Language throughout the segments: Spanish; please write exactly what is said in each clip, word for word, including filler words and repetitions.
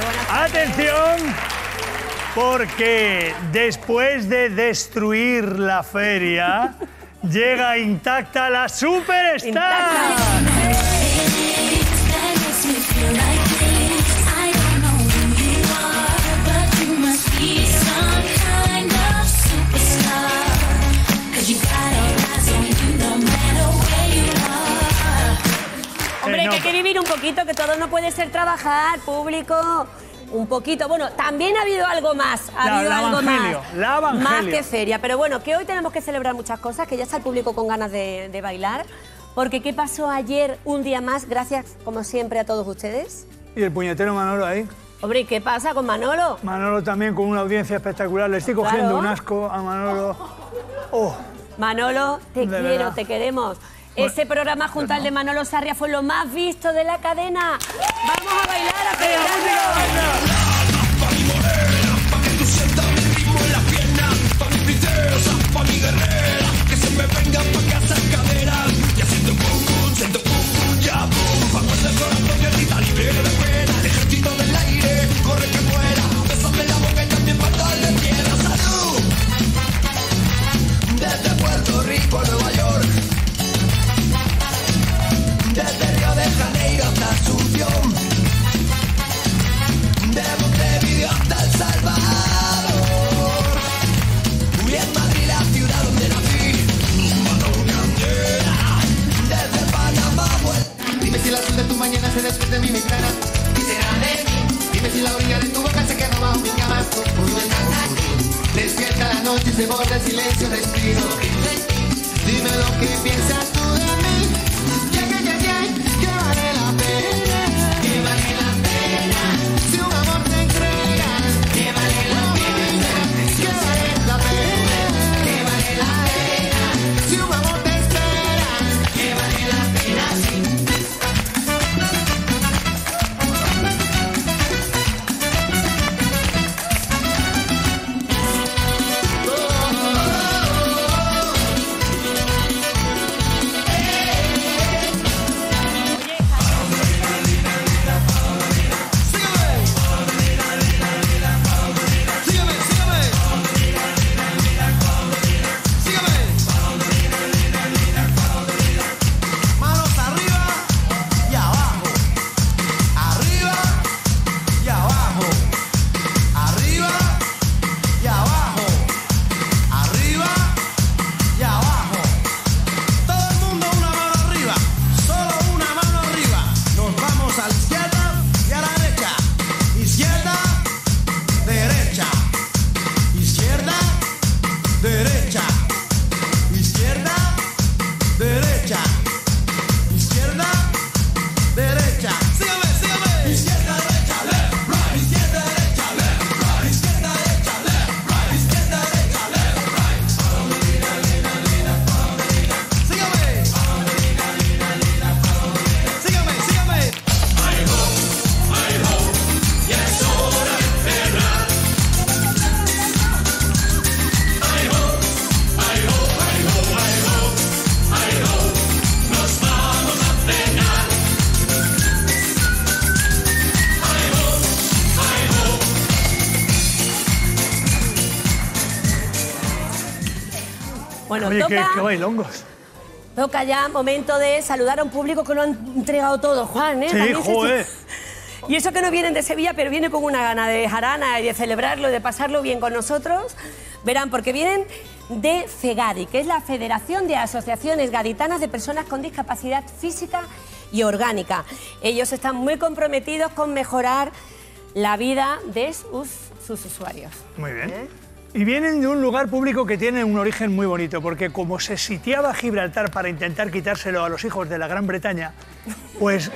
Atención, porque después de destruir la feria, llega intacta la Superstar. Hombre, que hay que vivir un poquito, que todo no puede ser trabajar, público, un poquito. Bueno, también ha habido algo más, ha La- habido la algo evangelio, más. la evangelio. Más que feria. Pero bueno, que hoy tenemos que celebrar muchas cosas, que ya está el público con ganas de, de bailar. Porque ¿qué pasó ayer un día más? Gracias, como siempre, a todos ustedes. Y el puñetero Manolo ahí. Hombre, ¿y qué pasa con Manolo? Manolo también con una audiencia espectacular. Le estoy cogiendo Claro. un asco a Manolo. Oh, Manolo, te De quiero, verdad. te queremos. Ese programa junto al de Manolo Sarria fue lo más visto de la cadena. Vamos a bailar, a celebrarlo. Pa' mi morena, pa' que tú sientas mi ritmo en las piernas, pa' mi princesa, pa' mi guerrera, que se me venga pa' que hacer caderas, ya siento pum pum, siento pum pum, ya pum, pa' cuando el corazón que grita libre de pena, el ejército del aire, corre que vuela, bésame la boca y también pa' darle tierra, salud, desde Puerto Rico a Nueva York, desde Río de Janeiro hasta Asunción, de Montevideo hasta El Salvador, y en Madrid la ciudad donde nací, Manolo Candela, desde Panamá vuelta. Dime si la luz de tu mañana se despierta en mi ventana, y será de mí. Dime si la orilla de tu boca se queda bajo mi cama, por una casa. Despierta la noche y se borra el silencio, respiro. Dime lo que piensas tú de mí, yeah, yeah, yeah, yeah, que vale la pena, que vale la pena. Si un amor te entrega, que vale la pena, que vale la pena, que vale la pena. Si un amor te espera, que vale la pena, sí. Sígueme, sígueme. Sígueme. Manos arriba y abajo. Arriba y abajo. Arriba y abajo. Arriba y abajo. Todo el mundo una mano arriba. Solo una mano arriba. Nos vamos a la izquierda y a la derecha. Izquierda, derecha. Izquierda, derecha. Izquierda, derecha. Izquierda, derecha. Sígame, sígame. Izquierda, derecha, left, right. Izquierda, derecha, left, right. Izquierda, derecha, left, right. Izquierda, derecha, left, right. Sígame. Sígame, sígame. Bueno, oye, qué, toca, qué bailongos. toca ya momento de saludar a un público que lo han entregado todo, Juan, ¿eh? Sí, También se- joder. Y eso que no vienen de Sevilla, pero vienen con una gana de jarana y de celebrarlo, de pasarlo bien con nosotros. Verán, porque vienen de FEGADI, que es la Federación de Asociaciones Gaditanas de Personas con Discapacidad Física y Orgánica. Ellos están muy comprometidos con mejorar la vida de sus, sus usuarios. Muy bien. ¿Eh? Y vienen de un lugar público que tiene un origen muy bonito, porque como se sitiaba Gibraltar para intentar quitárselo a los hijos de la Gran Bretaña, pues,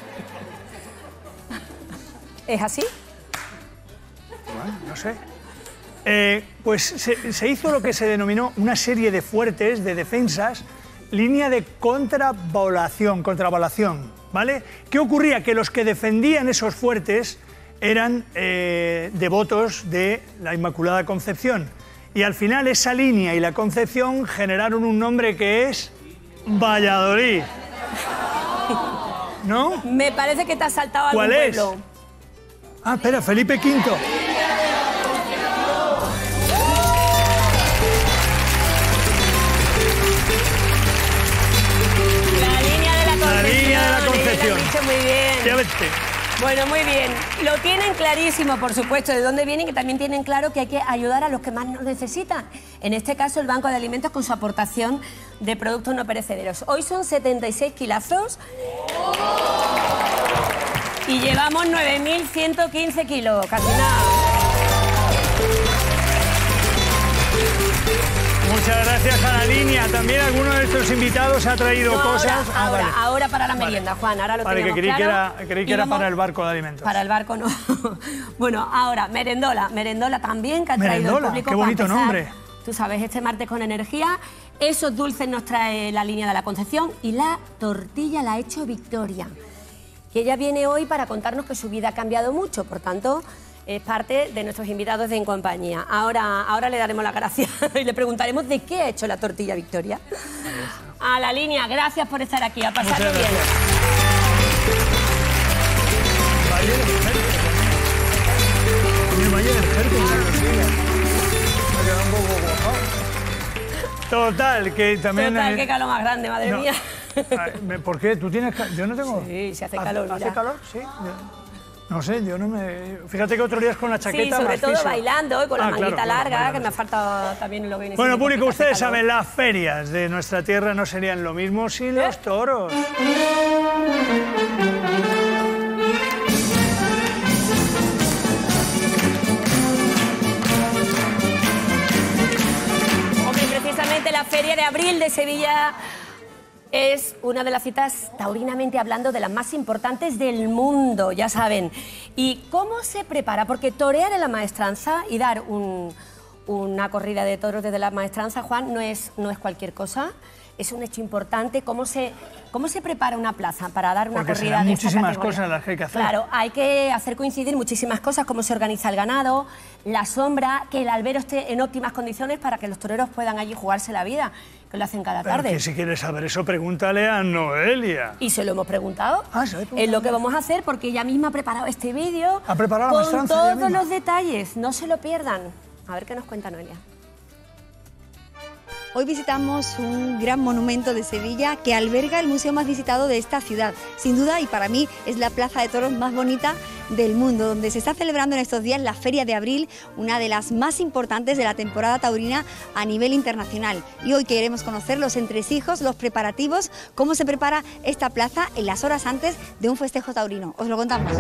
¿Es así? bueno, no sé, eh, pues se, se hizo lo que se denominó una serie de fuertes, de defensas, línea de contravalación, contravalación, ¿vale? ¿Qué ocurría? Que los que defendían esos fuertes eran eh, devotos de la Inmaculada Concepción. Y al final esa línea y la Concepción generaron un nombre que es Valladolid. ¿No? Me parece que te has saltado algún ¿Cuál es? pueblo. Ah, espera, Felipe quinto. La línea de la Concepción. La línea de la Concepción. Lo has dicho muy bien. Ya vete. Bueno, muy bien. Lo tienen clarísimo, por supuesto, de dónde vienen, que también tienen claro que hay que ayudar a los que más nos necesitan. En este caso, el Banco de Alimentos con su aportación de productos no perecederos. Hoy son setenta y seis kilazos y llevamos nueve mil ciento quince kilos, casi nada. Muchas gracias a la línea. También alguno de estos invitados ha traído No, cosas. Ahora, Ah, ahora, vale. ahora para la Vale. merienda, Juan. Ahora lo Vale, que tenemos creí que claro. era, creí que Y era vamos- para el barco de alimentos. Para el barco no. Bueno, ahora, merendola. Merendola también, que ha traído el Merendola, público qué para bonito empezar, nombre. Tú sabes, este martes con energía. Esos dulces nos trae la línea de la Concepción. Y la tortilla la ha hecho Victoria, que ella viene hoy para contarnos que su vida ha cambiado mucho. Por tanto, es parte de nuestros invitados de En Compañía. Ahora, ahora le daremos las gracias y le preguntaremos de qué ha hecho la tortilla Victoria. A la línea, gracias por estar aquí. A pasarlo Muchas bien. gracias. Valle del Jerco. El Valle del Jerco, una tortilla. Me ha quedado un poco guapado. Total, que también... Total, eh, qué calor más grande, madre no. mía. Ay, me- ¿Por qué? ¿Tú tienes...? ca- Yo no tengo... Sí, se hace ¿Hace- calor, ¿Hace mira. calor? Sí. Yo- No sé, yo no me... Fíjate que otros días con la chaqueta Sí, sobre más todo fisio. bailando y con la Ah, claro, manguita claro, larga, bailando, que me ha sí. faltado también lo que viene Bueno, siendo público, porque hace ustedes calor. saben, las ferias de nuestra tierra no serían lo mismo sin los toros. Hombre, precisamente la Feria de Abril de Sevilla es una de las citas, taurinamente hablando, de las más importantes del mundo, ya saben. ¿Y cómo se prepara? Porque torear en la maestranza y dar un- una corrida de toros desde la maestranza, Juan, no es, no es cualquier cosa. Es un hecho importante. ¿Cómo se, cómo se prepara una plaza para dar una Porque corrida serán de esta muchísimas categoría? cosas las que hay que hacer. Claro, hay que hacer coincidir muchísimas cosas, cómo se organiza el ganado, la sombra, que el albero esté en óptimas condiciones para que los toreros puedan allí jugarse la vida, que lo hacen cada Pero tarde. que si quieres saber eso, pregúntale a Noelia. Y se lo hemos preguntado. Ah, se lo he preguntado. Es lo que vamos a hacer porque ella misma ha preparado este vídeo. ¿Ha preparado la con maestranza ella todos misma? los detalles. No se lo pierdan. A ver qué nos cuenta Noelia. Hoy visitamos un gran monumento de Sevilla que alberga el museo más visitado de esta ciudad. Sin duda, y para mí, es la plaza de toros más bonita del mundo, donde se está celebrando en estos días la Feria de Abril, una de las más importantes de la temporada taurina a nivel internacional. Y hoy queremos conocer los entresijos, los preparativos, cómo se prepara esta plaza en las horas antes de un festejo taurino. Os lo contamos.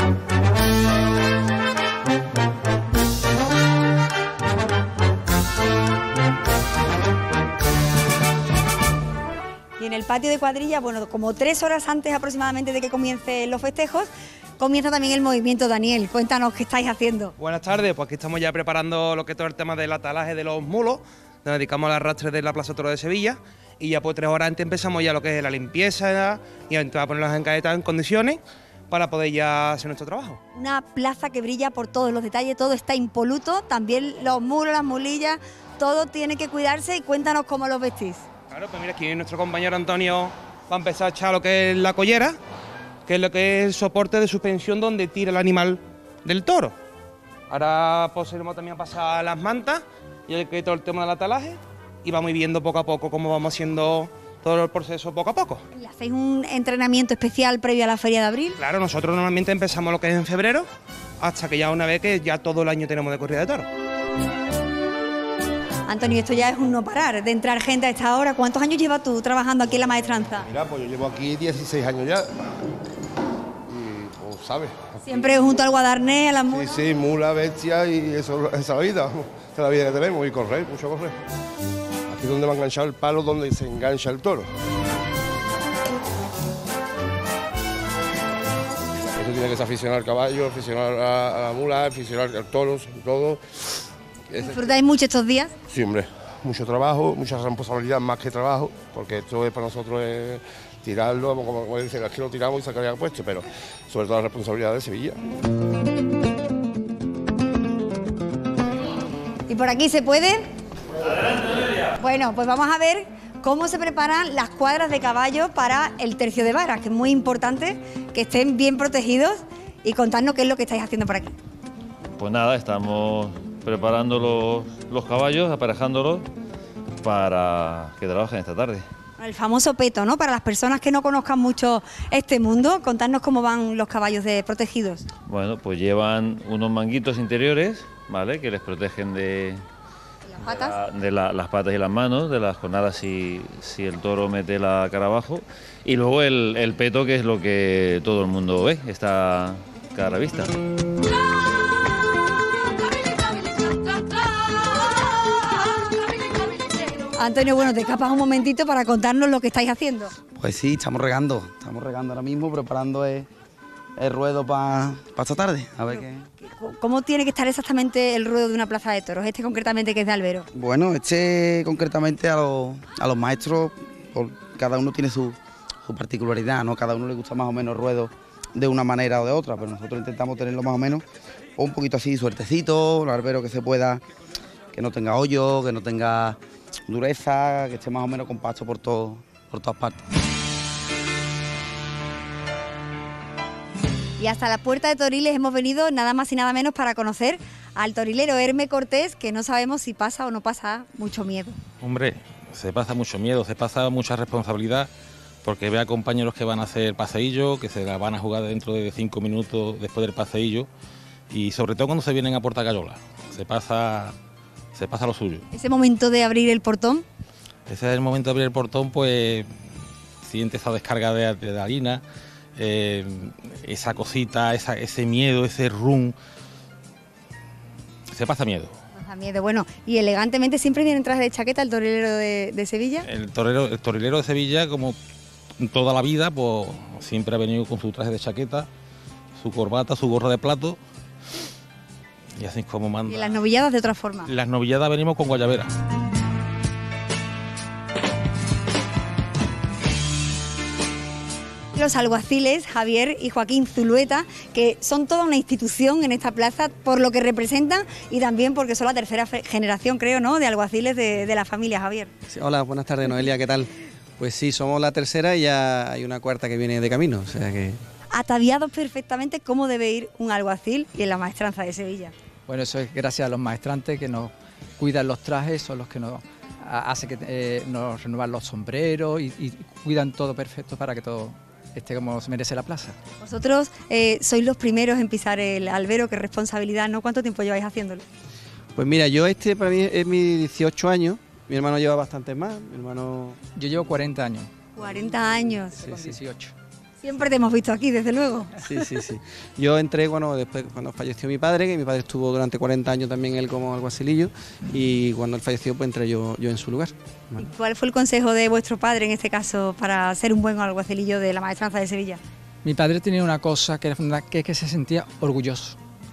Y en el patio de cuadrilla, bueno, como tres horas antes aproximadamente de que comiencen los festejos, comienza también el movimiento. Daniel, cuéntanos qué estáis haciendo. Buenas tardes, pues aquí estamos ya preparando lo que es todo el tema del atalaje de los mulos, nos dedicamos al arrastre de la Plaza Toro de Sevilla y ya pues tres horas antes empezamos ya lo que es la limpieza y a entrar a poner las encadetas en condiciones para poder ya hacer nuestro trabajo. Una plaza que brilla por todos los detalles, todo está impoluto, también los muros, las mulillas, todo tiene que cuidarse y cuéntanos cómo los vestís. Claro, pues mira, aquí nuestro compañero Antonio va a empezar a echar lo que es la collera, que es lo que es el soporte de suspensión donde tira el animal del toro. Ahora posiblemente también a pasar las mantas y el que todo el tema del atalaje y vamos viendo poco a poco cómo vamos haciendo todo el proceso poco a poco. ¿Y hacéis un entrenamiento especial previo a la Feria de Abril? Claro, nosotros normalmente empezamos lo que es en febrero hasta que ya una vez que ya todo el año tenemos de corrida de toros. Antonio, esto ya es un no parar, de entrar gente a esta hora. ¿Cuántos años llevas tú trabajando aquí en la maestranza? Mira, pues yo llevo aquí dieciséis años ya. Y, pues, ¿sabes? Siempre junto al guadarné, a las Sí, mulas. sí, mula, bestia y eso, esa es la vida. Esa es la vida que tenemos y correr, mucho correr. Aquí es donde va a enganchar el palo, donde se engancha el toro. Eso tiene que ser aficionado al caballo, aficionado a, a la mula, aficionado al toro, todo. Ese- ¿Disfrutáis mucho estos días? Sí, hombre, mucho trabajo, mucha responsabilidad más que trabajo, porque esto es para nosotros es tirarlo, como, como dicen, aquí lo tiramos y sacaría puesto, pero sobre todo la responsabilidad de Sevilla. ¿Y por aquí se puede? Bueno, pues vamos a ver cómo se preparan las cuadras de caballo para el tercio de varas, que es muy importante que estén bien protegidos, y contarnos qué es lo que estáis haciendo por aquí. Pues nada, estamos preparando los, los caballos, aparejándolos para que trabajen esta tarde. El famoso peto, ¿no? Para las personas que no conozcan mucho este mundo, contarnos cómo van los caballos de protegidos. Bueno, pues llevan unos manguitos interiores, ¿vale? Que les protegen de, ¿Las patas? de, la- de la- las patas y las manos, de las jornadas si, si el toro mete la cara abajo. Y luego el, el peto, que es lo que todo el mundo ve, está cara a la vista. Antonio, bueno, te escapas un momentito para contarnos lo que estáis haciendo. Pues sí, estamos regando, estamos regando ahora mismo, preparando el, el ruedo para esta tarde. A ver qué. ¿Cómo tiene que estar exactamente el ruedo de una plaza de toros? Este concretamente que es de albero. Bueno, este concretamente a los, a los maestros, por, cada uno tiene su, su particularidad, ¿no? Cada uno le gusta más o menos el ruedo de una manera o de otra, pero nosotros intentamos tenerlo más o menos o un poquito así suertecito, el albero que se pueda, que no tenga hoyo, que no tenga dureza, que esté más o menos compacto por, todo, por todas partes. Y hasta la Puerta de Toriles hemos venido nada más y nada menos para conocer al torilero Herme Cortés, que no sabemos si pasa o no pasa mucho miedo. Hombre, se pasa mucho miedo, se pasa mucha responsabilidad, porque ve a compañeros que van a hacer paseillo, que se la van a jugar dentro de cinco minutos después del paseillo, y sobre todo cuando se vienen a Puerta Cayola, se pasa, se pasa lo suyo. Ese momento de abrir el portón, Ese es el momento de abrir el portón, pues sientes esa descarga de adrenalina, eh, esa cosita, esa, ese miedo, ese rum, se pasa miedo. nos da miedo. Bueno, y elegantemente siempre viene en traje de chaqueta el torilero de, de Sevilla. El torero, el torilero de Sevilla, como toda la vida, pues siempre ha venido con su traje de chaqueta, su corbata, su gorra de plato, y así es como manda. Y en las novilladas de otra forma. Las novilladas venimos con guayabera. Los alguaciles, Javier y Joaquín Zulueta, que son toda una institución en esta plaza por lo que representan y también porque son la tercera fe- generación, creo, ¿no?, de alguaciles de, de la familia, Javier. Sí, hola, buenas tardes, Noelia, ¿qué tal? Pues sí, somos la tercera y ya hay una cuarta que viene de camino, o sea que... Ataviados perfectamente cómo debe ir un alguacil y en la maestranza de Sevilla. Bueno, eso es gracias a los maestrantes que nos cuidan los trajes, son los que nos hacen que eh, nos renuevan los sombreros y, y cuidan todo perfecto para que todo esté como se merece la plaza. Vosotros eh, sois los primeros en pisar el albero, qué responsabilidad, ¿no? ¿Cuánto tiempo lleváis haciéndolo? Pues mira, yo este para mí es mi dieciocho años, mi hermano lleva bastante más, mi hermano... Yo llevo cuarenta años. cuarenta años. Sí, Con sí. dieciocho. Siempre te hemos visto aquí, desde luego. Sí, sí, sí. Yo entré bueno, después cuando falleció mi padre, que mi padre estuvo durante cuarenta años también él como alguacilillo, y cuando él falleció pues entré yo, yo en su lugar. ¿Y cuál fue el consejo de vuestro padre en este caso para ser un buen alguacilillo de la maestranza de Sevilla? Mi padre tenía una cosa que era fundamental, que es que se sentía orgulloso.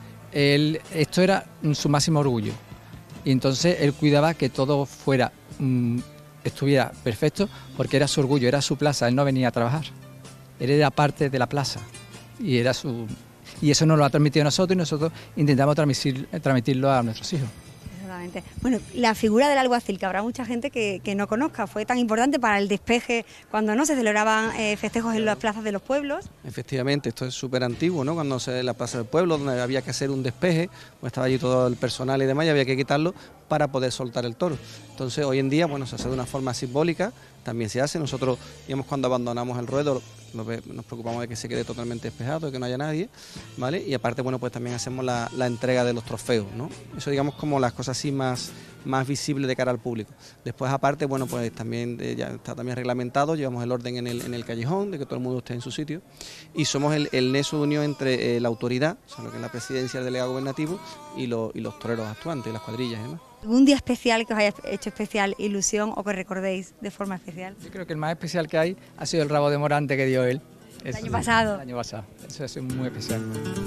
Él, esto era su máximo orgullo. Y entonces él cuidaba que todo fuera, mmm, estuviera perfecto, porque era su orgullo, era su plaza, él no venía a trabajar. Él era parte de la plaza y, era su, y eso nos lo ha transmitido a nosotros y nosotros intentamos transmitir, transmitirlo a nuestros hijos. Exactamente. Bueno, la figura del alguacil, que habrá mucha gente que, que no conozca, fue tan importante para el despeje cuando no se celebraban eh, festejos en las plazas de los pueblos. Efectivamente, esto es súper antiguo, ¿no? Cuando se la plaza del pueblo, donde había que hacer un despeje, pues estaba allí todo el personal y demás, y había que quitarlo para poder soltar el toro. Entonces, hoy en día, bueno, se hace de una forma simbólica, también se hace. Nosotros, digamos, cuando abandonamos el ruedo, nos preocupamos de que se quede totalmente despejado, de que no haya nadie, ¿vale? Y aparte, bueno, pues también hacemos la, la entrega de los trofeos, ¿no? Eso, digamos, como las cosas así más, más visibles de cara al público. Después, aparte, bueno, pues también eh, ya está también reglamentado, llevamos el orden en el, en el callejón, de que todo el mundo esté en su sitio, y somos el, el nexo de unión entre eh, la autoridad, o sea, lo que es la presidencia del delegado gubernativo, y, lo, y los toreros actuantes, y las cuadrillas y demás. ¿Algún día especial que os haya hecho especial ilusión o que recordéis de forma especial? Yo creo que el más especial que hay ha sido el rabo de Morante que dio él. El año pasado. El año pasado, eso es muy especial.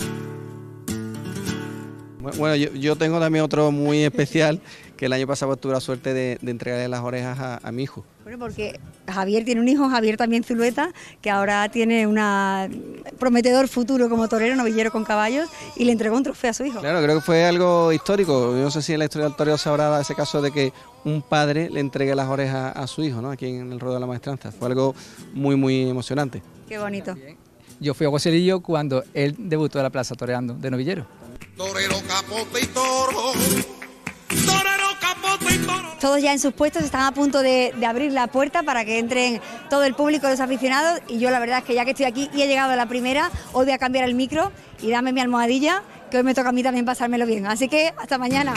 Bueno, yo, yo tengo también otro muy especial, que el año pasado tuve la suerte de, de entregarle las orejas a, a mi hijo. Bueno, porque Javier tiene un hijo, Javier también Zulueta, que ahora tiene un prometedor futuro como torero, novillero con caballos, y le entregó un trofeo a su hijo. Claro, creo que fue algo histórico. Yo no sé si en la historia del toreo se habrá dado ese caso de que un padre le entregue las orejas a su hijo, ¿no? Aquí en el ruedo de la maestranza. Fue algo muy, muy emocionante. Qué bonito. Yo fui a Guaselillo cuando él debutó en la plaza toreando de novillero. Torero, capote y toro. Torero, capote y toro. Todos ya en sus puestos están a punto de, de abrir la puerta para que entren todo el público, los aficionados, y yo la verdad es que ya que estoy aquí y he llegado a la primera, hoy voy a cambiar el micro y dame mi almohadilla, que hoy me toca a mí también pasármelo bien. Así que hasta mañana.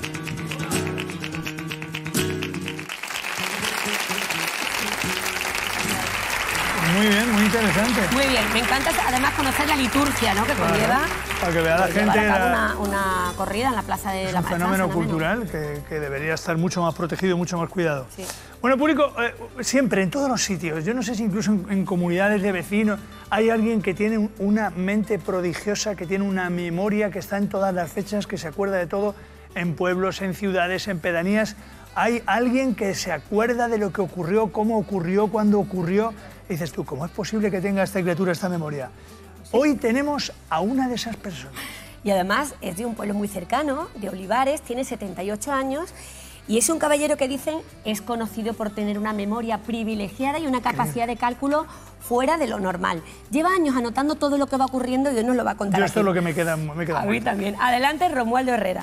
Muy bien, muy interesante. Muy bien, me encanta además conocer la liturgia, ¿no?, que Claro, conlleva. para que vea la pues, llevar gente a cabo la- una, una corrida en la Plaza de Es la un Maestranza, fenómeno fenómeno. cultural que, que debería estar mucho más protegido, mucho más cuidado. Sí. Bueno, público, eh, siempre, en todos los sitios, yo no sé si incluso en, en comunidades de vecinos, hay alguien que tiene un- una mente prodigiosa, que tiene una memoria que está en todas las fechas, que se acuerda de todo, en pueblos, en ciudades, en pedanías. Hay alguien que se acuerda de lo que ocurrió, cómo ocurrió, cuándo ocurrió. Y dices tú, ¿cómo es posible que tenga esta criatura esta memoria? Hoy tenemos a una de esas personas. Y además es de un pueblo muy cercano, de Olivares, tiene setenta y ocho años y es un caballero que dicen es conocido por tener una memoria privilegiada y una capacidad de cálculo fuera de lo normal. Lleva años anotando todo lo que va ocurriendo y hoy nos lo va a contar Yo aquí. esto es lo que me queda, me queda A mí muy claro. también. Adelante, Romualdo Herrera.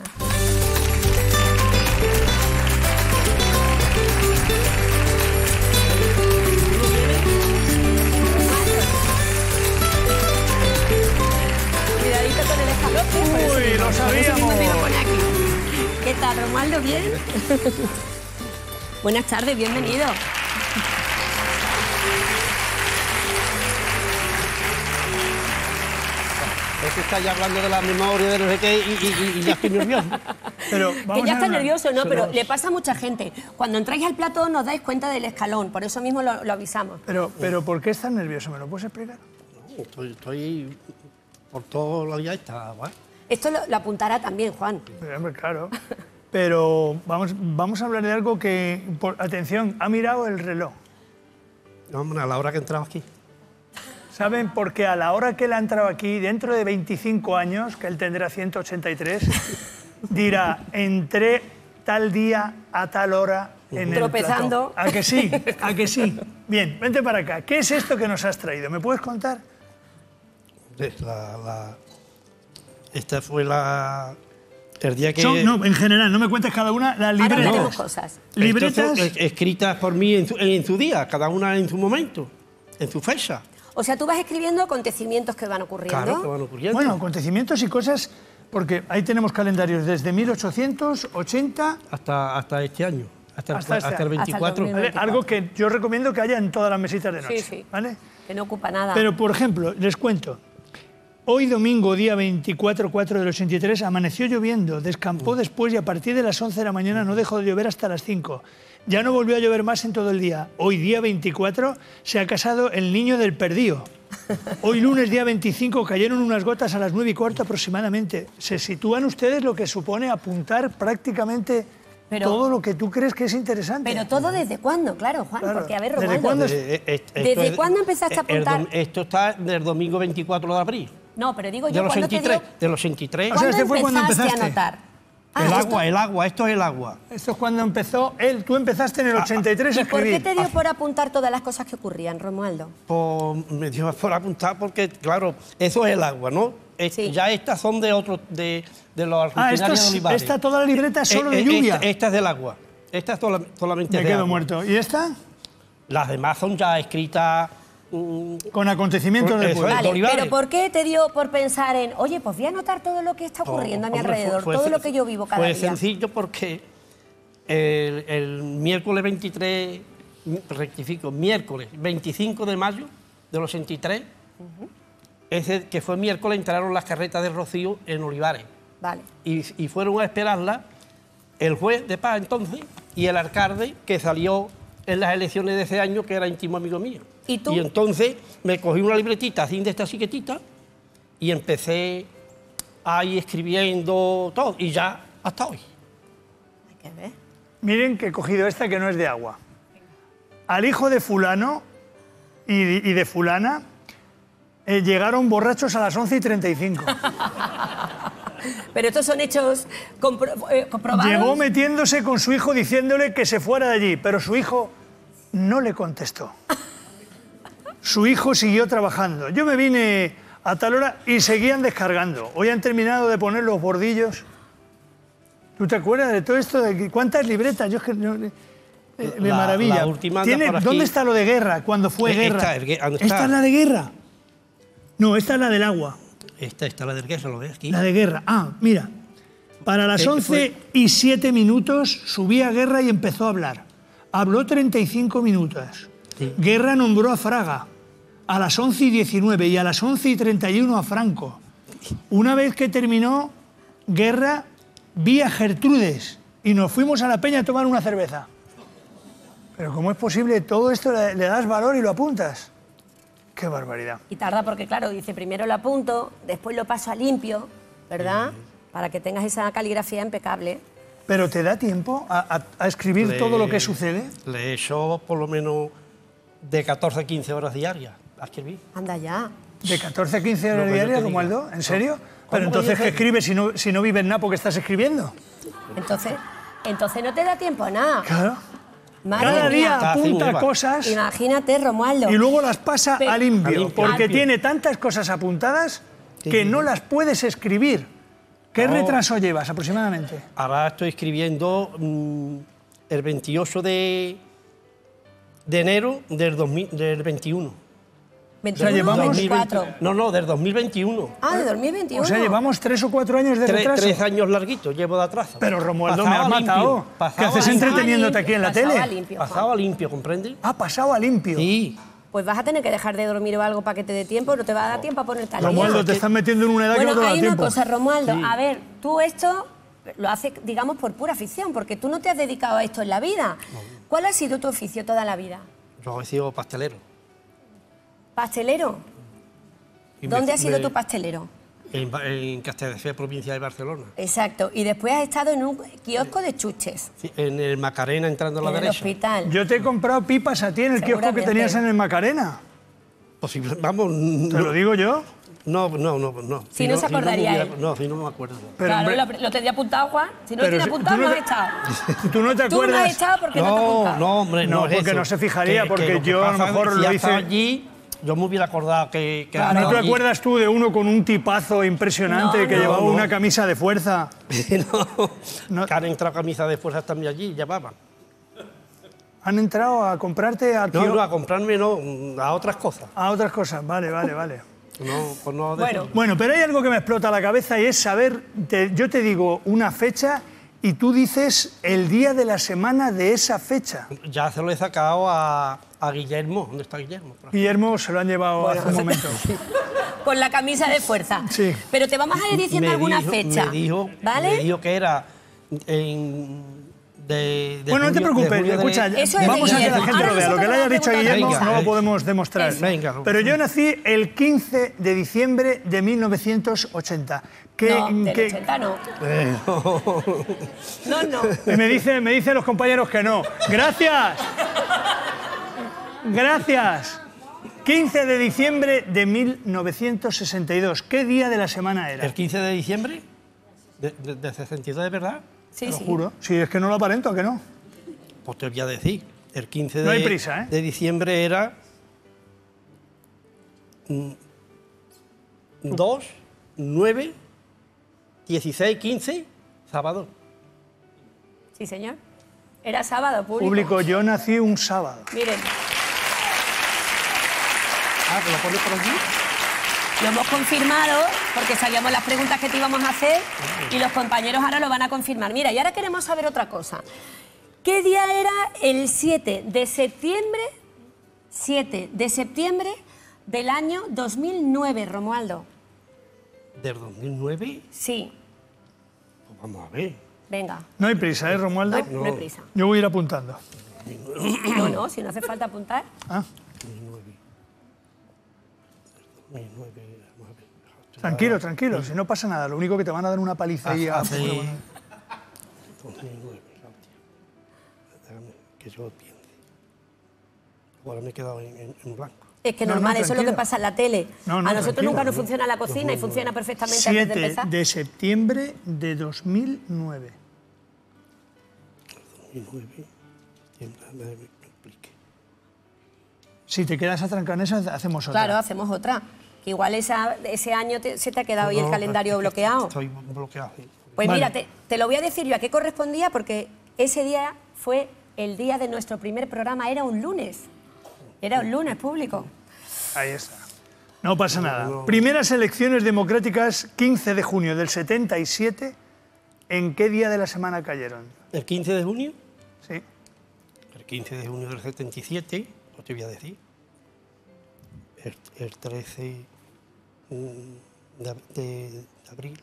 Cuidadito con el escalope. por eso Uy, mismo, lo por eso sabíamos. mismo te lo pone aquí. ¿Qué tal, Romualdo? ¿Bien? Buenas tardes, bienvenido. Es que está ya hablando de la memoria de no sé qué y, y- y ya estoy nervioso. Pero Que vamos ya a está hablar- nervioso, ¿no? Se Pero lo- le pasa a mucha gente. Cuando entráis al plato nos dais cuenta del escalón, por eso mismo lo, lo avisamos. Pero, pero ¿por qué estás nervioso? ¿Me lo puedes explicar? Estoy, estoy por toda la vida esta, ¿vale? Esto lo, lo apuntará también, Juan. Pero, hombre, claro. Pero vamos, vamos a hablar de algo que, por, atención, ha mirado el reloj. No, hombre, a la hora que entraba aquí. ¿Saben? Porque a la hora que él ha entrado aquí, dentro de veinticinco años, que él tendrá ciento ochenta y tres, dirá, entré tal día a tal hora en el Tropezando. plató. ¿A que sí? ¿A que sí? Bien, vente para acá. ¿Qué es esto que nos has traído? ¿Me puedes contar? Es la, la- esta fue la... El día que... Son- no, en general, no me cuentes cada una, las Ahora libretas. metemos cosas. Libretas. Estas son, eh, escritas por mí en su, en su día, cada una en su momento, en su fecha. O sea, tú vas escribiendo acontecimientos que van ocurriendo. Claro, que van ocurriendo. Bueno, acontecimientos y cosas, porque ahí tenemos calendarios desde mil ochocientos ochenta hasta, hasta este año, hasta, hasta, hasta, este el año. veinticuatro. Hasta el ¿Vale? Algo que yo recomiendo que haya en todas las mesitas de noche. Sí, sí. ¿Vale? Que no ocupa nada. Pero, por ejemplo, les cuento. Hoy domingo, día veinticuatro cuatro del ochenta y tres, amaneció lloviendo, descampó después y a partir de las once de la mañana no dejó de llover hasta las cinco. Ya no volvió a llover más en todo el día. Hoy, día veinticuatro, se ha casado el niño del Perdío. Hoy, lunes, día veinticinco, cayeron unas gotas a las nueve y cuarto aproximadamente. ¿Se sitúan ustedes lo que supone apuntar prácticamente Pero- todo lo que tú crees que es interesante? Pero todo desde cuándo, claro, Juan, Claro. porque a ver, ¿Desde Romualdo. cuándo? Eh, eh, esto ¿Desde es- cuándo empezaste a eh, el apuntar? dom- esto está del domingo veinticuatro de abril. No, pero digo De yo, los ¿cuándo te ochenta y dio? tres. De los ochenta y tres. O sea, ¿Cuándo este fue cuando empezaste a empezaste. anotar? Ah, el esto- agua, el agua, esto es el agua. Esto es cuando empezó él. Tú empezaste en el ochenta y tres a ¿Y por qué escribir. te dio por apuntar todas las cosas que ocurrían, Romualdo? Pues me dio por apuntar porque, claro, eso es el agua, ¿no? Es- Sí. Ya estas son de otros, de, de los Ah, esto rutinarios es- de Olivares. esta toda la libreta es solo Eh, de eh, lluvia. Esta, esta es del agua. Esta es sola- solamente Me de quedo agua. muerto. ¿Y esta? Las demás son ya escritas... mm, Con acontecimientos del Eso pueblo. es. Vale, Olivares. pero ¿por qué te dio por pensar en, oye, pues voy a anotar todo lo que está ocurriendo a mi hombre, fue- alrededor, fue todo sen- lo que yo vivo cada Fue día? sencillo porque el, el miércoles veintitrés, rectifico, miércoles veinticinco de mayo del ochenta y tres, ese que fue miércoles, entraron las carretas de Rocío en Olivares. Vale. Y, y fueron a esperarla el juez de paz entonces y el alcalde que salió en las elecciones de ese año, que era íntimo amigo mío. ¿Y tú? entonces me cogí una libretita así de esta chiquitita y empecé ahí escribiendo todo y ya hasta hoy. Hay que ver. Miren que he cogido esta que no es de agua. Al hijo de fulano y, y de fulana eh, llegaron borrachos a las once y treinta y cinco. Pero estos son hechos compro- eh, comprobados. Llegó metiéndose con su hijo diciéndole que se fuera de allí, pero su hijo no le contestó. Su hijo siguió trabajando. Yo me vine a tal hora y seguían descargando. Hoy han terminado de poner los bordillos. ¿Tú te acuerdas de todo esto? ¿De cuántas libretas? Yo es que no, eh, me La- maravilla. la última anda ¿Tiene, por aquí. ¿Dónde está lo de guerra? Cuando fue Eh, guerra. esta, el gue- ¿dónde ¿Esta está? es la de guerra? No, esta es la del agua. Esta está la del guerra, ¿lo ves aquí? La de guerra. Ah, mira. Para las Eh, once fue- y siete minutos subí a Guerra y empezó a hablar. Habló treinta y cinco minutos. Sí. Guerra nombró a Fraga a las once y diecinueve y a las once y treinta y uno a Franco. Una vez que terminó Guerra, vi a Gertrudes y nos fuimos a la peña a tomar una cerveza. Pero ¿cómo es posible? Todo esto le, le das valor y lo apuntas. Qué barbaridad. Y tarda porque, claro, dice, primero lo apunto, después lo paso a limpio, ¿verdad? Para que tengas esa caligrafía impecable. ¿Pero te da tiempo a, a- a escribir Le- todo lo que sucede? Le he hecho por lo menos de catorce a quince horas diarias a escribir. Anda ya. ¿De catorce a quince horas Lo que yo diarias, te diga. Romualdo? ¿En serio? ¿Cómo ¿Pero que entonces yo qué te- escribes si no, si no vives nada porque estás escribiendo? Entonces, entonces no te da tiempo a nada. Claro. Madre Cada mía. día Está haciendo apunta Eva. cosas Imagínate, Romualdo. y luego las pasa Pero- a limpio, A limpio. porque A limpio. tiene tantas cosas apuntadas que no las puedes escribir. ¿Qué No. retraso llevas aproximadamente? Ahora estoy escribiendo mm, el veintiocho de, de enero del, dos mil, del veintiuno. veintiuno, llevamos- veinticuatro. No, no, del dos mil veintiuno. Ah, de dos mil veintiuno. O sea, llevamos tres o cuatro años de Tres, retraso. tres años larguitos llevo de atraso. Pero Romualdo, me Pasaba has matado. limpio, ¿Qué pasaba haces limpio. entreteniéndote aquí en la Pasaba tele? limpio, Juan. Pasaba limpio, ¿comprende? Ha pasado a limpio. Sí. Pues vas a tener que dejar de dormir o algo para que te dé tiempo, no te va a dar tiempo a ponerte al día. Romualdo, te estás metiendo en una edad que no Bueno, te da hay una tiempo. cosa, Romualdo. Sí. A ver, tú esto lo haces, digamos, por pura afición, porque tú no te has dedicado a esto en la vida. ¿Cuál ha sido tu oficio toda la vida? Yo he sido pastelero. ¿Pastelero? Y me- ¿Dónde has sido me- tu pastelero? En, Ba- en Castelldefels, provincia de Barcelona. Exacto. Y después has estado en un kiosco de chuches, Sí, en el Macarena, entrando a la en el derecha. hospital. Yo te he comprado pipas a ti en el kiosco que Seguramente. tenías en el Macarena. Posible, vamos. Te no, lo digo yo. No, no, no. no. Si no se me acordaría hubiera- él. No, si no me acuerdo. Pero, claro, hombre, lo, lo tendría apuntado, Juan. Si no lo pero tiene si- apuntado, tú no no has te- estado. tú no te Tú no has acuerdas. estado porque no, te has No, apuntado. no, hombre, no, No, es porque eso. no se fijaría, Que- porque que lo que yo a lo pasa mejor es que lo si ha hice- estado allí, yo me hubiera acordado que... que ha ¿No estado te allí. acuerdas tú de uno con un tipazo impresionante No, que no, llevaba no. una camisa de fuerza? no, No. que han entrado camisas de fuerzas también allí, llamaban. Han entrado a comprarte al No, kiosco- no, a comprarme no, a otras cosas. a otras cosas. Vale, vale, vale. No, pues no Bueno. decirlo. Bueno, pero hay algo que me explota la cabeza y es saber, te- yo te digo una fecha y tú dices el día de la semana de esa fecha. Ya se lo he sacado a, a Guillermo. ¿Dónde está Guillermo? Por aquí. Guillermo se lo han llevado hace un momento. Con la camisa de fuerza. Sí. Pero te vamos a ir diciendo Me alguna dijo- fecha. Me dijo, ¿Vale? me dijo que era en, de, de Bueno, no te julio- de preocupes, julio de- escucha, Eso es de vamos a que la Guillermo. gente Ahora lo vea. Lo que le nosotros haya dicho a vamos a Guillermo preguntar. no lo Venga, podemos demostrar. Eso. Venga. Pero yo nací el quince de diciembre de mil novecientos ochenta. Que, No, del que- ochenta no. Eh, No, no. y me dicen me dicen los compañeros que no. ¡Gracias! ¡Gracias! quince de diciembre de mil novecientos sesenta y dos. ¿Qué día de la semana era? ¿El quince de diciembre? ¿De, de, de sesenta y dos de verdad? Sí, Te lo sí. juro. Si es que no lo aparento, ¿a que no? Pues te voy a decir. El quince de, No hay prisa, ¿eh? de diciembre era... mm, dos, nueve, dieciséis, quince, sábado. Sí, señor. Era sábado, público. Público, yo nací un sábado. Miren, Ah, ¿te lo pones por aquí? lo hemos confirmado porque sabíamos las preguntas que te íbamos a hacer y los compañeros ahora lo van a confirmar. Mira, y ahora queremos saber otra cosa. ¿Qué día era el siete de septiembre, siete de septiembre del año dos mil nueve, Romualdo? ¿Del dos mil nueve? Sí, Pues vamos a ver. venga, No hay prisa, ¿eh, no Romualdo? hay, no hay prisa. Yo voy a ir apuntando. No, no, si no hace falta apuntar. Ah, dos mil nueve. dos mil nueve, vamos a ver. tranquilo, tranquilo, si no pasa nada. Lo único que te van a dar una paliza ahí. a- Hace- dos mil nueve, la hostia. Déjame que yo piense. Ahora me he quedado en, en- en blanco. Es que No, normal, no, eso es lo que tranquila. pasa en la tele. No, no, a nosotros tranquila. nunca nos funciona la cocina y funciona perfectamente antes de siete empezar. de septiembre de dos mil nueve. dos mil nueve, siempre me, me explique. Si te quedas atrancado en esa, hacemos otra. Claro, hacemos otra. Que igual esa, ese año te- se te ha quedado ahí No, el calendario es que bloqueado. Estoy bloqueado. sí. Pues Vale. mira, te, te lo voy a decir yo a qué correspondía, porque ese día fue el día de nuestro primer programa, era un lunes. Era un lunes público. Ahí está. No pasa nada. Primeras elecciones democráticas, quince de junio del setenta y siete. ¿En qué día de la semana cayeron? ¿El quince de junio? Sí. El quince de junio del setenta y siete, no te voy a decir. El, el trece mm, de, ab- de- de abril.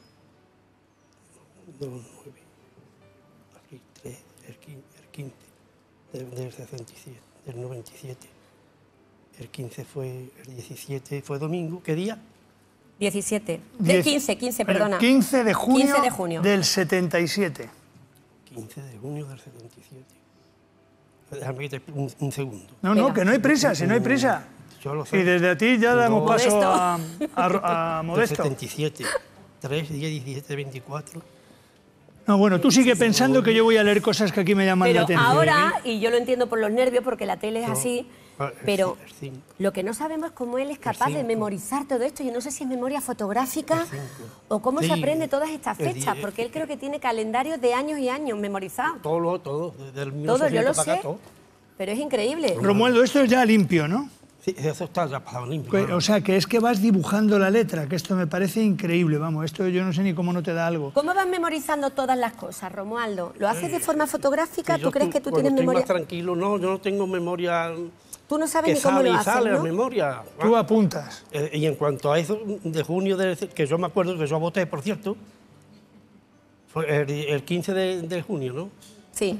No, nueve. Abril, tres, el quince, el quince de- del sesenta y siete, del noventa y siete. El quince fue, el diecisiete fue domingo. ¿Qué día? diecisiete. De Diez- quince, quince, Pero perdona. quince de junio, quince de junio. del setenta y siete. quince de junio del setenta y siete. Déjame que te- un, un segundo. No, no, que no hay prisa, si no hay prisa. Yo lo sé. Y desde a ti ya damos No. paso Modesto. a, a- a Del Modesto. setenta y siete. tres, diez, diecisiete, veinticuatro. No, bueno, tú sigue pensando que yo voy a leer cosas que aquí me llaman la Pero atención. ahora, y yo lo entiendo por los nervios, porque la tele es así, Ah, el pero ci- el cinco. lo que no sabemos es cómo él es capaz de cinco. memorizar todo esto. Yo no sé si es memoria fotográfica cinco. o cómo se Sí, aprende todas estas el fechas, diez. porque él creo que tiene calendarios de años y años memorizados. Todo, lo- todo. Desde el Todo, yo lo mil novecientos para sé, acá, todo. pero es increíble. Romualdo, esto es ya limpio, ¿no? Sí, eso está ya pasado limpio. Que- ¿no? O sea, que es que vas dibujando la letra, que esto me parece increíble, vamos, esto yo no sé ni cómo no te da algo. ¿Cómo vas memorizando todas las cosas, Romualdo? ¿Lo haces de forma fotográfica? Sí, ¿Tú yo crees estoy- que tú cuando tienes estoy memoria? más tranquilo, no, yo no tengo memoria Tú no sabes que ni cómo sale lo y haces, sale ¿no? la memoria. Tú apuntas. Eh, y en cuanto a eso, de junio, del- que yo me acuerdo que yo voté, por cierto, fue el, el quince de, de junio, ¿no? Sí.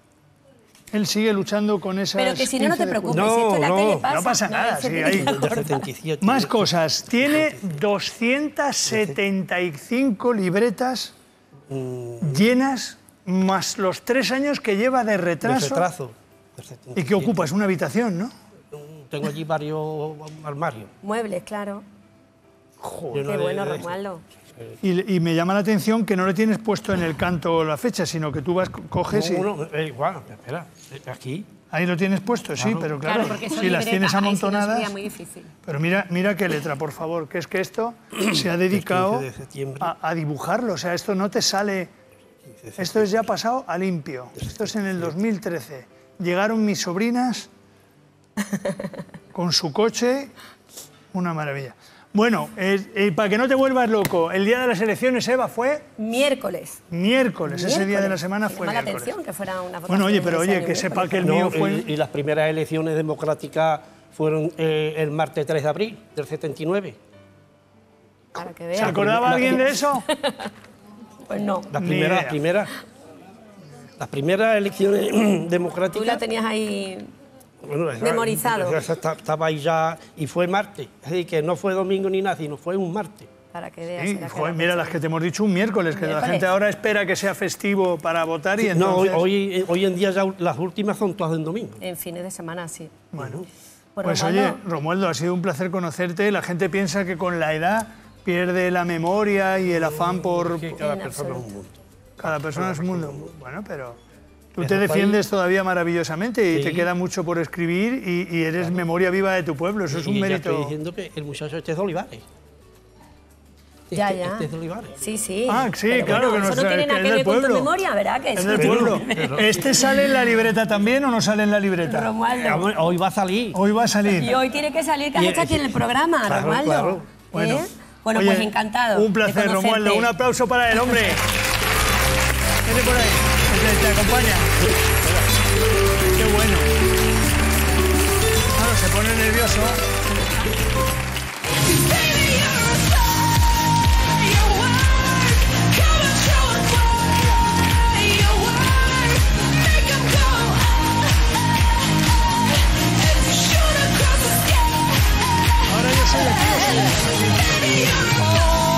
Él sigue luchando con esas... Pero que si no, no te quince de junio. preocupes, si esto en la No, tele no, pasa. no pasa nada, ese sí, tiene ahí- que Del acordar. setenta y siete. Más cosas. Tiene doscientas setenta y cinco libretas Mm, llenas, más los tres años que lleva de de retraso. retraso. Del setenta ¿Y y qué siete. ocupa? Es una habitación, ¿no? Tengo allí varios armarios. Muebles, claro. Yo Qué no le- bueno, le- Romualdo. Y, y me llama la atención que no le tienes puesto en el canto la fecha, sino que tú vas, co- coges y... No, no, eh, igual, espera, eh, aquí. Ahí lo tienes puesto, sí, Claro. pero claro, Claro, porque son si las libretas, tienes ahí sí no amontonadas... sería muy difícil. Pero mira, mira qué letra, por favor, que es que esto se ha dedicado quince de septiembre. a, a dibujarlo, o sea, esto no te sale... Esto es ya pasado a limpio, esto es en el dos mil trece. Llegaron mis sobrinas con su coche, una maravilla. Bueno, eh, eh, para que no te vuelvas loco, el día de las elecciones, Eva, fue Miércoles. miércoles, ese día de la semana Me fue llama la miércoles. atención que fuera una Bueno, oye, votación pero ese oye, año que sepa que el miércoles. mío fue... y, y las primeras elecciones democráticas fueron eh, el martes tres de abril del setenta y nueve. Para que ¿Se veas. acordaba la- alguien de eso? Pues no. Las Ni primeras, idea. las primeras, las primeras elecciones Tú democráticas. la tenías ahí... bueno, esa- memorizado. esa esta- estaba ahí ya y fue martes. Es decir, que no fue domingo ni nada, sino fue un martes. Para que veas. Sí, era que joder, era mira fecha. las que te hemos dicho un miércoles, que la Miércoles. gente ahora espera que sea festivo para votar y No, hoy, entonces... hoy, hoy en día ya las últimas son todas en domingo. En fines de semana, sí. Bueno, Pues, pues Romualdo, oye, Romualdo, ha sido un placer conocerte. La gente piensa que con la edad pierde la memoria y el afán por... Que cada En persona es un absoluto. mundo. Cada persona es un mundo. Bueno, pero tú Eso te está defiendes ahí. todavía maravillosamente y Sí. te queda mucho por escribir y, y eres memoria viva de tu pueblo. Eso es un Y ya mérito. estoy diciendo que el muchacho este es de Olivares. Ya, Este- ya. Este es de Olivares. Sí, sí. Ah, sí, Pero claro, bueno, que eso no no sé, tiene que nada es que del ver con tu pueblo. memoria, ¿verdad? Que Es sí. del pueblo. ¿Este sale en la libreta también o no sale en la libreta? Romualdo. Hoy va a salir. Hoy va a salir. Y hoy tiene que salir, que has Y- hecho aquí en el programa, Claro, Romualdo. claro. ¿Eh? Bueno, Bueno, Oye, pues encantado. Un placer, de conocerte. Romualdo. Un aplauso para el hombre. Vete por ahí. Te, te acompaña. Qué bueno. Claro, se pone nervioso. Ahora yo soy aquí, yo soy aquí.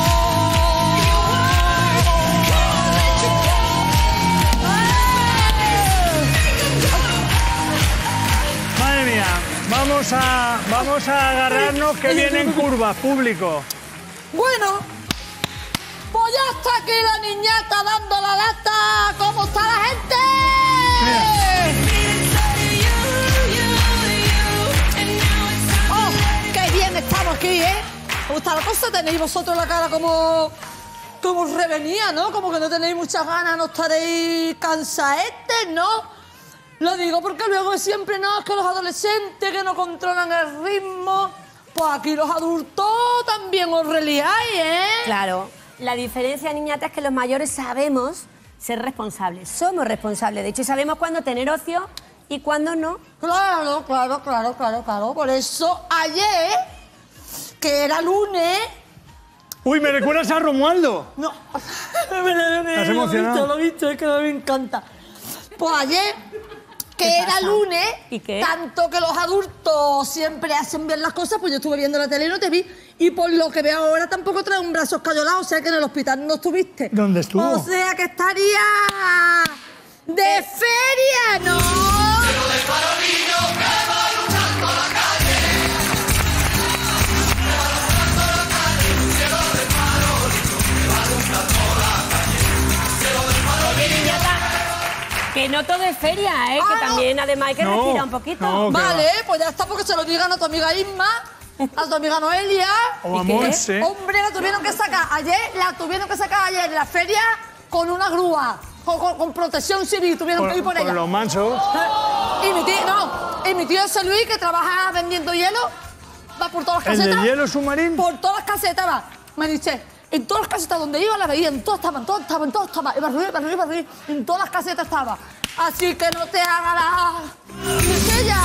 Madre mía, vamos a, vamos a agarrarnos que vienen curvas, público. Bueno, pues ya está aquí la niñata dando la lata. ¿Cómo está la gente? Oh, qué bien estamos aquí, ¿eh? está la cosa? Tenéis vosotros la cara como... como revenía, ¿no? Como que no tenéis muchas ganas, no estaréis cansaetes, ¿no? Lo digo porque luego siempre, no, es que los adolescentes que no controlan el ritmo... Pues aquí los adultos también os reliáis, ¿eh? Claro. La diferencia, niñata, es que los mayores sabemos ser responsables. Somos responsables. De hecho, sabemos cuándo tener ocio y cuándo no. Claro, claro, claro, claro, claro. Por eso ayer, que era lunes... Uy, ¿me recuerdas a Romualdo? No. me ¿Has emocionado? Lo he visto, lo he visto, es que me encanta. Pues ayer, que era lunes, ¿Y qué? tanto que los adultos siempre hacen bien las cosas, pues yo estuve viendo la tele y no te vi. Y por lo que veo ahora tampoco traes un brazo escayolado, o sea que en el hospital no estuviste. ¿Dónde estuvo? O sea que estaría de feria, ¿no? Que no todo es feria, ¿eh? Ah, que no. también, además, hay que No, respirar un poquito. no. que Vale, pues ya está, porque se lo digan a tu amiga Isma, a tu amiga Noelia. O a ¿Y qué? Monse. Hombre, la tuvieron que sacar ayer, la tuvieron que sacar ayer en la feria con una grúa, con, con- con protección civil, tuvieron que ir por Con, ella. con los mansos. Y mi tío, no, y mi tío José Luis, que trabaja vendiendo hielo, va por todas las ¿El casetas. de hielo submarino? Por todas las casetas va. Me dice, en todas las casetas donde iba la veía, en todas estaban, todas estaban, todas estaban. Iba arriba, iba arriba, iba arriba, en todas las casetas estaba. Así que no te haga la... ¡Ella!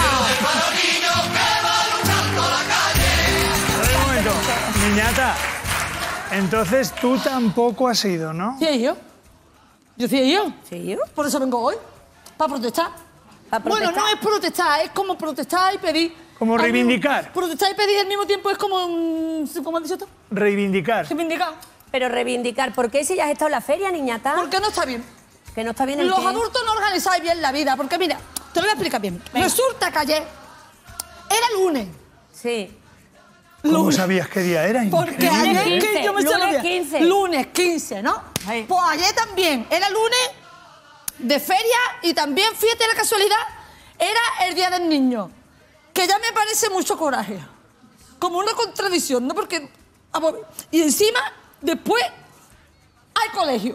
A ver, un momento. Niñata, entonces tú tampoco has ido, ¿no? Sí, he ido. Yo sí he ido. ¿Sí, yo? Por eso vengo hoy. Para protestar. ¿Para Bueno, protestar? no es protestar, es como protestar y pedir. Como al mismo- reivindicar. Protestar y pedir al mismo tiempo es como... mm, ¿Cómo has dicho tú? Reivindicar. Reivindicar. Pero reivindicar, ¿por qué si ya has estado en la feria, niñata? Porque no está bien. Que no está bien el Los qué? adultos no organizáis bien la vida, porque mira, te lo voy a explicar bien. Venga. Resulta que ayer era lunes. Sí. ¿Cómo Lunes. sabías qué día era? Porque Increíble. ayer quince, que yo me sé lunes los días. quince. Lunes quince, ¿no? Sí. Pues ayer también era lunes de feria y también, fíjate la casualidad, era el Día del Niño. Que ya me parece mucho coraje. Como una contradicción, ¿no? Porque... vamos a ver, y encima, después, hay colegio.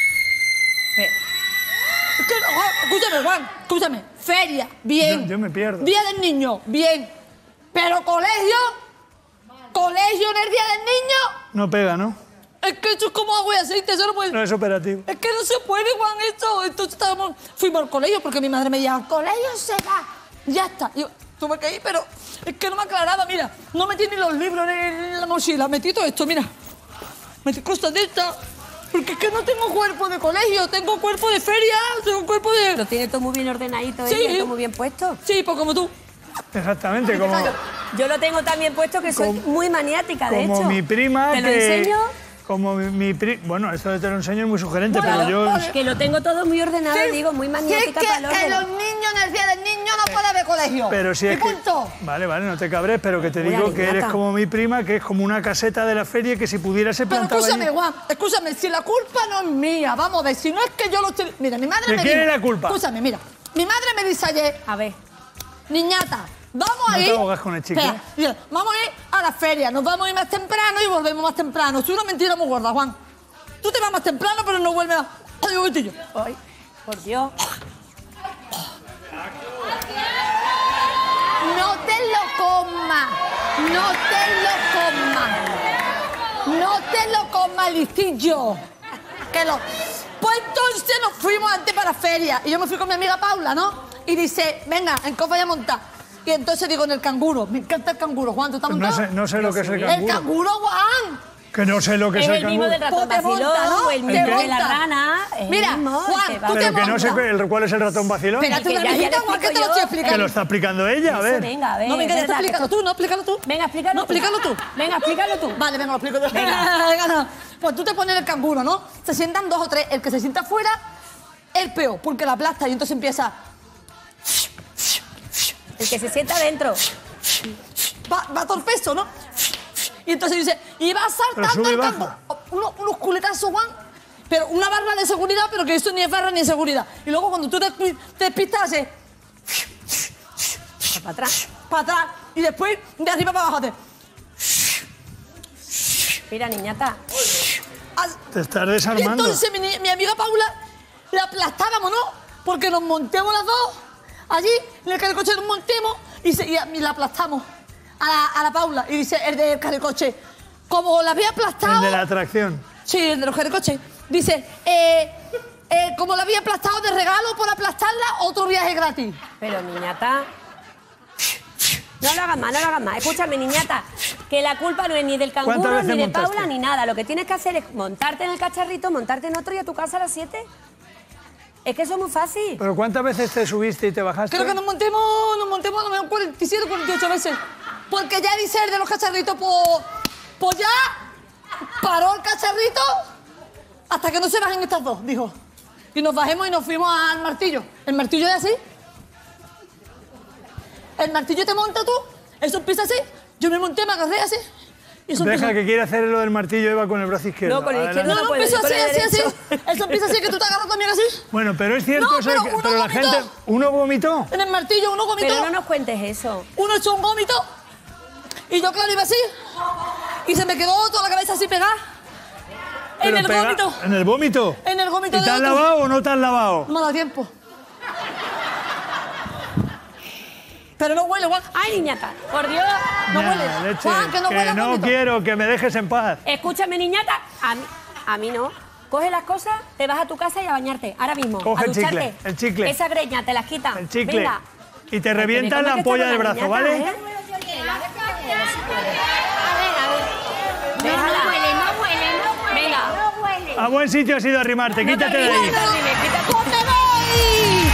Es que, Juan, escúchame, Juan, escúchame. Feria, bien. Yo- yo me pierdo. Día del Niño, bien. Pero colegio, colegio en el Día del Niño, No pega, ¿no? es que esto es como agua y aceite, eso no puede... No es operativo. Es que no se puede, Juan, esto. Entonces estábamos, fuimos al colegio porque mi madre me decía, al colegio se va. Ya está. Y yo tuve que ir, pero es que no me aclaraba, mira. No metí ni los libros en la mochila, metí todo esto, mira. Metí cosas de estas. Porque es que no tengo cuerpo de colegio, tengo cuerpo de feria, tengo cuerpo de... Lo tiene todo muy bien ordenadito, Sí. ¿eh? Todo muy bien puesto. Sí, pues como tú. Exactamente, como, Yo lo tengo también puesto, que soy Como- muy maniática, de como hecho. mi prima ¿Te lo que... enseño? Como mi, mi pri- Bueno, esto de te lo enseño es muy sugerente, Bueno, pero yo... vale. Que lo tengo todo muy ordenado, Sí, digo, muy sí, maniática que, para el que orden. los niños en el Día del Niño no puede haber colegio. Pero si y es que... punto. Vale, vale, no te cabres, pero que te Uy, digo que Arinata. eres como mi prima, que es como una caseta de la feria que si pudiera se Pero plantaba escúchame, allí. Juan, escúchame, si la culpa no es mía, vamos a ver, si no es que yo lo estoy... Mira, mi madre ¿De me quién dijo... es la culpa? Escúchame, mira, mi madre me dice ayer, A ver. niñata, vamos No a te ir... ahogas con el chicle. Espera, mira, vamos a ir a la feria, nos vamos a ir más temprano y volvemos más temprano. Es una mentira muy gorda, Juan. Tú te vas más temprano, pero no vuelves a... Ay, un momentillo. Ay, por Dios. No te lo comas, no te lo comas, no te lo comas, listillo. Que lo... Pues entonces nos fuimos antes para la feria y yo me fui con mi amiga Paula, ¿no? Y dice, venga, ¿en qué os vais a montar? Y entonces digo, en el canguro. Me encanta el canguro, Juan, ¿tú estás No montado? sé, no sé lo que es el El canguro. canguro, Juan. Que no sé lo que es, Es el el mismo canguro. del ratón Pues te monta, vacilón, ¿no? o el Te mismo de la monta. rana. es el Mira, mismo, Juan, que va- tú te Pero que no sé montas. cuál- cuál es el ratón vacilón. Espérate Que una ya- ya minutita, le Juan, que te lo explico estoy yo. Que explicando. lo está explicando ella, a Eso, ver. venga, a ver. No, venga, es ya verdad, explícalo esto- tú, no, explícalo tú. Venga, explícalo No, tú. explícalo tú. Venga, explícalo tú. Vale, venga, lo explico yo. Venga. Venga, no. Pues tú te pones el canguro, ¿no? Se sientan dos o tres. El que se sienta afuera, el peor, porque la aplasta y entonces empieza... El que se sienta adentro. Va, va todo el peso, ¿no? Y entonces dice, y va Pero saltando sube y el baja. canguro. Unos, unos culetazos, Juan. Pero una barra de seguridad, pero que eso ni es barra ni es seguridad. Y luego cuando tú te, te despistas, hace... Para atrás. para atrás. Y después de arriba para abajo hace... Mira, niñata. Te estás desarmando. Y entonces mi, mi amiga Paula la aplastábamos, ¿no? Porque nos montemos las dos allí, en el carricoche nos montemos y, se, y, y la aplastamos a la, a la Paula. Y dice el del carricoche, como la había aplastado... El de la atracción. Sí, el de los carricoches. Dice, eh, eh, como la había aplastado de regalo por aplastarla, otro viaje gratis. Pero, niñata... No lo hagas más, no lo hagas más. Escúchame, niñata, que la culpa no es ni del canguro, ni de montaste? Paula, ni nada. Lo que tienes que hacer es montarte en el cacharrito, montarte en otro y a tu casa a las siete. Es que eso es muy fácil. ¿Pero cuántas veces te subiste y te bajaste? Creo que nos montemos, nos montemos a lo mejor cuarenta y siete, cuarenta y ocho veces. Porque ya dice el de los cacharritos, pues, pues ya paró el cacharrito hasta que no se bajen estas dos, dijo. Y nos bajemos y nos fuimos al martillo. El martillo es así. El martillo te monta tú, eso empieza así. Yo me monté, me agarré así. Y eso Deja empieza... que quiere hacer lo del martillo, Eva, con el brazo izquierdo. No, con el Adelante. izquierdo No, no, puede, empezó con así, el así, así. derecho. Eso empieza así, que tú te agarras también así. Bueno, pero es cierto No, eso pero de que uno pero la vomitó. gente... ¿Uno vomitó? En el martillo uno vomitó. Pero no nos cuentes eso. Uno echó un vómito. Y yo, claro, iba así. Y se me quedó toda la cabeza así pegada. En Pero el pega- vómito. ¿En el vómito? En el vómito ¿Y de te has otro. lavado o no te has lavado? No me da tiempo. Pero no huele, Juan. Ay, niñata, por Dios. No Nah, huele. leche, Juan, que no huele a no vómito. quiero, que me dejes en paz. Escúchame, niñata. A mí, a mí no. Coge las cosas, te vas a tu casa y a bañarte. Ahora mismo. Coge a el chicle, ducharte. el chicle. Esa greña, te las quitas. El chicle. Venga. Y te Ay, revientas pero la ¿cómo que ampolla está del con la brazo, niñata, ¿vale? eh? Déjala. No huele, no huele, no huele. Venga. No huele. A buen sitio has ido a arrimarte, No te quítate de ríes, ahí. no te ríes, quítate. ¡No te voy!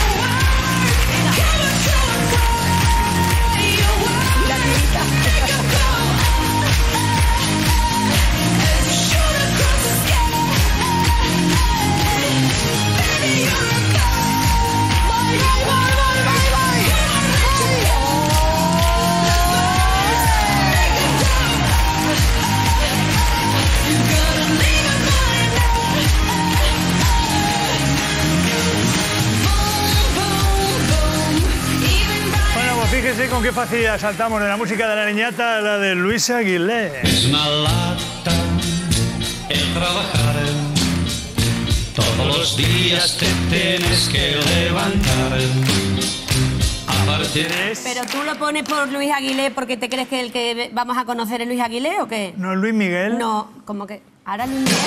Bueno, pues fíjese con qué facilidad saltamos de la música de la niñata a la de Luis Aguilé. Es una lata el trabajar. Todos los días te tienes que levantar. Aparte de Pero tú lo pones por Luis Aguilé porque te crees que el que vamos a conocer es Luis Aguilé o qué? ¿No es Luis Miguel? No, como que ahora Luis Miguel.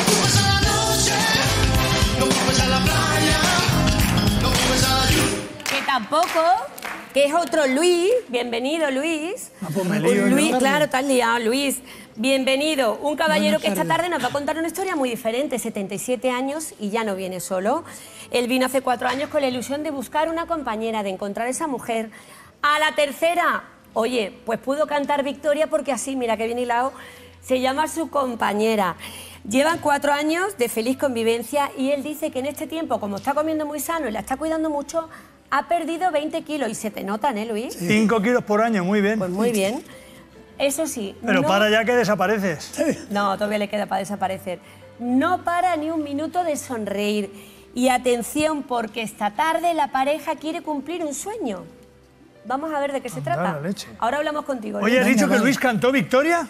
Que tampoco, que es otro Luis. Bienvenido, Luis. Ah, pues me lío, Luis, ¿no? claro, te has liado, Luis. Bienvenido. Un caballero que esta tarde nos va a contar una historia muy diferente. setenta y siete años y ya no viene solo. Él vino hace cuatro años con la ilusión de buscar una compañera, de encontrar esa mujer. A la tercera, oye, pues pudo cantar victoria porque así, mira que bien hilado, se llama su compañera. Llevan cuatro años de feliz convivencia y él dice que en este tiempo, como está comiendo muy sano y la está cuidando mucho, ha perdido veinte kilos. Y se te notan, ¿eh, Luis? Cinco kilos por año, muy bien. Pues muy bien. Eso sí. Pero no- para ya que desapareces. No, todavía le queda para desaparecer. No para ni un minuto de sonreír. Y atención, porque esta tarde la pareja quiere cumplir un sueño. Vamos a ver de qué se Anda trata. la leche. Ahora hablamos contigo. Oye, ¿has Luis. dicho que Luis cantó victoria?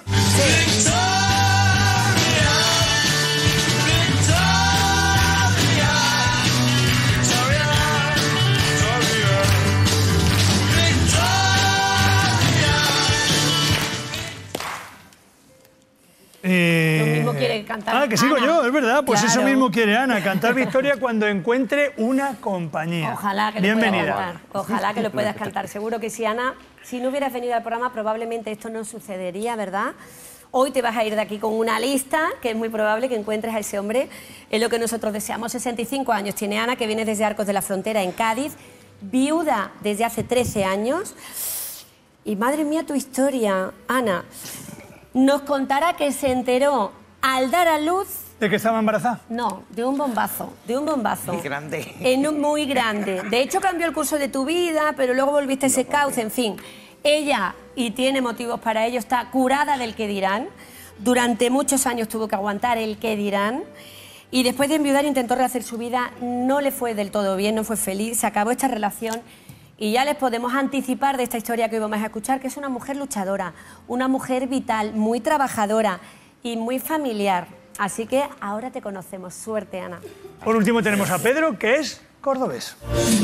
Eh, Lo mismo quiere cantar Ah, que sigo Ana. yo, es verdad. Pues eso Claro. mismo quiere Ana, cantar victoria cuando encuentre una compañía. Ojalá que lo Bienvenida. puedas cantar. Ojalá que lo puedas cantar. Seguro que sí, Ana. Si no hubieras venido al programa, probablemente esto no sucedería, ¿verdad? Hoy te vas a ir de aquí con una lista, que es muy probable que encuentres a ese hombre. Es lo que nosotros deseamos. sesenta y cinco años tiene Ana, que viene desde Arcos de la Frontera, en Cádiz. Viuda desde hace trece años. Y madre mía, tu historia, Ana. Nos contará que se enteró al dar a luz... ¿De que estaba embarazada? No, de un bombazo, de un bombazo. Muy grande. En un- muy grande. De hecho, cambió el curso de tu vida, pero luego volviste a ese cauce, en fin. Ella, y tiene motivos para ello, está curada del que dirán. Durante muchos años tuvo que aguantar el que dirán. Y después de enviudar intentó rehacer su vida. No le fue del todo bien, no fue feliz. Se acabó esta relación. Y ya les podemos anticipar de esta historia que hoy vamos a escuchar, que es una mujer luchadora, una mujer vital, muy trabajadora. y muy familiar. Así que ahora te conocemos. Suerte, Ana. Por último tenemos a Pedro, que es cordobés.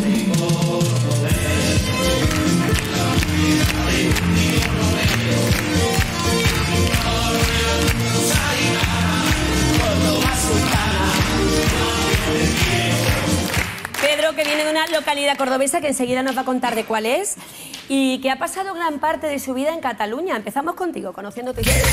Pedro, que viene de una localidad cordobesa que enseguida nos va a contar de cuál es y que ha pasado gran parte de su vida en Cataluña. Empezamos contigo, conociendo tu historia.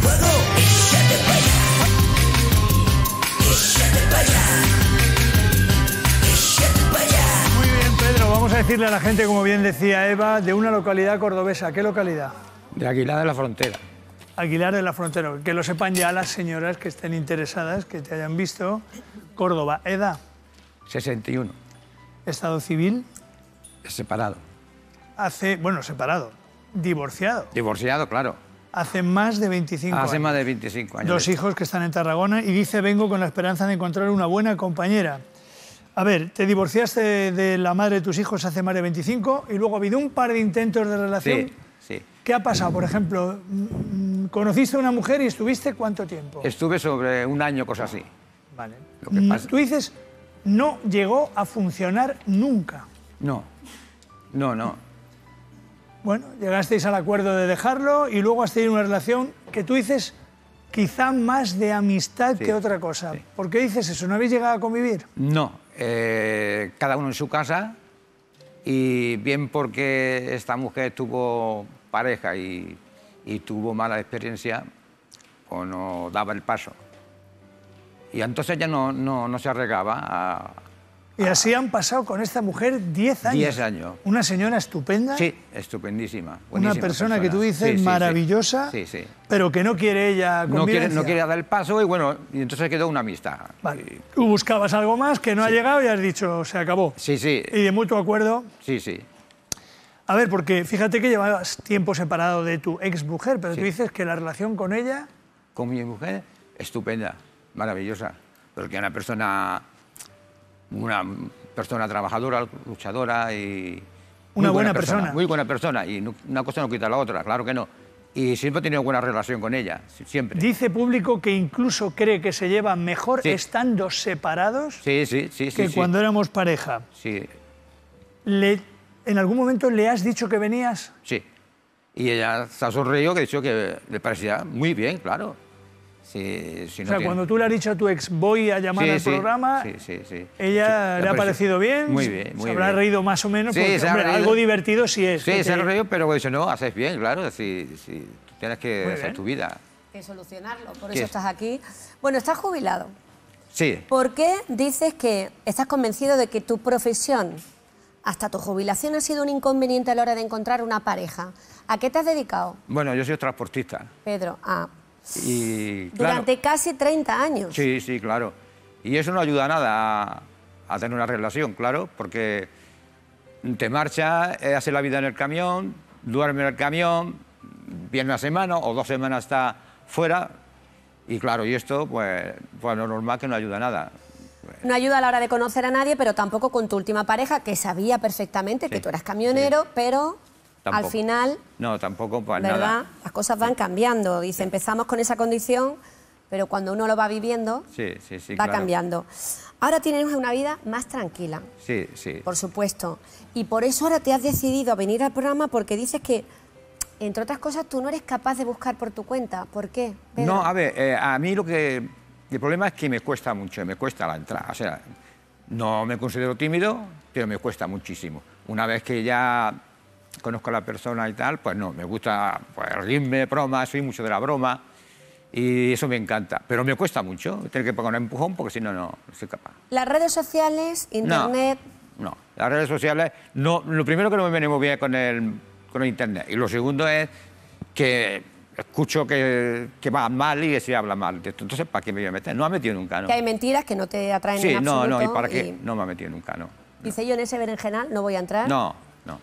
Muy bien, Pedro, vamos a decirle a la gente, como bien decía Eva, de una localidad cordobesa. ¿Qué localidad? De Aguilar de la Frontera. Aguilar de la Frontera. Que lo sepan ya las señoras que estén interesadas, que te hayan visto. Córdoba. ¿Edad? sesenta y uno. ¿Estado civil? Separado. Hace, bueno, separado. Divorciado. Divorciado, claro. Hace más de veinticinco años. Hace más de veinticinco años. Dos hijos que están en Tarragona y dice, vengo con la esperanza de encontrar una buena compañera. A ver, te divorciaste de, de la madre de tus hijos hace más de veinticinco y luego ha habido un par de intentos de relación. Sí, sí. ¿Qué ha pasado? Por ejemplo, ¿conociste a una mujer y estuviste cuánto tiempo? Estuve sobre un año, cosa así. Vale. Lo que pasa... Tú dices, no llegó a funcionar nunca. No, no, no. Bueno, llegasteis al acuerdo de dejarlo y luego has tenido una relación que tú dices quizá más de amistad Sí, que otra cosa. sí. ¿Por qué dices eso? ¿No habéis llegado a convivir? No, eh, cada uno en su casa y bien porque esta mujer tuvo pareja y, y tuvo mala experiencia o no daba el paso. Y entonces ya no, no, no se arreglaba a... Y así han pasado con esta mujer diez años. diez años. Una señora estupenda. Sí, estupendísima. Una buenísima persona, que tú dices Sí, sí, sí. maravillosa, Sí, sí. pero que no quiere ella No quiere, convivencia. no quiere dar el paso y bueno, y entonces quedó una amistad. Vale. Tú buscabas algo más que no ha llegado y has dicho, se acabó. Sí, sí. Y de mutuo acuerdo. Sí, sí. A ver, porque fíjate que llevabas tiempo separado de tu ex mujer, pero Sí. tú dices que la relación con ella... Con mi mujer, estupenda, maravillosa. Porque una persona, una persona trabajadora, luchadora y... Una muy buena persona. Muy buena persona. Y no- una cosa no quita la otra, claro que no. Y siempre he tenido buena relación con ella, si- siempre. Dice público que incluso cree que se llevan mejor Sí. estando separados Sí, sí, sí. sí que sí. cuando éramos pareja. Sí, Le, ¿En algún momento le has dicho que venías? sí. Y ella se ha sonreído, que ha dicho que le parecía muy bien, claro. Sí, si O no sea, tiene- cuando tú le has dicho a tu ex, voy a llamar Sí, al sí, programa, sí, sí, sí. ella Sí, le ha parecido bien, Muy bien, muy se habrá bien. reído más o menos, Sí, porque se ha hombre, reído. algo divertido sí es. Sí, que se ha te- reído, pero dice, no, haces bien, claro, si, si tú tienes que Muy hacer bien. tu vida. Que solucionarlo, por ¿Qué eso es? estás aquí. Bueno, estás jubilado. Sí, ¿Por qué dices que estás convencido de que tu profesión, hasta tu jubilación, ha sido un inconveniente a la hora de encontrar una pareja? ¿A qué te has dedicado, bueno, yo soy transportista Pedro? Ah, y claro, durante casi treinta años. sí, sí, claro. Y eso no ayuda a nada a, a tener una relación, claro, porque te marcha, eh, hace la vida en el camión, duerme en el camión, viene una semana o dos semanas está fuera y claro, y esto, pues, pues lo normal que no ayuda a nada. No ayuda a la hora de conocer a nadie, pero tampoco con tu última pareja, que sabía perfectamente que Sí, tú eras camionero, pero Tampoco. al final, No, tampoco, pues ¿verdad? nada. Las cosas van cambiando. Dice, empezamos con esa condición, pero cuando uno lo va viviendo, Sí, sí, sí, va claro. cambiando. Ahora tienes una vida más tranquila, Sí, sí. por supuesto. Y por eso ahora te has decidido a venir al programa porque dices que, entre otras cosas, tú no eres capaz de buscar por tu cuenta. ¿Por qué, Pedro? No, a ver, eh, a mí lo que... El problema es que me cuesta mucho, me cuesta la entrada. O sea, no me considero tímido, pero me cuesta muchísimo. Una vez que ya conozco a la persona y tal, pues no, me gusta pues, reírme, broma, soy mucho de la broma y eso me encanta. Pero me cuesta mucho, tener que poner un empujón porque si no, no soy capaz. Las redes sociales, internet... No, las redes sociales, no, lo primero que no me viene muy bien con el, con el internet. Y lo segundo es que escucho que, que va mal y que se habla mal. Entonces, ¿para qué me voy a meter? No me ha metido nunca, ¿no? Que hay mentiras que no te atraen Sí, en no, absoluto. no, ¿y para qué? y No me ha metido nunca, no. Dice, yo en ese berenjenal no voy a entrar. No, no.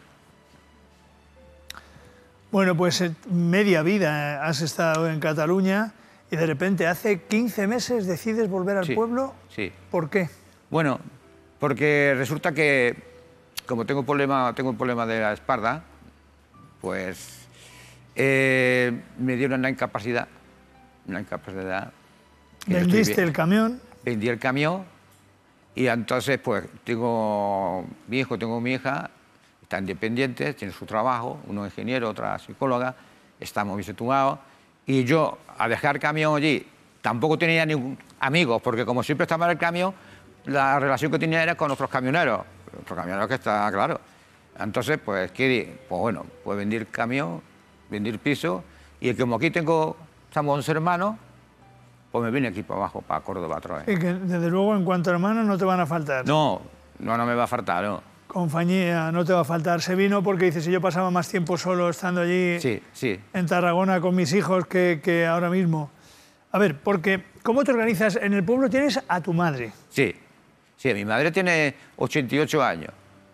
Bueno, pues eh, media vida has estado en Cataluña y de repente hace quince meses decides volver al Sí, pueblo. sí. ¿Por qué? Bueno, porque resulta que, como tengo, problema, tengo un problema de la espalda, pues eh, me dieron la incapacidad una incapacidad. que no estoy ¿Vendiste bien. el camión? Vendí el camión y entonces pues tengo mi hijo, tengo mi hija, están independientes, tienen su trabajo, uno es ingeniero, otra psicóloga, estamos bien situados y yo a dejar el camión allí tampoco tenía ningún amigos porque como siempre estaba en el camión, la relación que tenía era con otros camioneros, otros camioneros que está claro. Entonces pues, ¿qué? Pues bueno, pues vendí el camión, vendí el piso y como aquí tengo, estamos once hermanos, pues me vine aquí para abajo, para Córdoba otra vez. Y que desde luego en cuanto a hermanos no te van a faltar. No, no, no me va a faltar, no. Compañía no te va a faltar. Se vino porque dice, si yo pasaba más tiempo solo estando allí Sí, sí. en Tarragona con mis hijos que, que ahora mismo. A ver, porque ¿cómo te organizas? En el pueblo tienes a tu madre. Sí, sí, mi madre tiene ochenta y ocho años.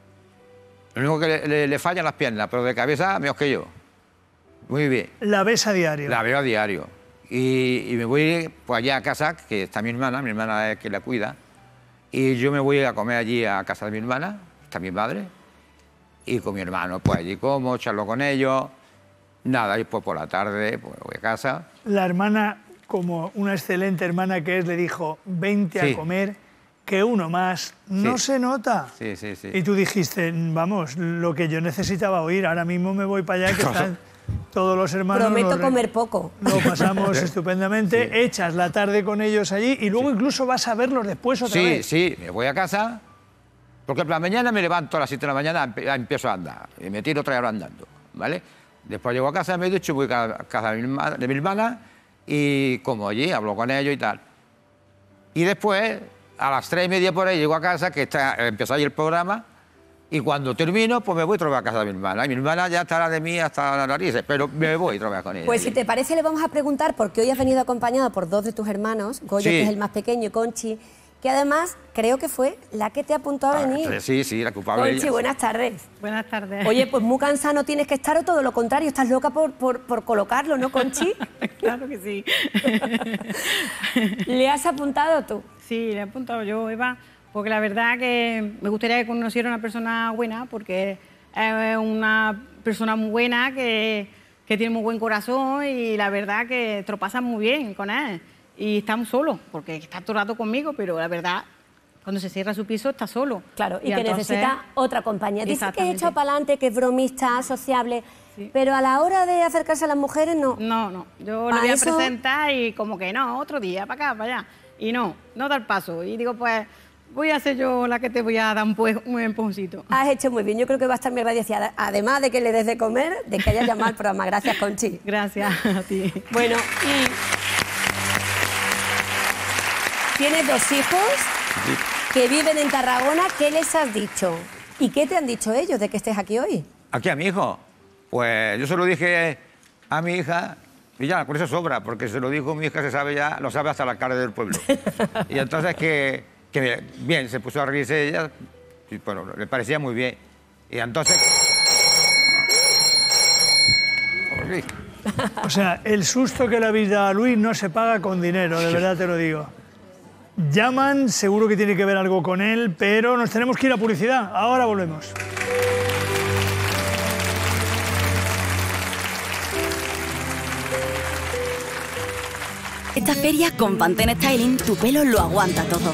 Lo único que le, le, le fallan las piernas, pero de cabeza mejor que yo. Muy bien. La ves a diario. La veo a diario. Y, y me voy pues, allá a casa, que está mi hermana, mi hermana es que la cuida, y yo me voy a comer allí a casa de mi hermana, está mi madre, y con mi hermano, pues allí como, charlo con ellos, nada, y pues por la tarde pues, voy a casa. La hermana, como una excelente hermana que es, le dijo, vente Sí. a comer, que uno más no Sí. se nota. Sí, sí, sí. Y tú dijiste, vamos, lo que yo necesitaba oír, ahora mismo me voy para allá, que están todos los hermanos. Prometo nos re- comer poco. Lo pasamos estupendamente, echas la tarde con ellos allí y luego incluso vas a verlos después otra Sí, vez. sí, me voy a casa, porque por la mañana me levanto a las siete de la mañana, empe- ya empiezo a andar, y me tiro otra hora andando, ¿vale? Después llego a casa, me ducho, voy a casa de mi, hermana, de mi hermana y como allí, hablo con ellos y tal. Y después, a las tres y media por ahí, llego a casa, que está, empezó ahí el programa, y cuando termino, pues me voy otra vez a casa de mi hermana. Y mi hermana ya estará de mí hasta las narices, pero me voy otra vez con ella. Pues si te parece le vamos a preguntar, porque hoy has venido acompañado por dos de tus hermanos, Goyo, Sí. que es el más pequeño, y Conchi, que además creo que fue la que te apuntó a venir. Sí, sí, la culpable Conchi, ella. buenas tardes. Buenas tardes. Oye, pues muy cansado no tienes que estar o todo lo contrario, estás loca por, por, por colocarlo, ¿no, Conchi? Claro que sí. ¿Le has apuntado tú? Sí, le he apuntado yo, Eva, porque la verdad que me gustaría que conociera una persona buena, porque es una persona muy buena que, que tiene muy buen corazón y la verdad que te lo pasas muy bien con él. Y estamos solos, porque está todo el rato conmigo, pero la verdad, cuando se cierra su piso está solo. Claro, y, que entonces- necesita otra compañía. Dice que es Exactamente. echado para adelante, que es bromista, sociable, pero a la hora de acercarse a las mujeres no. No, no. Yo Pa' le voy a eso- presentar y como que no, otro día, para acá, para allá. Y no, no da el paso. Y digo, pues voy a ser yo la que te voy a dar un, pues, un empujoncito. Has hecho muy bien, yo creo que va a estar muy agradecida. Además de que le des de comer, de que hayas llamado al programa. Gracias, Conchi. Gracias a ti. Bueno, y tienes dos hijos que viven en Tarragona. ¿Qué les has dicho? ¿Y qué te han dicho ellos de que estés aquí hoy? ¿Aquí a mi hijo? Pues yo se lo dije a mi hija y ya, con eso sobra, porque se lo dijo mi hija, se sabe ya, lo sabe hasta la cara del pueblo. Y entonces que, que bien, se puso a reírse ella, y bueno, le parecía muy bien. Y entonces... O sea, el susto que le habéis dado a Luis no se paga con dinero, de verdad te lo digo. Llaman, seguro que tiene que ver algo con él, pero nos tenemos que ir a publicidad. Ahora volvemos. Esta feria con Pantene Styling tu pelo lo aguanta todo.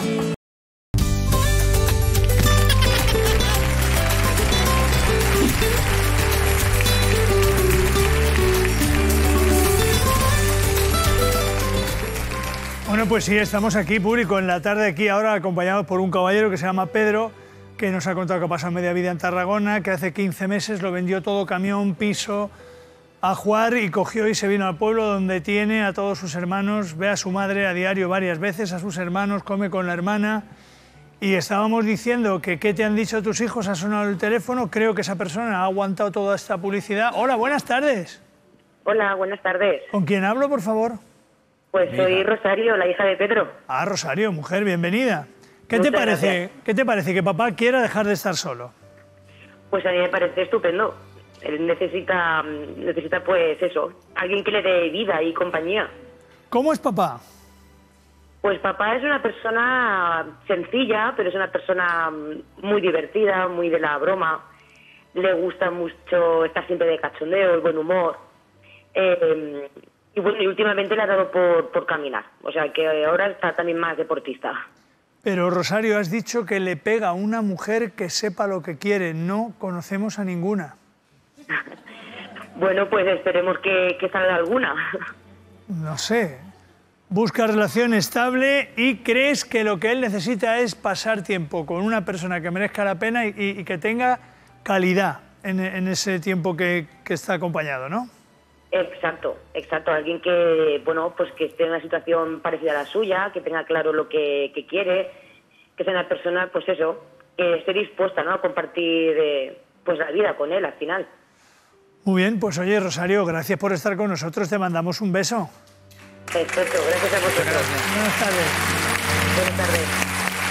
Bueno, pues sí, estamos aquí, público, en la tarde aquí ahora acompañados por un caballero que se llama Pedro, que nos ha contado que ha pasado media vida en Tarragona, que hace quince meses lo vendió todo, camión, piso, a jugar y cogió y se vino al pueblo donde tiene a todos sus hermanos, ve a su madre a diario varias veces, a sus hermanos, come con la hermana. Y estábamos diciendo que qué te han dicho tus hijos, ha sonado el teléfono, creo que esa persona ha aguantado toda esta publicidad. Hola, buenas tardes. Hola, buenas tardes. ¿Con quién hablo, por favor? Pues soy Rosario, la hija de Pedro. Ah, Rosario, mujer, bienvenida. ¿Qué Muchas te parece? gracias. ¿Qué te parece que papá quiera dejar de estar solo? Pues a mí me parece estupendo. Él necesita, necesita pues eso, alguien que le dé vida y compañía. ¿Cómo es papá? Pues papá es una persona sencilla, pero es una persona muy divertida, muy de la broma. Le gusta mucho estar siempre de cachondeo, el buen humor. Eh, y bueno, y últimamente le ha dado por, por caminar, o sea que ahora está también más deportista. Pero Rosario, has dicho que le pega a una mujer que sepa lo que quiere. No conocemos a ninguna. Bueno, pues esperemos que, que salga alguna. No sé. Busca relación estable y crees que lo que él necesita es pasar tiempo con una persona que merezca la pena y, y, y que tenga calidad en, en ese tiempo que, que está acompañado, ¿no? Exacto, exacto. Alguien que, bueno, pues que esté en una situación parecida a la suya, que tenga claro lo que, que quiere, que sea una persona, pues eso, que esté dispuesta, ¿no?, a compartir eh, pues la vida con él al final. Muy bien, pues oye, Rosario, gracias por estar con nosotros. Te mandamos un beso. Perfecto, gracias a vosotros. Buenas tardes. Buenas tardes.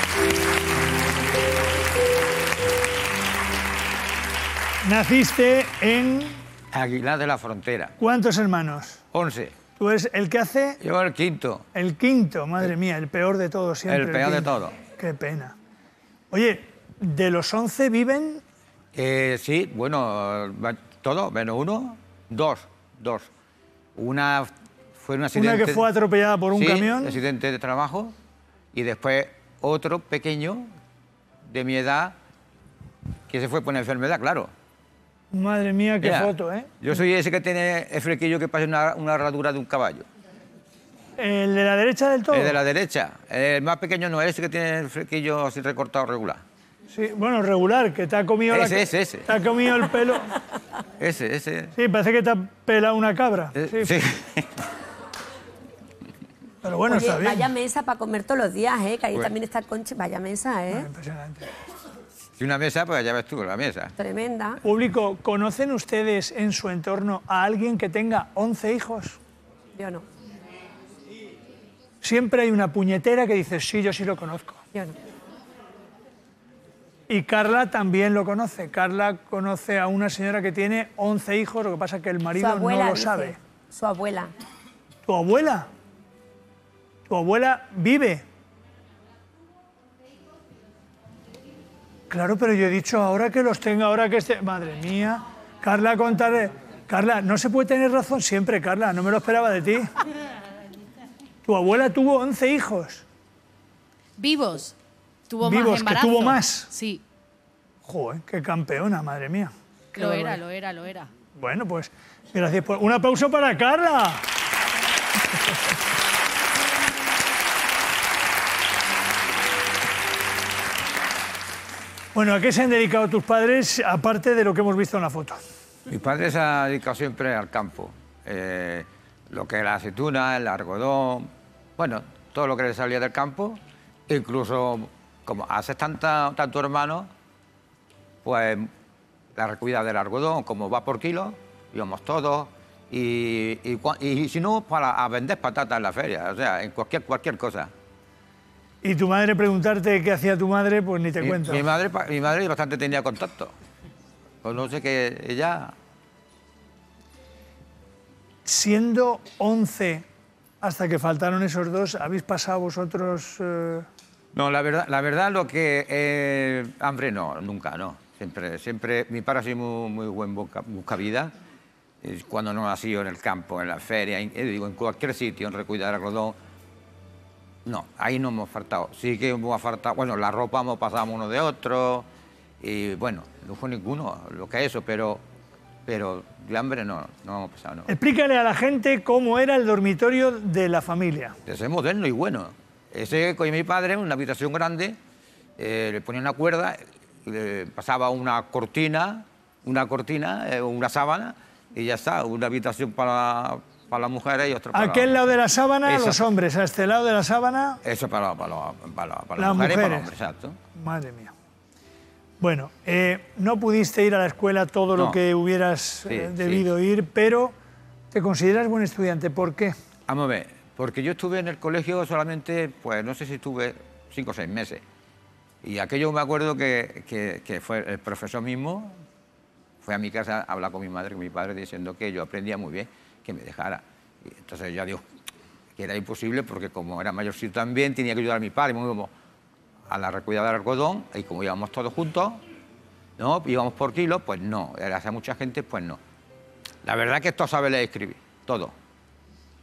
Naciste en... Aguilar de la Frontera. ¿Cuántos hermanos? Once. ¿Tú eres el que hace? Yo el quinto. El quinto, madre mía, el peor de todos siempre. El peor de quinto. todo. Qué pena. Oye, ¿de los once viven? Eh, sí, bueno, todo, menos uno, dos, dos. Una fue un accidente... Una que fue atropellada por un sí, camión. accidente de trabajo. Y después otro pequeño, de mi edad, que se fue por una enfermedad, claro. Madre mía, qué Mira, foto, ¿eh? Yo soy ese que tiene el flequillo que parece una, una herradura de un caballo. ¿El de la derecha del todo? El de la derecha. El más pequeño no es ese que tiene el flequillo así recortado regular. Sí, bueno, regular, que te ha comido Ese, la... ese, ese. Te ha comido el pelo. Ese, ese. Sí, parece que te ha pelado una cabra. Eh, Sí. sí. Pero bueno, Oye, está bien. vaya mesa para comer todos los días, ¿eh? Que ahí Bueno. también está el conche. Vaya mesa, ¿eh? Impresionante. Y una mesa, pues ya ves tú, la mesa. Tremenda. Público, ¿conocen ustedes en su entorno a alguien que tenga once hijos? Yo no. Siempre hay una puñetera que dice, sí, yo sí lo conozco. Yo no. Y Carla también lo conoce. Carla conoce a una señora que tiene once hijos, lo que pasa es que el Su marido abuela no lo dice. sabe. Su abuela. ¿Tu abuela? ¿Tu abuela vive? Claro, pero yo he dicho ahora que los tenga, ahora que esté... Madre mía. Carla, contaré... Carla, no se puede tener razón siempre, Carla. No me lo esperaba de ti. Tu abuela tuvo once hijos. Vivos. Tuvo Vivos, más que embarazo. tuvo más. Sí, Joder, qué campeona, madre mía. Qué lo era, barbaridad. lo era, lo era. Bueno, pues gracias por... Un aplauso para Carla. Bueno, ¿a qué se han dedicado tus padres, aparte de lo que hemos visto en la foto? Mi padre se ha dedicado siempre al campo. Eh, lo que es la aceituna, el algodón, bueno, todo lo que le salía del campo. Incluso, como haces tanta, tanto hermano, pues la recogida del algodón, como va por kilo, íbamos todos. Y, y, cua- y si no, para a vender patatas en la feria, o sea, en cualquier, cualquier cosa. Y tu madre preguntarte qué hacía tu madre, pues ni te Mi, cuento. mi madre, pa- mi madre bastante tenía contacto. Pues no sé qué, ella... Siendo once, hasta que faltaron esos dos, ¿habéis pasado vosotros...? eh, No, la verdad, la verdad lo que... eh, hambre no, nunca, no. Siempre, siempre... Mi padre ha sido muy, muy buen busca, buscavida. Eh, Cuando no ha sido en el campo, en la feria, en, eh, digo, en cualquier sitio, en recuidar algodón. No, ahí no hemos faltado. Sí que hemos faltado... Bueno, la ropa hemos pasado uno de otro. Y bueno, no fue ninguno lo que es eso, pero... Pero de hambre no, no hemos pasado, no. Explícale a la gente cómo era el dormitorio de la familia. Ese es moderno y bueno. Ese con mi padre, una habitación grande, eh, le ponía una cuerda, le pasaba una cortina, una cortina, eh, una sábana, y ya está, una habitación para, para las mujeres y otra A para... aquel lado de la sábana, Esa- los hombres. A este lado de la sábana, Eso para, para, para, para Las las mujeres y para mujeres. los hombres, exacto. madre mía. Bueno, eh, no pudiste ir a la escuela todo lo No. que hubieras eh, Sí, debido ir, pero te consideras buen estudiante. ¿Por qué? Vamos a ver, porque yo estuve en el colegio solamente, pues no sé si estuve cinco o seis meses. Y aquello me acuerdo que, que, que fue el profesor mismo, fue a mi casa a hablar con mi madre, con mi padre, diciendo que yo aprendía muy bien, que me dejara. Y entonces ya digo que era imposible porque como era mayorcito también, tenía que ayudar a mi padre. Me íbamos a la recogida del algodón y como íbamos todos juntos, ¿no? Íbamos por kilo, pues no. Era hace mucha gente, pues no. La verdad que esto sabe leer y escribir, todo.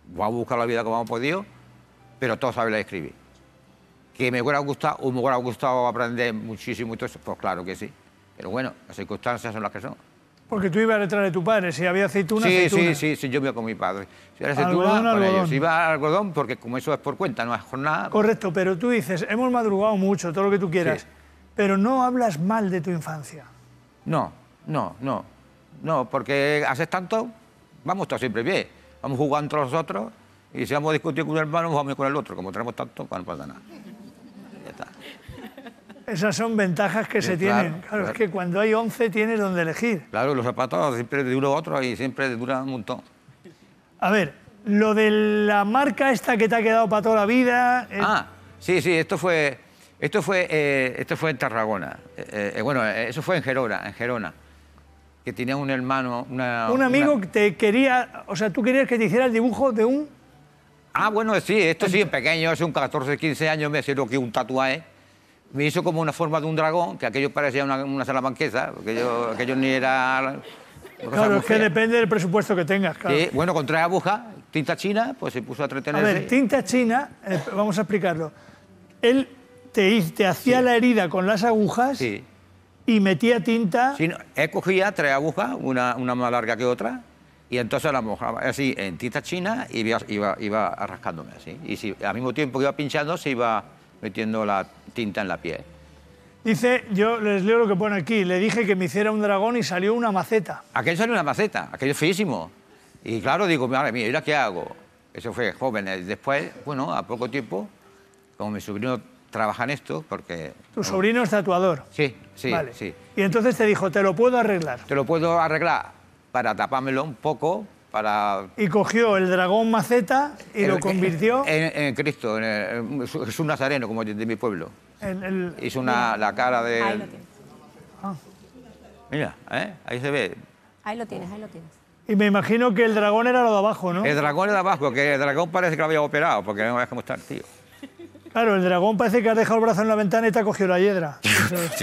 vamos a buscar la vida como hemos podido, pero todos saben escribir. ¿Que me hubiera gustado o me hubiera gustado aprender muchísimo y todo eso? Pues claro que sí. Pero bueno, las circunstancias son las que son. Porque tú ibas detrás de tu padre, si había aceituna, Sí, aceituna. sí, sí, sí, yo iba con mi padre. Si era aceituna, Algodón, con algodón. ellos. Iba al algodón porque como eso es por cuenta, no es jornada. Correcto, pero tú dices, hemos madrugado mucho, todo lo que tú quieras, Sí. pero no hablas mal de tu infancia. No, no, no. No, porque haces tanto, vamos todos siempre bien. Vamos jugando entre nosotros y si vamos a discutir con un hermano, vamos con el otro. Como tenemos tanto, pues no pasa nada. Ya está. Esas son ventajas que Sí, se claro, tienen. Claro, claro. es que cuando hay once tienes donde elegir. Claro, los zapatos siempre de uno a otro y siempre dura un montón. A ver, lo de la marca esta que te ha quedado para toda la vida... eh, Ah, sí, sí, esto fue, esto fue, eh, esto fue en Tarragona. Eh, eh, bueno, eh, eso fue en Gerona, en Gerona, que tenía un hermano, una... un amigo una- que te quería... O sea, tú querías que te hiciera el dibujo de un... Ah, bueno, sí, esto sí, en pequeño, hace un catorce, quince años me hicieron aquí un tatuaje. Me hizo como una forma de un dragón, que aquello parecía una, una salamanquesa, porque yo, aquello ni era... Claro, es que depende del presupuesto que tengas, claro. Sí, bueno, con tres agujas, tinta china, pues se puso a A entretenerse. ver, tinta china, eh, vamos a explicarlo. Él te, hi- te hacía la herida con las agujas Sí. y metía tinta... Sí, no, él cogía tres agujas, una, una más larga que otra, y entonces la mojaba así en tinta china y iba, iba, iba rascándome así. Y si al mismo tiempo que iba pinchando, se iba metiendo la tinta en la piel. Dice, yo les leo lo que pone aquí, le dije que me hiciera un dragón y salió una maceta. Aquello salió una maceta, aquello es feísimo. Y claro, digo, madre mía, ¿y ahora qué hago? Eso fue joven. Después, bueno, a poco tiempo, como mi sobrino trabaja en esto, porque... Tu sobrino es tatuador. Sí, sí, Vale. sí. Y entonces te dijo, te lo puedo arreglar. Te lo puedo arreglar para tapármelo un poco, para... Y cogió el dragón maceta y lo El- convirtió En, en Cristo, en el- en Jesús Nazareno, como de mi pueblo. en el... Hizo una, la cara de... Ahí lo tienes. Ah. Mira, ¿eh? Ahí se ve. Ahí lo tienes, ahí lo tienes. Y me imagino que el dragón era lo de abajo, ¿no? El dragón es de abajo, que el dragón parece que lo había operado, porque no ves cómo está el tío. Claro, el dragón parece que has dejado el brazo en la ventana y te ha cogido la hiedra. Sí,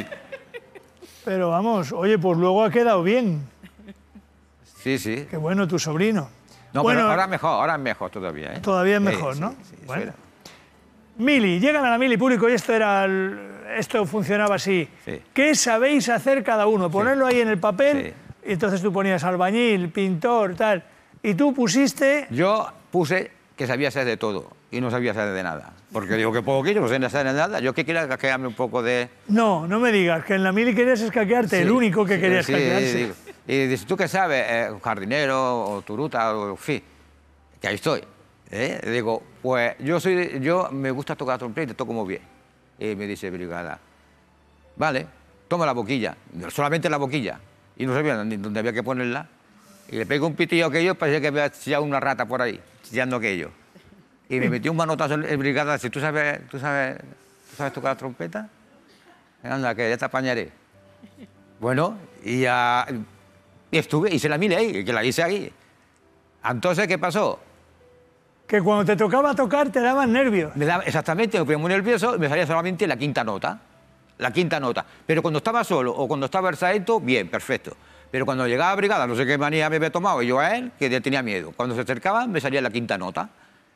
Pero vamos, oye, pues luego ha quedado bien. sí. sí. Qué bueno tu sobrino. No, bueno, pero ahora es mejor, ahora es mejor todavía, ¿eh? todavía es Sí, mejor, sí, ¿no? sí, eso Bueno. era. Mili, llegan a la Mili Público y esto era el- esto funcionaba así. Sí. ¿Qué sabéis hacer cada uno? Ponerlo ahí en el papel y entonces tú ponías albañil, pintor, tal. Y tú pusiste... Yo puse que sabía hacer de todo y no sabía hacer de nada. Porque digo que poco quiero, no sé hacer de nada. Yo que quería caquearme un poco de... No, no me digas, que en la Mili querías escaquearte, el Sí, único que sí, quería sí, escaquearse. digo. Y dices, ¿tú qué sabes? Eh, jardinero o turuta o en fin, que ahí estoy. ¿eh? Digo, pues yo soy, yo me gusta tocar la trompeta y toco muy bien. Y me dice Brigada, vale, toma la boquilla, solamente la boquilla. Y no sabía ni dónde había que ponerla. Y le pego un pitillo a aquello, parecía que había chillado una rata por ahí, chillando aquello. Y me metió un manotazo en Brigada, dice, ¿tú sabes, tú sabes, tú sabes tocar la trompeta? Anda, que ya te apañaré. Bueno, y ya y estuve, hice la Mili ahí, que la hice ahí. Entonces, ¿qué pasó? Que cuando te tocaba tocar te daban nervios. Me daba, exactamente, me ponía muy nervioso y me salía solamente la quinta nota. La quinta nota. Pero cuando estaba solo o cuando estaba el saeto, bien, perfecto. Pero cuando llegaba a Brigada, no sé qué manía me había tomado, y yo a él, que ya tenía miedo. Cuando se acercaba, me salía la quinta nota.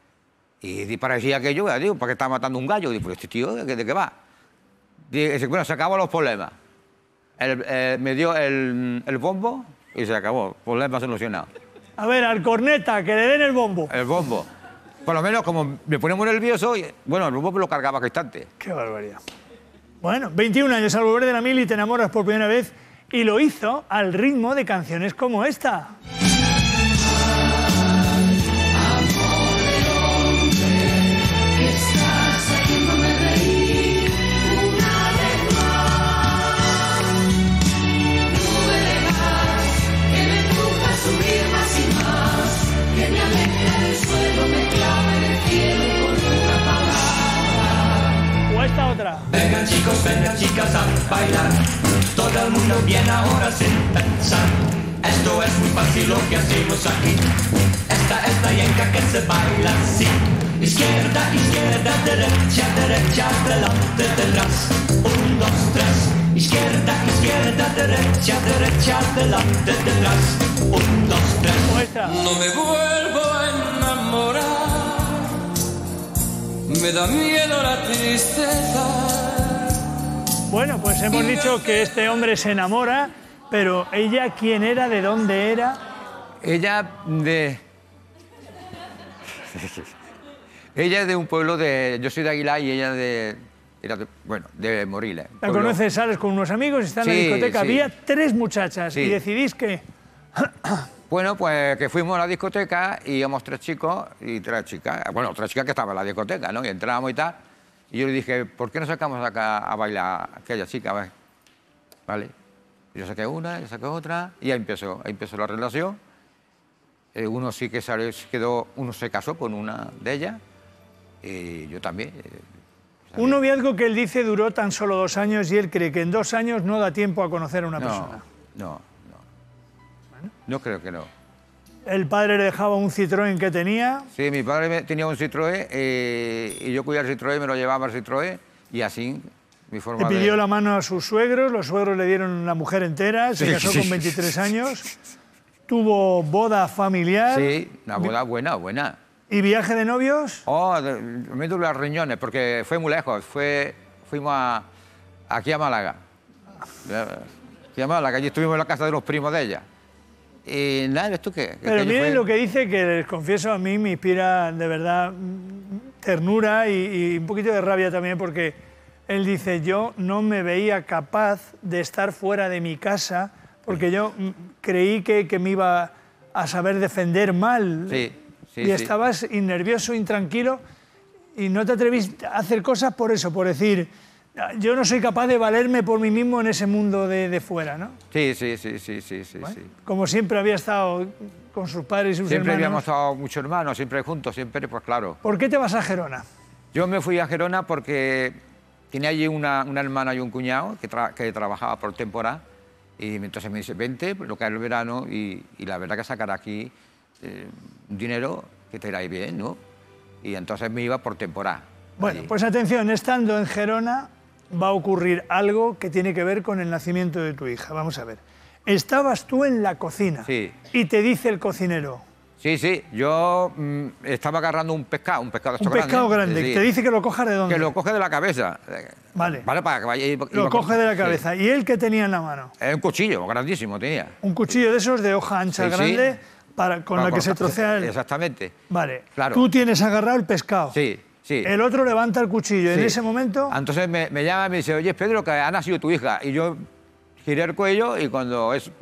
Y parecía que yo, ya digo, ¿para qué estaba matando un gallo? Digo, pero este tío, ¿de qué, de qué va? Dice, bueno, se acabó los problemas. El- eh, me dio el, el bombo y se acabó. Problema solucionado. A ver, al corneta, que le den el bombo. El bombo. Por lo menos, como me ponía muy nervioso, y, bueno, el bombo me lo cargaba al instante. Qué barbaridad. Bueno, veintiún años al volver de la Mili te enamoras por primera vez y lo hizo al ritmo de canciones como esta. Estás haciéndome reír una vez más. No me dejas que me empuja a subir más y más, que me aleja del suelo, me clava en el cielo con una palabra. O esta otra. Vengan chicos, vengan chicas a bailar. Todo el mundo viene ahora sin pensar. Esto es muy fácil lo que hacemos aquí. Esta es la yenca que se baila así. Izquierda, izquierda, derecha, derecha, delante, detrás. Un, dos, tres. Izquierda, izquierda, derecha, derecha, delante, detrás. Un, dos, tres. O esta. No me vuelvo a enamorar. enamorar, me da miedo la tristeza. Bueno, pues hemos dicho que este hombre se enamora, pero ella, ¿quién era? ¿De dónde era? Ella de... ella es de un pueblo de... Yo soy de Aguilar y ella de... Era de, bueno, de Moriles. La conoces, sales con unos amigos, está en la Sí, discoteca. sí. Había tres muchachas Sí. y decidís que... Bueno, pues que fuimos a la discoteca y íbamos tres chicos y tres chicas. Bueno, tres chicas que estaban en la discoteca, ¿no? Y entrábamos y tal. Y yo le dije, ¿por qué no sacamos acá a bailar a aquella chica? ¿Vale? ¿Vale? Y yo saqué una, yo saqué otra y ahí empezó, ahí empezó la relación. Eh, uno sí que salió, se quedó, uno se casó con una de ellas y yo también. eh, Un noviazgo que él dice duró tan solo dos años y él cree que en dos años no da tiempo a conocer a una no, persona. no, no. No creo que no. El padre le dejaba un Citroën que tenía. Sí, mi padre me- tenía un Citroën eh, y yo cuidaba el Citroën, me lo llevaba al Citroën y así mi Le forma pidió de... la mano a sus suegros, los suegros le dieron la mujer entera, se Sí, casó sí. con veintitrés años, tuvo boda familiar. Sí, una boda buena, buena. ¿Y viaje de novios? Oh, de- me duele los riñones porque fue muy lejos, fue, fuimos a, aquí a Málaga. Aquí a Málaga, allí estuvimos en la casa de los primos de ella. Y nada, ¿ves tú qué? Pero Aquello miren fue- lo que dice, que les confieso, a mí me inspira de verdad mm, ternura y, y un poquito de rabia también, porque él dice, yo no me veía capaz de estar fuera de mi casa, porque yo mm, creí que, que me iba a saber defender mal. Sí, sí, y sí. estabas nervioso, intranquilo, y no te atreviste a hacer cosas por eso, por decir, yo no soy capaz de valerme por mí mismo en ese mundo de, de fuera, ¿no? Sí, sí, sí, sí, sí, sí, sí. Como siempre había estado con sus padres y sus Siempre hermanos. habíamos estado muchos hermanos, siempre juntos, siempre, pues claro. ¿Por qué te vas a Gerona? Yo me fui a Gerona porque tenía allí una, una hermana y un cuñado que, tra- que trabajaba por temporada y entonces me dice, vente, lo que es el verano y, y la verdad que sacar aquí eh, un dinero que te irá bien, ¿no? Y entonces me iba por temporada. Bueno, pues atención, estando en Gerona va a ocurrir algo que tiene que ver con el nacimiento de tu hija. Vamos a ver. Estabas tú en la cocina Sí, y te dice el cocinero, sí, sí. Yo mm, estaba agarrando un pescado, un pescado de un estos pescado grandes, grande, sí. te dice que lo cojas de dónde. Que lo coge de la cabeza. Vale. Vale, para que vaya... iba Lo con- coge de la sí. cabeza. ¿Y él qué tenía en la mano? Es un cuchillo grandísimo tenía. Un cuchillo de esos de hoja ancha Sí, sí. grande para, con Para la que se cortar- trocea el... Exactamente. Vale. Claro. Tú tienes agarrado el pescado. Sí, sí. El otro levanta el cuchillo. En Sí. ese momento... Entonces me, me llama y me dice, oye, Pedro, que ha nacido tu hija. Y yo giré el cuello y cuando es,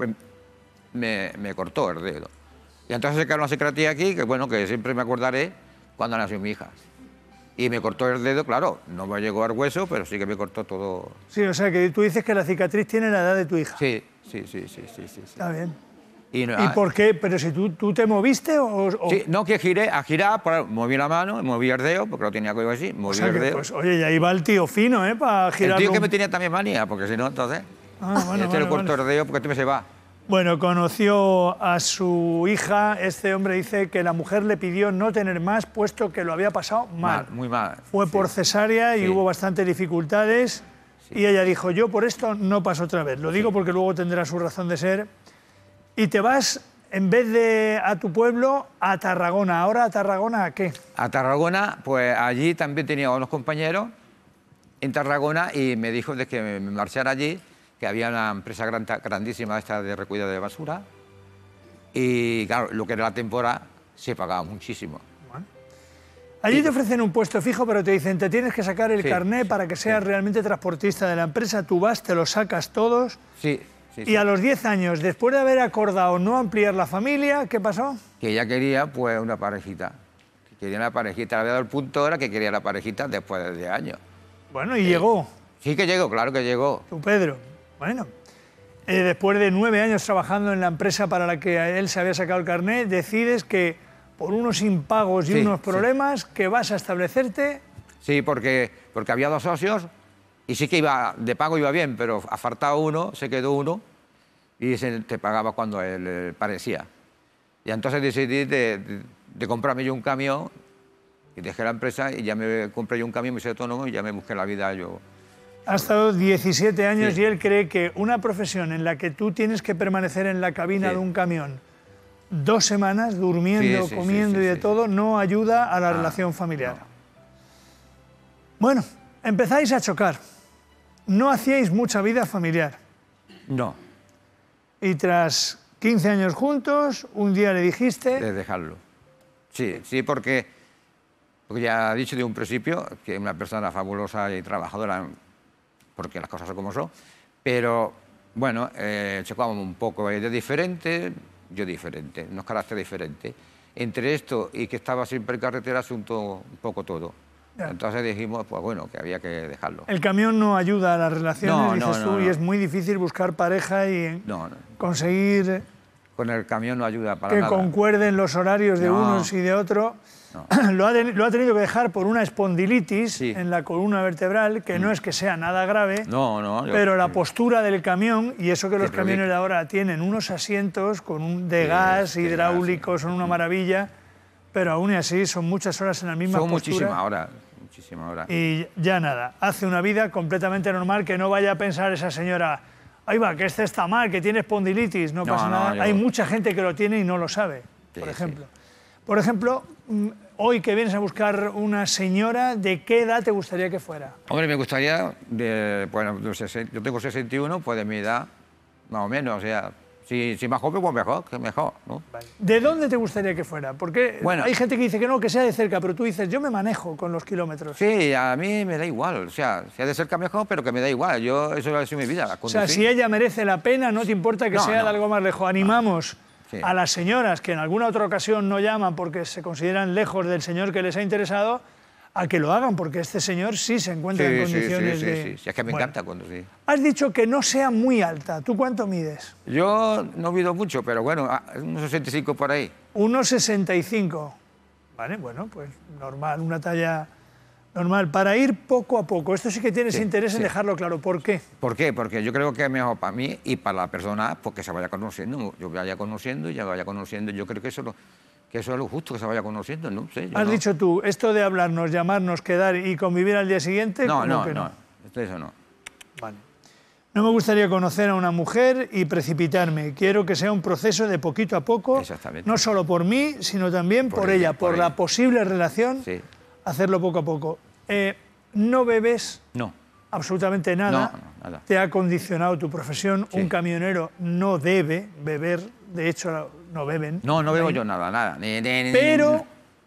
me, me cortó el dedo. Y entonces se quedó una secretilla aquí, que bueno, que siempre me acordaré cuando nació mi hija. Y me cortó el dedo, claro, no me llegó al hueso, pero sí que me cortó todo. Sí, o sea que tú dices que la cicatriz tiene la edad de tu hija. Sí, sí, sí, sí, sí, sí. sí. Está bien. Y, no- ¿Y por qué? ¿Pero si tú, tú te moviste o...? o- Sí, no, que giré, a girar, por- moví la mano, moví el dedo, porque lo tenía que ir así, moví o sea el que, dedo. pues, oye, ya iba el tío fino, ¿eh? Para el girar. tío que me tenía también manía, porque si no, entonces... Ah, bueno, este le vale, cortó vale. el dedo porque este me se va. Bueno, conoció a su hija. Este hombre dice que la mujer le pidió no tener más, puesto que lo había pasado mal. Mal, muy mal. Fue por cesárea y Sí. hubo bastantes dificultades. Y ella dijo, yo por esto no paso otra vez. Lo digo porque luego tendrá su razón de ser. Y te vas, en vez de a tu pueblo, a Tarragona. ¿Ahora a Tarragona a qué? A Tarragona, pues allí también tenía unos compañeros en Tarragona y me dijo de que me marchara allí, que había una empresa gran- grandísima esta de recogida de basura y claro, lo que era la temporada se pagaba muchísimo. Allí te ofrecen un puesto fijo, pero te dicen, te tienes que sacar el Sí, carné para que seas realmente transportista de la empresa. Tú vas, te lo sacas todos. Sí, sí, Y sí. a los diez años, después de haber acordado no ampliar la familia, ¿qué pasó? Que ella quería pues una parejita. Que quería una parejita, le había dado el punto ahora que quería la parejita después de diez años. Bueno, y llegó, Sí que llegó, claro que llegó. tu Pedro. Bueno, eh, después de nueve años trabajando en la empresa para la que él se había sacado el carné, decides que por unos impagos y Sí, unos sí. problemas que vas a establecerte. Sí, porque, porque había dos socios y sí que iba de pago iba bien, pero ha faltado uno, se quedó uno y se te pagaba cuando él eh, parecía. Y entonces decidí de, de- de comprarme yo un camión y dejé la empresa y ya me compré yo un camión, me hice autónomo y ya me busqué la vida yo. Ha estado diecisiete años Sí. y él cree que una profesión en la que tú tienes que permanecer en la cabina Sí. de un camión dos semanas durmiendo, Sí, sí, comiendo sí, sí, y de sí. todo, no ayuda a la Ah, relación familiar. Bueno, empezáis a chocar. No hacíais mucha vida familiar. No, Y tras quince años juntos, un día le dijiste... de dejarlo. Sí, sí, porque, porque ya he dicho de un principio que es una persona fabulosa y trabajadora, porque las cosas son como son, pero bueno, eh, chocábamos un poco, ella diferente, yo diferente, unos caracteres diferentes. Entre esto y que estaba siempre en carretera, asunto un poco todo. Ya. Entonces dijimos, pues bueno, que había que dejarlo. El camión no ayuda a las relaciones, No, no, dices no, tú, y no. es muy difícil buscar pareja y No, no, conseguir con el camión no ayuda para que nada. concuerden los horarios de No. unos y de otro. Lo ha, de- lo ha tenido que dejar por una espondilitis en la columna vertebral, que no es que sea nada grave, Mm. No, no. yo- pero la postura del camión, y eso que los Sí, pero camiones di- de ahora tienen unos asientos con un de Sí, gas, sí, hidráulicos, son una maravilla, pero aún y así son muchas horas en la misma Son postura. muchísimas horas, muchísimas horas. Y ya nada, hace una vida completamente normal, que no vaya a pensar esa señora, ahí va, que este está mal, que tiene espondilitis, no, No, pasa no, nada. yo- Hay mucha gente que lo tiene y no lo sabe, Sí, por sí. ejemplo. Por ejemplo, mm, hoy que vienes a buscar una señora, ¿de qué edad te gustaría que fuera? Hombre, me gustaría, de, bueno, de sesen- yo tengo sesenta y uno, pues de mi edad, más o menos, o sea, si, si más joven, pues mejor, que mejor, ¿no? ¿De dónde te gustaría que fuera? Porque Bueno. hay gente que dice que no, que sea de cerca, pero tú dices, yo me manejo con los kilómetros. Sí, a mí me da igual, o sea, sea de cerca mejor, pero que me da igual, yo, eso ha sido mi vida, O sea, conducir. si ella merece la pena, no te importa que No, sea no. de algo más lejos. Animamos Sí. a las señoras que en alguna otra ocasión no llaman porque se consideran lejos del señor que les ha interesado, a que lo hagan, porque este señor sí se encuentra en Sí, sí, condiciones sí, de... sí, sí, sí, es que me Bueno. encanta conducir. Has dicho que no sea muy alta. ¿Tú cuánto mides? Yo no mido mucho, pero bueno, a- unos sesenta y cinco por ahí. uno sesenta y cinco. Vale, bueno, pues normal, una talla normal. Para ir poco a poco, esto sí que tienes Sí, interés en sí. dejarlo claro. ¿Por qué? ¿Por qué? Porque yo creo que es mejor para mí y para la persona porque se vaya conociendo. Yo vaya conociendo y ya vaya conociendo. Yo creo que eso, es lo, que eso es lo justo, que se vaya conociendo, no sé. yo Has no. dicho tú, esto de hablarnos, llamarnos, quedar y convivir al día siguiente, No, ¿cómo no, que no, eso no. Vale. No me gustaría conocer a una mujer y precipitarme. Quiero que sea un proceso de poquito a poco, no solo por mí, sino también por, Por ella, ella, por, por la ella. posible relación, Sí. hacerlo poco a poco. Eh, no bebes No. absolutamente nada. No, no, nada. Te ha condicionado tu profesión. Sí. Un camionero no debe beber, de hecho no beben. No, no bebo yo nada, nada. Ni- ni- ni- Pero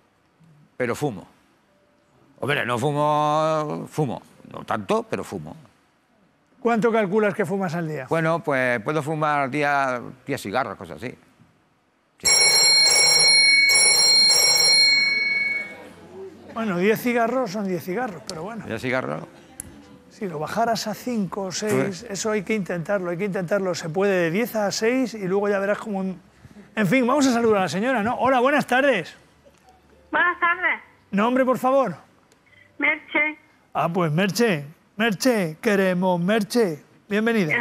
Pero fumo. Hombre, no fumo, fumo. No tanto, pero fumo. ¿cuánto calculas que fumas al día? Bueno, pues puedo fumar día, día cigarros, cosas así. Bueno, diez cigarros son diez cigarros, pero bueno. Día cigarros. Si lo bajaras a cinco o seis, eso hay que intentarlo, hay que intentarlo. Se puede de diez a seis y luego ya verás cómo... En fin, vamos a saludar a la señora, ¿no? Hola, buenas tardes. Buenas tardes, Nombre, por favor. Merche. Ah, pues Merche, Merche, queremos Merche. Bienvenida.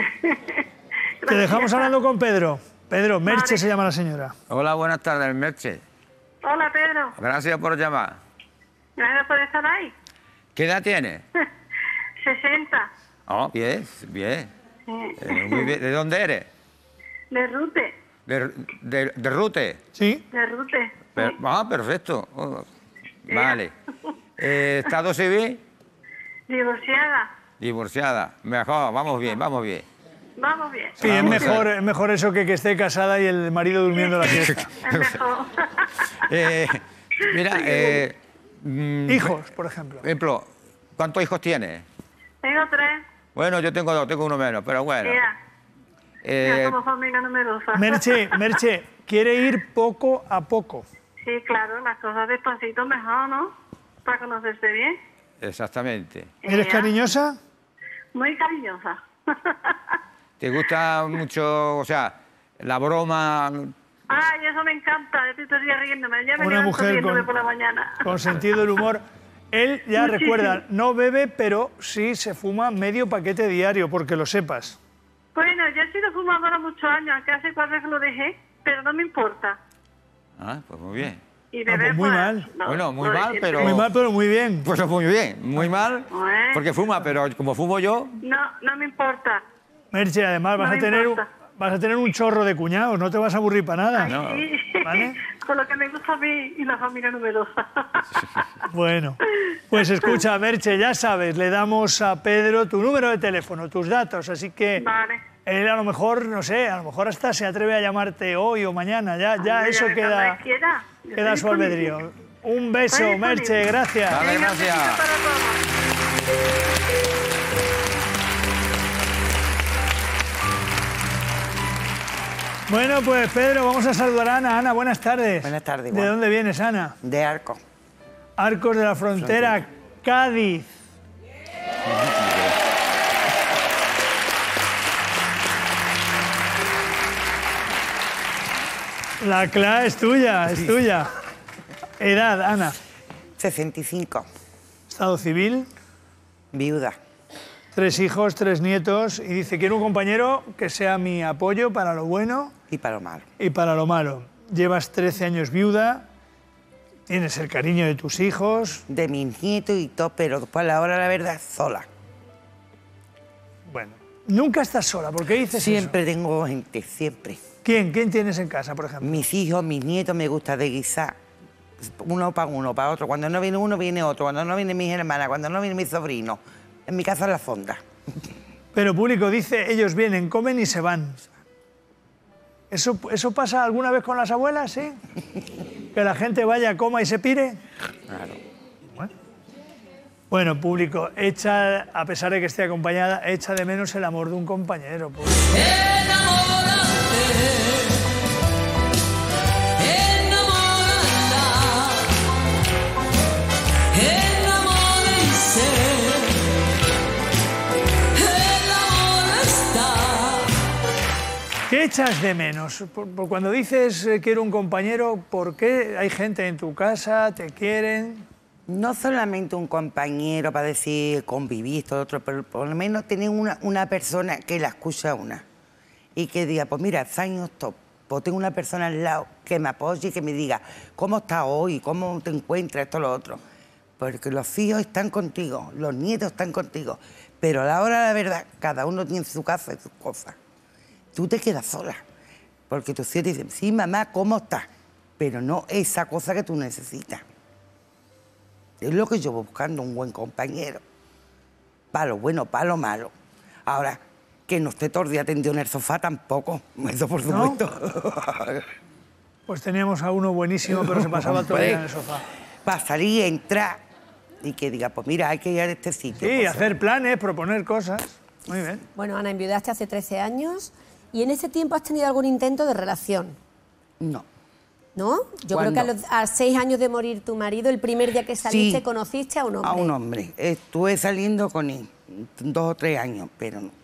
Te dejamos hablando con Pedro. Pedro, Merche se llama la señora. Hola, buenas tardes, Merche. Hola, Pedro. Gracias por llamar. Gracias por estar ahí. ¿Qué edad tienes? sesenta. Oh, bien, bien. Sí. Eh, muy bien. ¿De dónde eres? De Rute. ¿De, de, de Rute? Sí. De Rute. Per- ah, perfecto. Oh, vale. Eh, ¿Estado civil? Divorciada. Divorciada. Mejor, vamos bien, vamos bien. Vamos bien. Sí, es Vamos mejor, bien. es mejor eso que que esté casada y el marido durmiendo la fiesta. Es mejor. Eh, mira, eh, mm, Hijos, por ejemplo. Por ejemplo, ¿cuántos hijos tienes? Tengo tres. Bueno, yo tengo dos, tengo uno menos, pero bueno. Ya. Eh, Ya somos familia numerosa. Merche, Merche, quiere ir poco a poco. Sí, claro, las cosas despacito mejor, ¿no? Para conocerse bien. exactamente. ¿Eres Ya. cariñosa? Muy cariñosa. ¿Te gusta mucho, o sea, la broma? Ay, eso me encanta. Yo estoy riéndome. Ya me Una levanto mujer riéndome con- por la mañana. Con sentido del humor. Él ya Muchísimo. recuerda, no bebe, pero sí se fuma medio paquete diario, porque lo sepas. Bueno, yo he sido fumadora muchos años, aunque hace cuatro que lo dejé, pero no me importa. Ah, pues muy bien. Y Ah, beber, pues muy pues, mal. no, Bueno, muy no, mal, siempre- pero... Muy mal, pero muy bien. Pues muy bien, muy mal, Bueno. porque fuma, pero como fumo yo... No, no me importa. Merche, además vas No a me tener un, importa. vas a tener un chorro de cuñados, no te vas a aburrir para nada. No. Sí. ¿vale? Con lo que me gusta a mí y la familia numerosa. Bueno, pues escucha, Merche, ya sabes, le damos a Pedro tu número de teléfono, tus datos, así que Vale. él a lo mejor, no sé, a lo mejor hasta se atreve a llamarte hoy o mañana, ya, ya Hombre, eso ya queda, cuando quiera. Yo queda a estoy su albedrío. Un beso, Estoy Merche, disponible. gracias. Vale, Venga, gracias. besito para todos. Bueno, pues Pedro, vamos a saludar a Ana. Ana, buenas tardes. Buenas tardes, ¿De igual. dónde vienes, Ana? De Arco. Arcos de la Frontera, Cádiz. La clave es tuya, es tuya. Edad, Ana. sesenta y cinco. Estado civil. Viuda. Tres hijos, tres nietos. Y dice, quiero un compañero que sea mi apoyo para lo bueno Y para lo malo. y para lo malo. Llevas trece años viuda. Tienes el cariño de tus hijos. De mis nietos y todo, pero después a la hora, la verdad, sola. Bueno, nunca estás sola. ¿Por qué dices Siempre tengo gente, siempre. eso? ¿Quién? ¿Quién tienes en casa, por ejemplo? Mis hijos, mis nietos, me gusta de guisar. Uno para uno, para otro. Cuando no viene uno, viene otro. Cuando no viene mis hermanas, cuando no viene mi sobrino. En mi casa es la fonda. Pero público dice, ellos vienen, comen y se van. ¿Eso, ¿Eso pasa alguna vez con las abuelas, sí? ¿Que la gente vaya, coma y se pire? Claro. Bueno, bueno, público, echa, a pesar de que esté acompañada, echa de menos el amor de un compañero. Público. ¿Qué echas de menos? Por, por cuando dices eh, quiero un compañero, ¿por qué hay gente en tu casa, te quieren? No solamente un compañero para decir convivir, esto, otro, pero por lo menos tener una, una persona que la escucha a una y que diga, pues mira, años top, pues tengo una persona al lado que me apoye y que me diga cómo estás hoy, cómo te encuentras, esto, lo otro. Porque los hijos están contigo, los nietos están contigo, pero a la hora de la verdad, cada uno tiene su casa y sus cosas. Tú te quedas sola, porque tus hijos te dicen, sí, mamá, ¿cómo estás? Pero no esa cosa que tú necesitas. Es lo que yo voy buscando, un buen compañero. Para lo bueno, para lo malo. Ahora, que no esté todo el día tendido en el sofá tampoco, eso por supuesto. ¿No? Pues teníamos a uno buenísimo, pero se pasaba todo el día en el sofá. Para salir, entrar y que diga, pues mira, hay que ir a este sitio. Sí, pues, hacer planes, proponer cosas. Muy bien. Bueno, Ana, enviudaste hace trece años y en ese tiempo has tenido algún intento de relación. No. ¿No? Yo creo ¿Cuándo? que a, los, a seis años de morir tu marido, el primer día que saliste, Sí, conociste a un hombre. A un hombre. Estuve saliendo con él dos o tres años, pero no.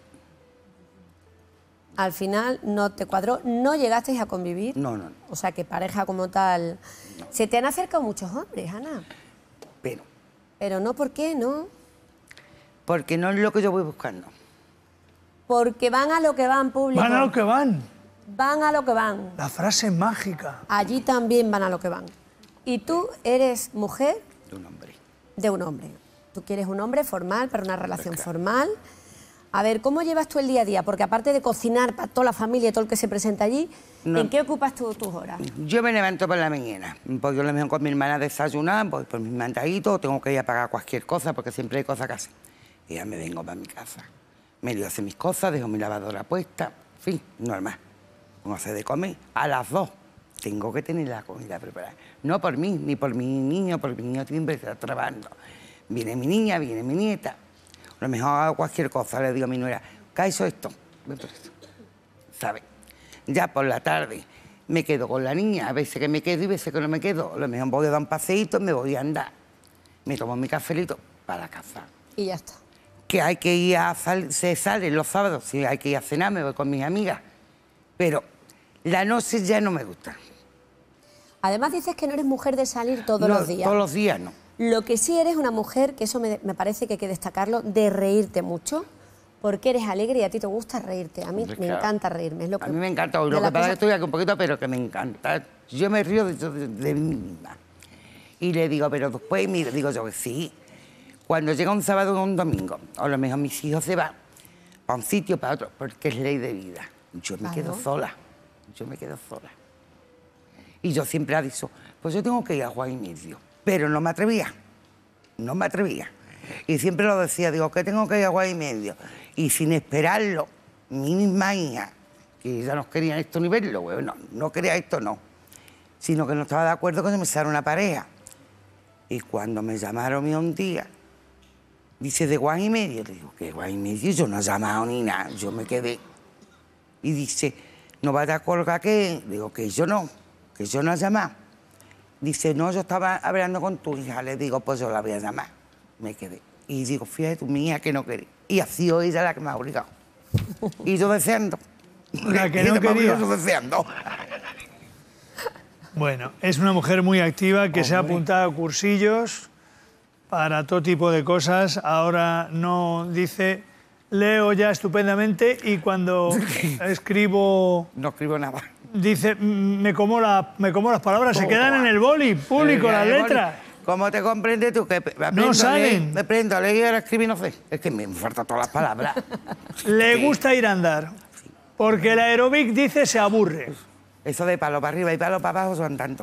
Al final no te cuadró, no llegasteis a convivir. No, no, no. O sea, que pareja como tal... Se te han acercado muchos hombres, Ana. Pero. Pero no, ¿por qué? No. Porque no es lo que yo voy buscando. Porque van a lo que van, público. Van a lo que van. Van a lo que van. La frase mágica. Allí también van a lo que van. Y tú eres mujer De un hombre. de un hombre. Tú quieres un hombre formal, para una relación formal. A ver, ¿cómo llevas tú el día a día? Porque aparte de cocinar para toda la familia y todo el que se presenta allí, No. ¿en qué ocupas tú tus horas? Yo me levanto por la mañana. Voy yo lo mejor con mi hermana a desayunar, voy por mis mandaditos, tengo que ir a pagar cualquier cosa porque siempre hay cosas que hacer. Y ya me vengo para mi casa. Me lío a hacer mis cosas, dejo mi lavadora puesta, en fin, normal. Como hacer de comer. A las dos tengo que tener la comida preparada. No por mí, ni por mi niño, porque mi niño siempre está trabajando. Viene mi niña, viene mi nieta. A lo mejor hago cualquier cosa, le digo a mi nuera, ¿qué hizo esto? ¿Sabes? Ya por la tarde me quedo con la niña, a veces que me quedo y a veces que no me quedo. A lo mejor voy a dar un paseíto, me voy a andar. Me tomo mi cafelito para casa. Y ya está. Que hay que ir a salir, se sale los sábados, si hay que ir a cenar, me voy con mis amigas. Pero la noche ya no me gusta. Además dices que no eres mujer de salir todos No, los días. Todos los días no. Lo que sí eres una mujer, que eso me, me parece que hay que destacarlo, de reírte mucho, porque eres alegre y a ti te gusta reírte. A mí Hombre, me claro. encanta reírme. Es lo que, A mí me encanta, de lo las que pasa es que cosas- estoy aquí un poquito, pero que me encanta. Yo me río de, de, de mí misma. Y le digo, pero después, mira, digo yo que sí. Cuando llega un sábado o un domingo, o a lo mejor mis hijos se van para un sitio, para otro, porque es ley de vida. Yo me Claro. quedo sola. Yo me quedo sola. Y yo siempre he dicho, pues yo tengo que ir a Juan y Medio. Pero no me atrevía, no me atrevía. Y siempre lo decía, digo, que tengo que ir a Juan y Medio. Y sin esperarlo, mi misma hija, que ya no quería esto ni verlo, bueno, no quería esto, no. Sino que no estaba de acuerdo con que me saliera una pareja. Y cuando me llamaron un día, dice, de Juan y Medio. Le digo, ¿qué Juan y Medio? Yo no he llamado ni nada, yo me quedé. Y dice, ¿no vas a colgar qué? Digo, que yo no, que yo no he llamado. Dice, no, yo estaba hablando con tu hija. Le digo, pues yo la voy a llamar. Me quedé. Y digo, fíjate tú, mi hija que no quería. Y ha sido ella la que me ha obligado. Y yo deseando. La que no quería. Yo deseando. Bueno, es una mujer muy activa que se ha apuntado a cursillos para todo tipo de cosas. Ahora no dice, leo ya estupendamente y cuando escribo... No escribo nada. Dice, me como, la, me como las palabras, se quedan en el boli público las letras. ¿Cómo te comprendes tú? Que me No salen. Me prendo a leer y ahora escribir, no sé. Es que me faltan todas las palabras. Le gusta ir a andar, porque el aeróbic dice se aburre. Eso de palo para arriba y palo para abajo son tantos.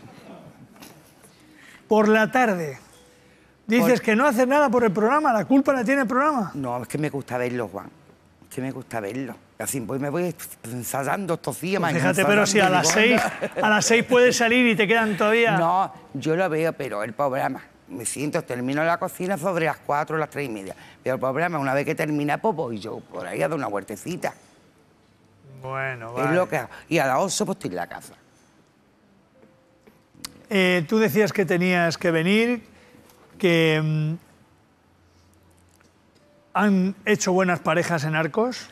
Por la tarde, dices Por- que no haces nada por el programa, la culpa la tiene el programa. No, es que me gusta verlo, Juan. Es que me gusta verlo. Así pues me voy ensayando estos días. Pues mañana fíjate, pero si a ensayando, las digo, seis, anda. a las seis puedes salir y te quedan todavía... No, yo lo veo, pero el programa. Me siento, termino la cocina sobre las cuatro o las tres y media. Pero el programa, una vez que termina, pues voy yo por ahí a dar una huertecita. Bueno, Es vale. lo que hago. Y a las ocho pues estoy en la casa. Eh, tú decías que tenías que venir, que mm, han hecho buenas parejas en Arcos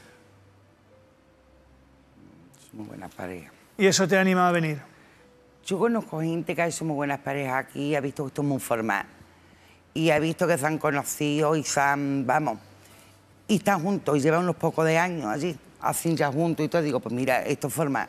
Muy buenas parejas. y eso te anima a venir. Yo conozco gente que ha hecho muy buenas parejas aquí, ha visto que esto es muy formal. Y ha visto que se han conocido y se han, vamos, y están juntos y llevan unos pocos de años allí, así ya juntos y todo. Digo, pues mira, esto es formal.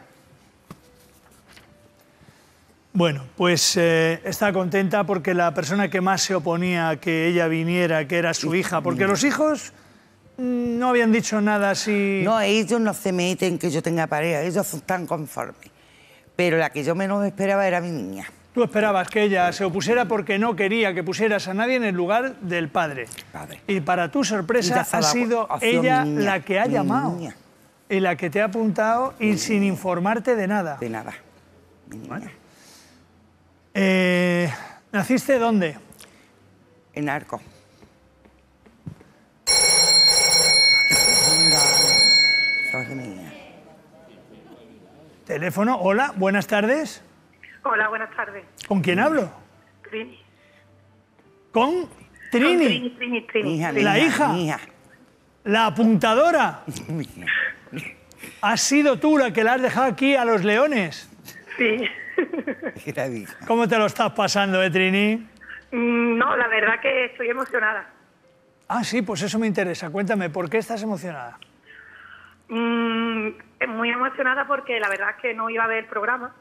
Bueno, pues eh, está contenta porque la persona que más se oponía a que ella viniera, que era su hija, porque los hijos mm, no habían dicho nada así... No, ellos no se meten que yo tenga pareja, ellos están conformes. Pero la que yo menos esperaba era mi niña. Tú esperabas que ella se opusiera porque no quería que pusieras a nadie en el lugar del padre. Padre. Y para tu Y sorpresa ya se ha ha dado- sido ha sido ella mi niña, la que ha mi llamado. niña. Y la que te ha apuntado y sin informarte de nada. De nada. Mi niña. Eh, ¿Naciste dónde? En Arco. Teléfono, hola, buenas tardes. Hola, buenas tardes. ¿Con quién hablo? Trini. ¿Con Con Trini? Trini, Trini, Trini. Hija, ¿La hija? hija. ¿La apuntadora? ¿Has sido tú la que la has dejado aquí a los leones? Sí. Era hija. ¿Cómo te lo estás pasando, eh, Trini? Mm, No, la verdad que estoy emocionada. Ah, sí, pues eso me interesa. Cuéntame, ¿por qué estás emocionada? Mm, muy emocionada porque la verdad es que no iba a ver el programa,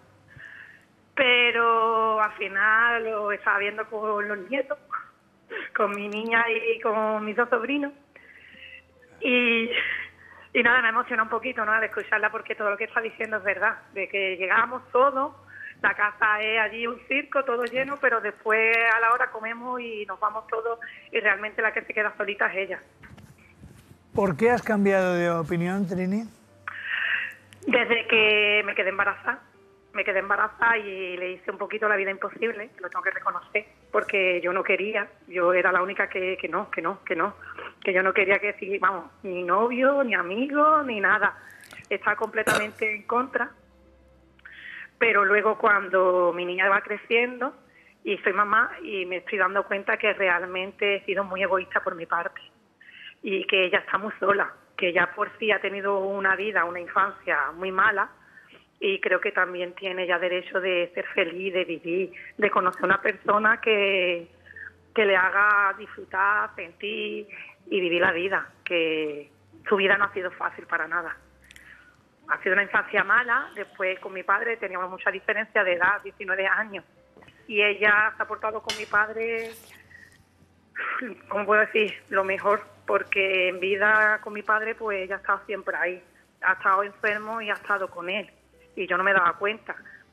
pero al final lo estaba viendo con los nietos, con mi niña y con mis dos sobrinos. Y, y nada, me emociona un poquito, ¿no?, de escucharla, porque todo lo que está diciendo es verdad, de que llegamos todos, la casa es allí un circo, todo lleno, pero después a la hora comemos y nos vamos todos y realmente la que se queda solita es ella. ¿Por qué has cambiado de opinión, Trini? Desde que me quedé embarazada, me quedé embarazada y le hice un poquito la vida imposible, lo tengo que reconocer, porque yo no quería, yo era la única que, que no, que no, que no, que yo no quería que, sí, vamos, ni novio, ni amigo, ni nada. Estaba completamente en contra, pero luego cuando mi niña va creciendo y soy mamá y me estoy dando cuenta que realmente he sido muy egoísta por mi parte y que ella está muy sola, que ella por sí ha tenido una vida, una infancia muy mala y creo que también tiene ya derecho de ser feliz, de vivir, de conocer una persona que, que le haga disfrutar, sentir y vivir la vida, que su vida no ha sido fácil para nada. Ha sido una infancia mala, después con mi padre teníamos mucha diferencia de edad, diecinueve años, y ella se ha portado con mi padre, ¿cómo puedo decir?, lo mejor, porque en vida con mi padre pues ella ha estado siempre ahí, ha estado enfermo y ha estado con él, y yo no me daba cuenta,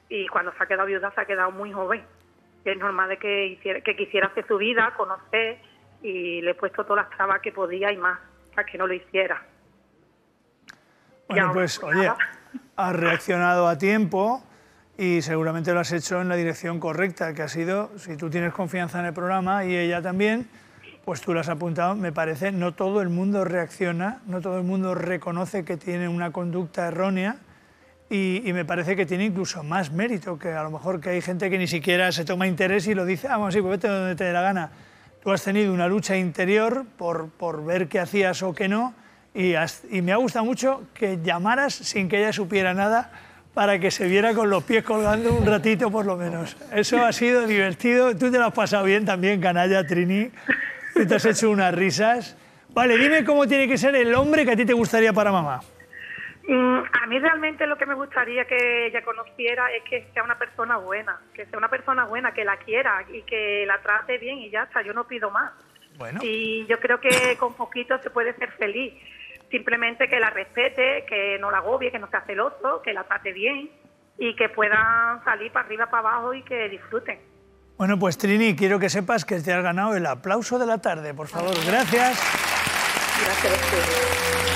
y cuando se ha quedado viuda se ha quedado muy joven. Es normal de que, hiciera, que quisiera hacer su vida, conocer, y le he puesto todas las trabas que podía y más para que no lo hiciera. Bueno, pues oye, has reaccionado a tiempo y seguramente lo has hecho en la dirección correcta, que ha sido, si tú tienes confianza en el programa y ella también, pues tú lo has apuntado. Me parece, no todo el mundo reacciona, no todo el mundo reconoce que tiene una conducta errónea y, y me parece que tiene incluso más mérito, que a lo mejor que hay gente que ni siquiera se toma interés y lo dice, ah, bueno, sí, pues vete donde te dé la gana. Tú has tenido una lucha interior por, por ver qué hacías o qué no, y, has, y me ha gustado mucho que llamaras sin que ella supiera nada, para que se viera con los pies colgando un ratito por lo menos. Eso ha sido divertido. Tú te lo has pasado bien también, canalla, Trini. Tú te has hecho unas risas. Vale, dime cómo tiene que ser el hombre que a ti te gustaría para mamá. Mm, a mí realmente lo que me gustaría que ella conociera es que sea una persona buena, que sea una persona buena, que la quiera y que la trate bien y ya está, yo no pido más. Bueno. Y yo creo que con poquito se puede ser feliz. Simplemente que la respete, que no la agobie, que no sea celoso, que la trate bien y que puedan salir para arriba, para abajo y que disfruten. Bueno, pues Trini, quiero que sepas que te has ganado el aplauso de la tarde, por favor. Gracias. Gracias a ustedes.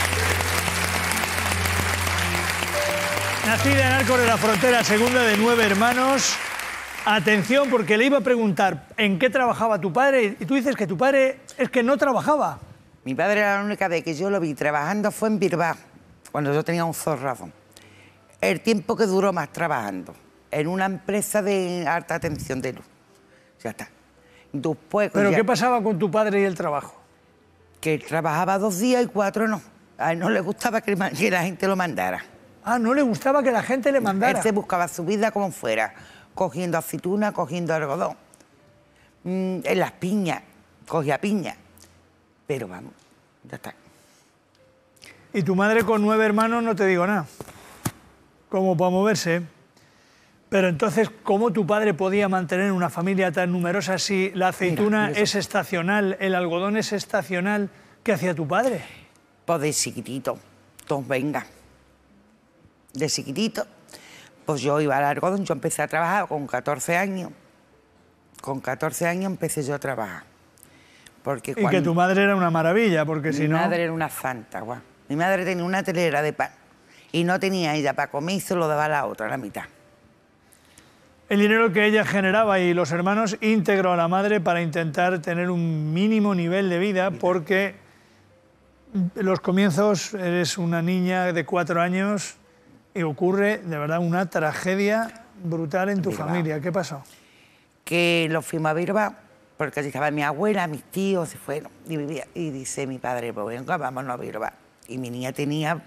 Nacida en Arcos de la Frontera, segunda de nueve hermanos. Atención, porque le iba a preguntar en qué trabajaba tu padre y tú dices que tu padre es que no trabajaba. Mi padre, la única vez que yo lo vi trabajando fue en Bilbao, cuando yo tenía un zorrado. El tiempo que duró más trabajando, en una empresa de alta tensión de luz. Ya está. Después, ¿Pero ya, qué pasaba con tu padre y el trabajo? Que él trabajaba dos días y cuatro no. A él no le gustaba que, que la gente lo mandara. Ah, no le gustaba que la gente le mandara. Él se buscaba su vida como fuera, cogiendo aceituna, cogiendo algodón. Mm, en las piñas, cogía piña. Pero vamos, ya está. Y tu madre con nueve hermanos no te digo nada. Como para moverse. Pero entonces, ¿cómo tu padre podía mantener una familia tan numerosa si la aceituna Mira, es estacional, el algodón es estacional? ¿Qué hacía tu padre? Pues de chiquitito, todos venga. De chiquitito, pues yo iba al algodón, yo empecé a trabajar con catorce años. Con catorce años empecé yo a trabajar. Porque y cuando... que tu madre era una maravilla, porque si no... Mi madre era una santa, guau. Mi madre tenía una telera de pan y no tenía ella para comer y se lo daba a la otra, a la mitad. El dinero que ella generaba y los hermanos íntegro a la madre para intentar tener un mínimo nivel de vida, porque en los comienzos eres una niña de cuatro años y ocurre de verdad una tragedia brutal en tu Bilbao. familia. ¿Qué pasó? Que lo fuimos a Bilbao, porque allí estaba mi abuela, mis tíos, se fueron. Y, vivía, y dice mi padre, pues venga, vámonos a Bilbao. Y mi niña tenía...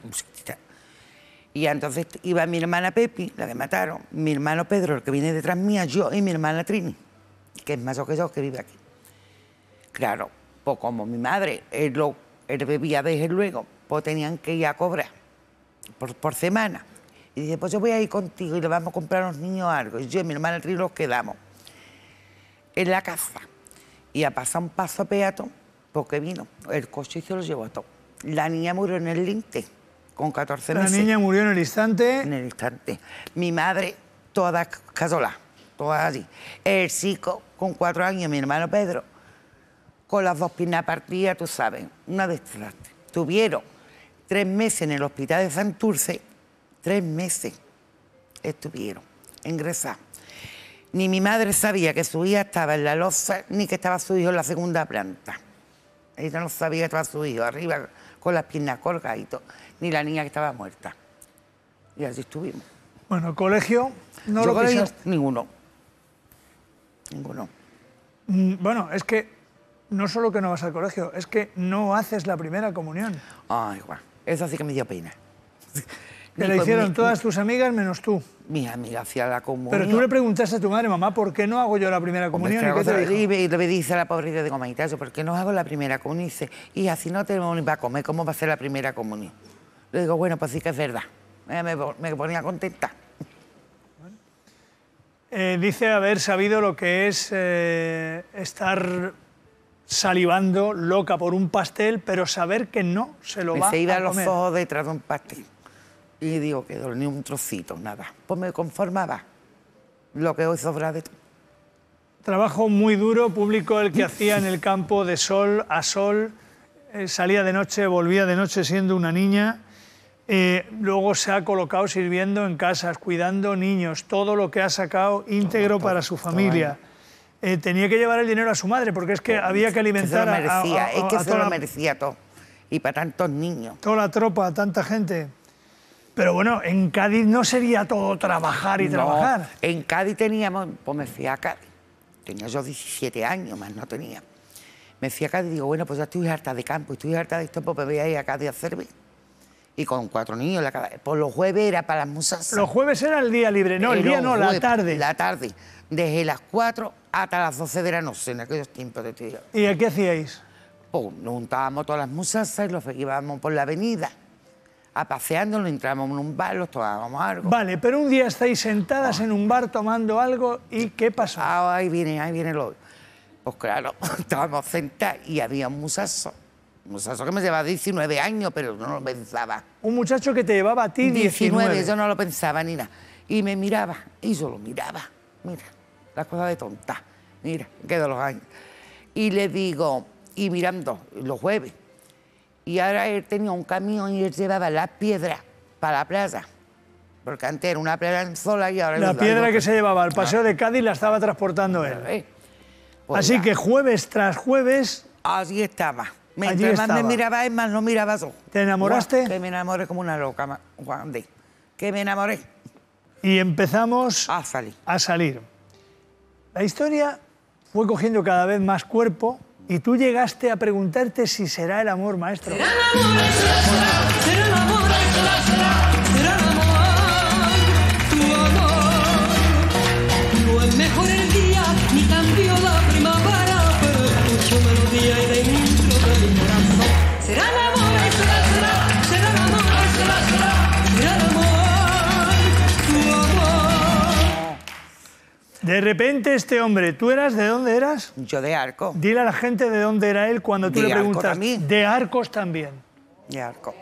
Y entonces iba mi hermana Pepi, la que mataron, mi hermano Pedro, el que viene detrás mía, yo y mi hermana Trini, que es mayor que yo, que vive aquí. Claro, pues como mi madre, él, lo, él bebía desde luego, pues tenían que ir a cobrar por, por semana. Y dice, pues yo voy a ir contigo y le vamos a comprar a los niños algo. Y yo y mi hermana Trini nos quedamos en la casa. Y a pasar un paso a peatón, porque vino el coche y se lo llevó todo. La niña murió en el Linte, con catorce meses. La niña murió en el instante. En el instante. Mi madre, toda casola, toda allí. El chico, con cuatro años, mi hermano Pedro, con las dos piernas partidas, tú sabes, una desastre. Tuvieron tres meses en el hospital de Santurce, tres meses estuvieron ingresados. Ni mi madre sabía que su hija estaba en la loza, ni que estaba su hijo en la segunda planta. Ella no sabía que estaba su hijo arriba con las piernas colgadas y todo, ni la niña que estaba muerta. Y así estuvimos. Bueno, colegio, no Yo lo colegio, pisaste. ninguno. Ninguno. Mm, Bueno, es que no solo que no vas al colegio, es que no haces la primera comunión. Ay, guau, eso sí que me dio pena. Que Ni la con hicieron mi- todas tus amigas menos tú. Mis amigas hacían la comunión. Pero tú le preguntaste a tu madre, mamá, ¿por qué no hago yo la primera Hombre, comunión? ¿Y qué te dijo? y me- y le dice a la pobre de Gomaita, ¿por qué no hago la primera comunión? Y dice, hija, si no tenemos ni para comer, ¿cómo va a ser la primera comunión? Le digo, bueno, pues sí que es verdad. Eh, Me, me ponía contenta. Eh, dice haber sabido lo que es eh, estar salivando loca por un pastel, pero saber que no se lo Me va se iba a los comer. ojos detrás de un pastel. Y digo que ni un trocito, nada. Pues me conformaba. lo que hoy sobra de todo. Trabajo muy duro, público el que hacía en el campo de sol a sol, eh, salía de noche, volvía de noche siendo una niña, eh, luego se ha colocado sirviendo en casas, cuidando niños, todo lo que ha sacado íntegro para su familia. Eh, tenía que llevar el dinero a su madre porque es que había que alimentar que se lo merecía, a, a, a, es que a se toda lo la- merecía todo. Y para tantos niños. toda la tropa, tanta gente. Pero bueno, en Cádiz no sería todo trabajar y No, trabajar. En Cádiz teníamos, pues me fui a Cádiz. Tenía yo diecisiete años, más no tenía. Me fui a Cádiz y digo, bueno, pues ya estoy harta de campo, estoy harta de esto, pues me voy a ir a Cádiz a hacerme. Y con cuatro niños en la cabeza. Pues los jueves era para las musas. Los jueves era el día libre, no, el Era día un no, la jueves, tarde. La tarde. Desde las cuatro hasta las doce de la noche, en aquellos tiempos de tío. ¿Y a qué hacíais? Pues nos juntábamos todas las musasas y los llevábamos por la avenida, a paseándonos, entrábamos en un bar, los tomábamos algo. Vale, pero un día estáis sentadas en un bar tomando algo y ¿qué pasó? Ah, ahí viene, ahí viene lo... Pues claro, estábamos sentados y había un musaso. Un musaso que me llevaba diecinueve años, pero no lo pensaba. Un muchacho que te llevaba a ti diecinueve, diecinueve. yo no lo pensaba ni nada. Y me miraba, y yo lo miraba. Mira, la cosa de tonta. Mira, quedo los años. Y le digo, y mirando, los jueves. Y ahora él tenía un camión y él llevaba las piedras para la playa. Porque antes era una playa sola y ahora... La piedra que se llevaba al Ah. paseo de Cádiz la estaba transportando él. Pues Así ya. que jueves tras jueves... Allí estaba. Allí Mientras más me estaba. miraba él, más no miraba yo. ¿Te enamoraste? Guau, que me enamoré como una loca, ma- Juan de. Que me enamoré. Y empezamos a salir. a salir. La historia fue cogiendo cada vez más cuerpo y tú llegaste a preguntarte si será el amor, maestro. Será el amor, será, será, será el amor, tu amor. No es mejor el día, ni cambió la primavera, pero escucho melodía y dentro de mi corazón. Será el amor, será, será, será el amor, será, será, será el amor, tu amor. De repente este hombre, ¿tú eras de dónde eras? Yo de Arco. Dile a la gente de dónde era él cuando tú De le Arco preguntas. también. De Arcos también. De Arco.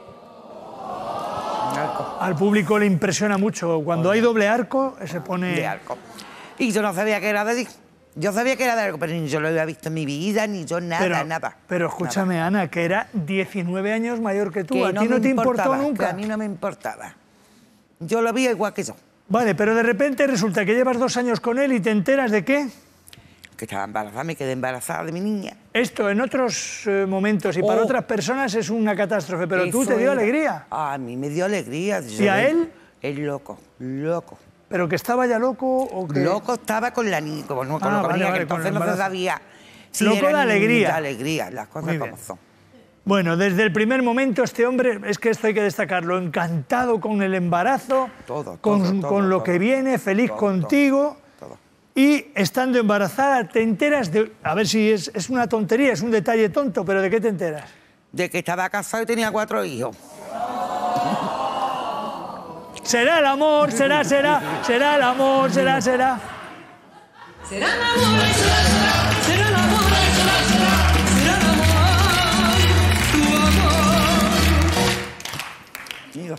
De Arco. Al público le impresiona mucho. Cuando hay doble arco, se pone... De Arco. Y yo no sabía que era de allí. Yo sabía que era de Arco, pero ni yo lo había visto en mi vida, ni yo nada, pero, nada. Pero escúchame, Ana, que era diecinueve años mayor que tú. Que ¿A no ti no me te importó importaba, que nunca? a mí no me importaba. Yo lo vi igual que yo. Vale, pero de repente resulta que llevas dos años con él y te enteras de qué. Que estaba embarazada, me quedé embarazada de mi niña. Esto en otros eh, momentos y para Oh. otras personas es una catástrofe, pero tú Eso te dio era- alegría. A mí me dio alegría. ¿Y a él? Es loco, loco. ¿Pero que estaba ya loco o que...? Loco estaba con la niña, como no, con Ah, lo que vale, venía, vale, que con el entonces no se embarazo. sabía. si Loco era de niña, alegría. De alegría, las cosas Muy como bien. son. Bueno, desde el primer momento este hombre, es que esto hay que destacarlo, encantado con el embarazo, Todo, con, todo, todo, con lo todo. que viene, feliz Todo, contigo. todo. Y estando embarazada te enteras de... A ver si es, es una tontería, es un detalle tonto, pero ¿de qué te enteras? De que estaba casado y tenía cuatro hijos. Será el amor, será, será, será el amor, será, será. Será el amor, será, será, será el amor, será, será, será el amor, tu amor. Digo.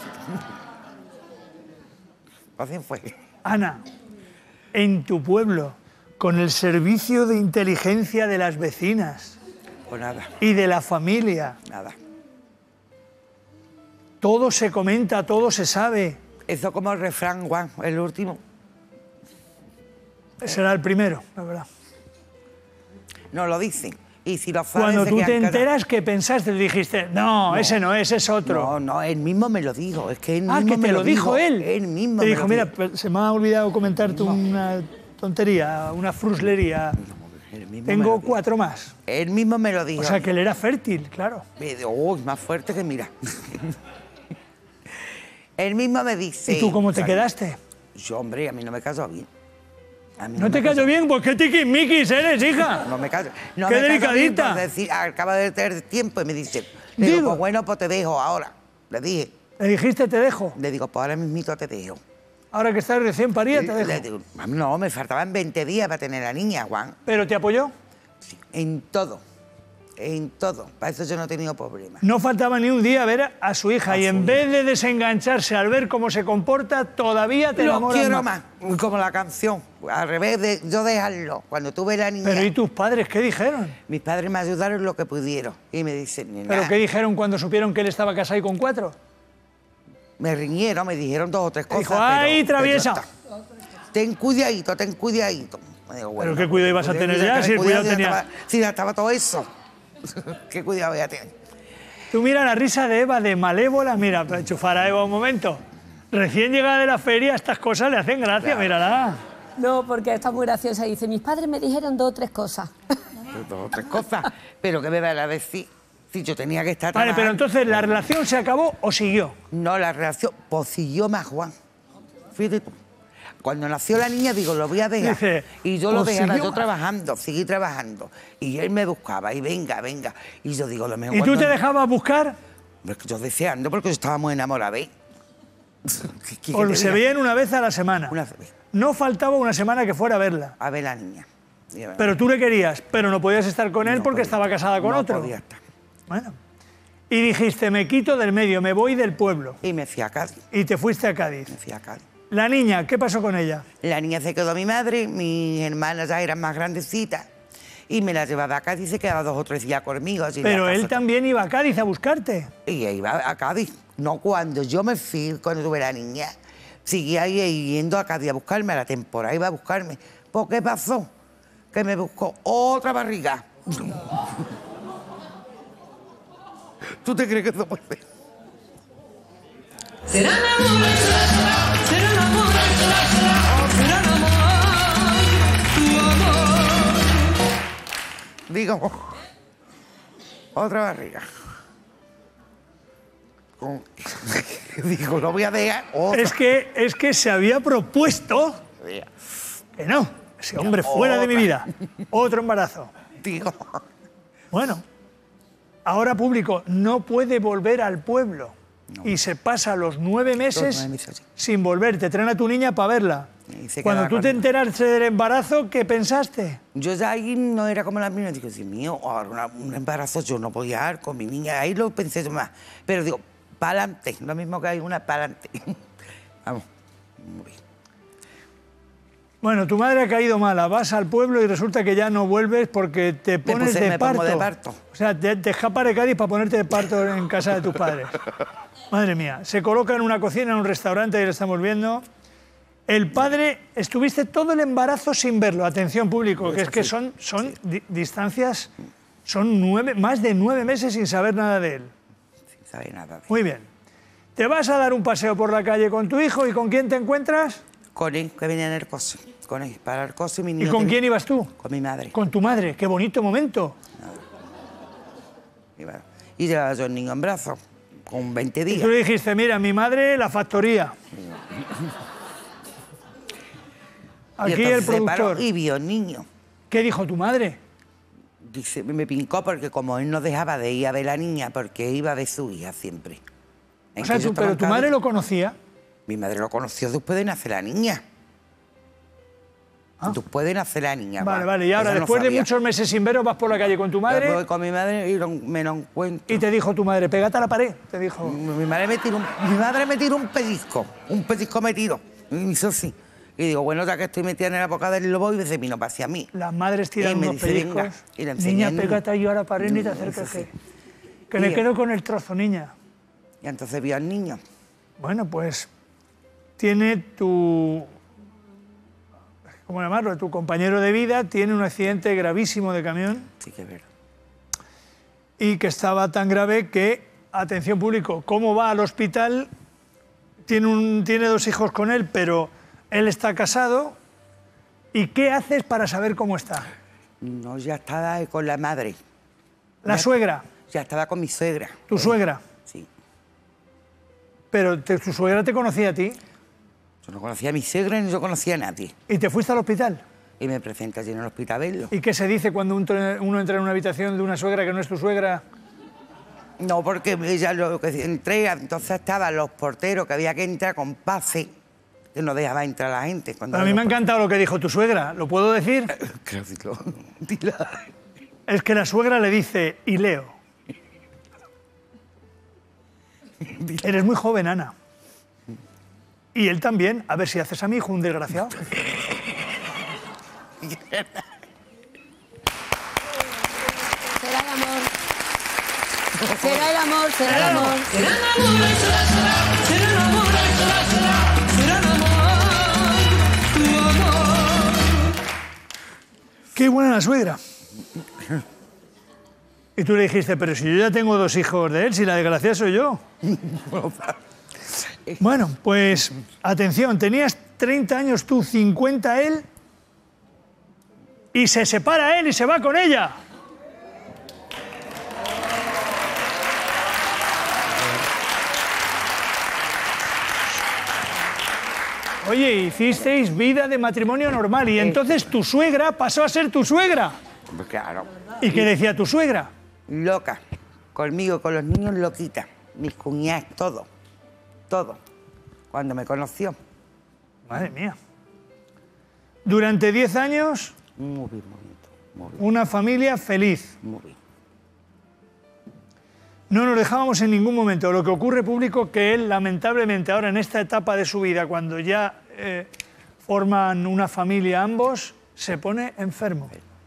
Así fue. Ana, en tu pueblo, con el servicio de inteligencia de las vecinas Pues nada, y de la familia, nada. todo se comenta, todo se sabe. Eso como el refrán, Juan, el último. Será el primero, la verdad. No lo dicen. Y si lo saben, Cuando se tú quedan te callados. enteras, ¿qué pensaste? Dijiste, no, No. ese no es, es otro. No, no, él mismo me lo dijo. Es que él ah, mismo que me te lo dijo dijo. él. Él mismo Te me dijo, lo mira, dijo. pues, se me ha olvidado comentarte una tontería, una fruslería. Él mismo me lo Tengo dijo. cuatro más. Él mismo me lo dijo. O sea, que él era fértil, claro. Me dijo, uy, más fuerte que mira. Él mismo me dice... ¿Y tú cómo te o sea, quedaste? Yo, hombre, a mí no me cayó bien. A mí ¿No me te cayó bien? Pues qué tiquismiquis eres, hija. No me cayó. No Qué me cayó bien delicadita. por decir, acaba de tener tiempo y me dice, le digo, Digo. pues bueno, pues te dejo ahora. Le dije. Le dijiste, te dejo. Le digo, pues ahora mismito te dejo. Ahora que estás recién parida, te Le dejo. digo, no, me faltaban veinte días para tener a la niña, Juan. ¿Pero te apoyó? En todo. en todo. Para eso yo no he tenido problemas. No faltaba ni un día ver a su hija y en vez de desengancharse al ver cómo se comporta, todavía te Lo enamoras quiero más. más, como la canción. Al revés de yo dejarlo. Cuando tuve la niña... Pero ¿y tus padres qué dijeron? Mis padres me ayudaron lo que pudieron. Y me dicen, nena... ¿Pero qué dijeron cuando supieron que él estaba casado y con cuatro? Me riñeron, me dijeron dos o tres cosas. Dijo, ¡ay, pero- traviesa! pero ya está. Ten cuidadito, ten cuidadito. Me digo, bueno, ¿Pero qué cuidado ibas a tener cuidado, ya si el cuidado ya tenía...? estaba- Si ya estaba todo eso. ¿Qué cuidado voy a tener? Tú mira la risa de Eva de malévola, mira, para enchufar a Eva un momento. Recién llegada de la feria, estas cosas le hacen gracia, mírala. No, porque está muy graciosa. Dice, mis padres me dijeron dos o tres cosas. Dos o tres cosas. Pero ¿qué me van a decir? Si yo tenía que estar Vale, pero trabajando. entonces, ¿la relación se acabó o siguió? No, la relación, pues siguió más, Juan. Fíjate tú. Cuando nació la niña, digo, lo voy a dejar. Dice, y yo lo pues dejaba, siguió yo más. trabajando, seguí trabajando. Y él me buscaba, y venga, venga. Y yo digo, lo mejor... ¿Y tú cuando- te dejabas buscar? Pero es que yo deseando, porque yo estaba muy enamorada, ¿ves? ¿Qué- qué ¿O te se diga? veían una vez a la semana? Una vez. No faltaba una semana que fuera a verla. A ver la niña. Y yo, Pero tú le querías, pero no podías estar con él No porque podía. estaba casada con no otro. podía estar. Bueno. Y dijiste, me quito del medio, me voy del pueblo. Y me fui a Cádiz. Y te fuiste a Cádiz. Me fui a Cádiz. La niña, ¿qué pasó con ella? La niña se quedó a mi madre, mis hermanas ya eran más grandecitas. Y me la llevaba a Cádiz y se quedaba dos o tres días conmigo. así Pero la él casa. también iba a Cádiz a buscarte. Y iba a Cádiz. No cuando yo me fui, cuando tuve la niña. Seguía ahí yendo a Cádiz a buscarme, a la temporada iba a buscarme. ¿Por qué pasó? Que me buscó otra barriga. ¿Tú te crees que eso puede ser? Será el amor, será el amor, será el amor, tu amor. Digo, otra barriga. Con- Digo, lo voy a dejar. Otra. Es que, es que se había propuesto que no, ese hombre fuera de mi vida. Otro embarazo. Digo. Bueno, ahora público, no puede volver al pueblo. Y se pasa los nueve meses, Los nueve meses, sí. sin volver. Te traen a tu niña para verla. Y se Cuando queda tú te conmigo. enteraste del embarazo, ¿qué pensaste? Yo ya ahí no era como la mía. Digo, Dios mío, ahora una- un embarazo yo no podía dar con mi niña. Ahí lo pensé yo más. Pero digo, para adelante. Lo mismo que hay una para adelante. Vamos. Muy bien. Bueno, tu madre ha caído mala, vas al pueblo y resulta que ya no vuelves porque te pones puse- de, me pongo parto. de parto. O sea, te, te escapas de Cádiz para ponerte de parto en casa de tus padres. Madre mía, se coloca en una cocina, en un restaurante, ahí lo estamos viendo. El padre, estuviste todo el embarazo sin verlo. Atención público, que es que son, son di- distancias, son nueve, más de nueve meses sin saber nada de él. Sin saber nada de Muy bien. Te vas a dar un paseo por la calle con tu hijo y ¿con quién te encuentras? Con él, que venía en el coche. Con él, para el coche, mi ¿Y niño. con tenía- quién ibas tú? Con mi madre. Con tu madre. Qué bonito momento. Y, bueno, y llevaba yo el niño en brazos, con veinte Y días. tú le dijiste, mira, mi madre, la factoría. Y Aquí entonces el se paró productor. Y vio el niño. ¿Qué dijo tu madre? Dice, me pincó porque como él no dejaba de ir a ver a la niña, porque iba a ver su hija siempre. O Es sea, que yo tú- estaba pero en tu Cádiz. madre lo conocía. Mi madre lo conoció después de nacer la niña. Después de nacer la niña. Ah. Vale, va. vale. Y ahora, Ella no después de sabía. muchos meses sin veros, vas por la calle con tu Yo madre voy con mi madre y lo- me lo encuentro. y te dijo tu madre, pégate a la pared. Te dijo. Mi madre me tiró un, mi madre me tiró un pellizco. Un pellizco me tiró. Y me hizo así. Y digo, bueno, ya que estoy metida en la boca del lobo, y dice, vino para hacia mí. Las madres tiran Y me unos dice, venga. pellizcos. Y le enseñé Niña, el niño. pégate ahí a la pared ni te acerques. Eso sí. Que, que Y me él- quedo con el trozo, niña. Y entonces vio al niño. Bueno, pues tiene tu, ¿cómo llamarlo? Tu compañero de vida tiene un accidente gravísimo de camión Sí que es verdad. y que estaba tan grave que, atención público, ¿cómo va al hospital? Tiene, un, tiene dos hijos con él, pero él está casado. ¿Y qué haces para saber cómo está? No, ya estaba con la madre. ¿La Ya- suegra? Ya estaba con mi suegra. ¿Tu suegra? Sí. Pero te- tu suegra te conocía a ti Yo no conocía a mi suegra ni yo conocía a nadie. y te fuiste al hospital. Y me presenta allí en el hospital a verlo. ¿Y qué se dice cuando un tre- uno entra en una habitación de una suegra que no es tu suegra? No, porque ella lo que entré, entonces estaban los porteros que había que entrar con pase, que no dejaba entrar a la gente. Cuando A mí me ha encantado lo que dijo tu suegra. ¿Lo puedo decir? Claro, dilo. Dilo. es que la suegra le dice, y Leo, eres muy joven, Ana. Y él también, a ver si haces a mi hijo un desgraciado. Será el amor. Será el amor, será el amor. Será el amor, será, será, será el amor, será, será, será el amor, tu amor. Qué buena la suegra. Y tú le dijiste, pero si yo ya tengo dos hijos de él, si la desgracia soy yo. Bueno, pues atención, tenías treinta años tú, cincuenta él, y se separa él y se va con ella. Oye, hicisteis vida de matrimonio normal y entonces tu suegra pasó a ser tu suegra. Pues claro. ¿Y qué decía tu suegra? Loca. Conmigo, con los niños, loquita. Mis cuñadas, todo. Todo. Cuando me conoció. Madre mía. Durante diez años, Muy bien, muy bien, muy bien. una familia feliz. Muy bien. No nos dejábamos en ningún momento. Lo que ocurre, público, que él, lamentablemente, ahora en esta etapa de su vida, cuando ya eh, forman una familia ambos, se pone enfermo.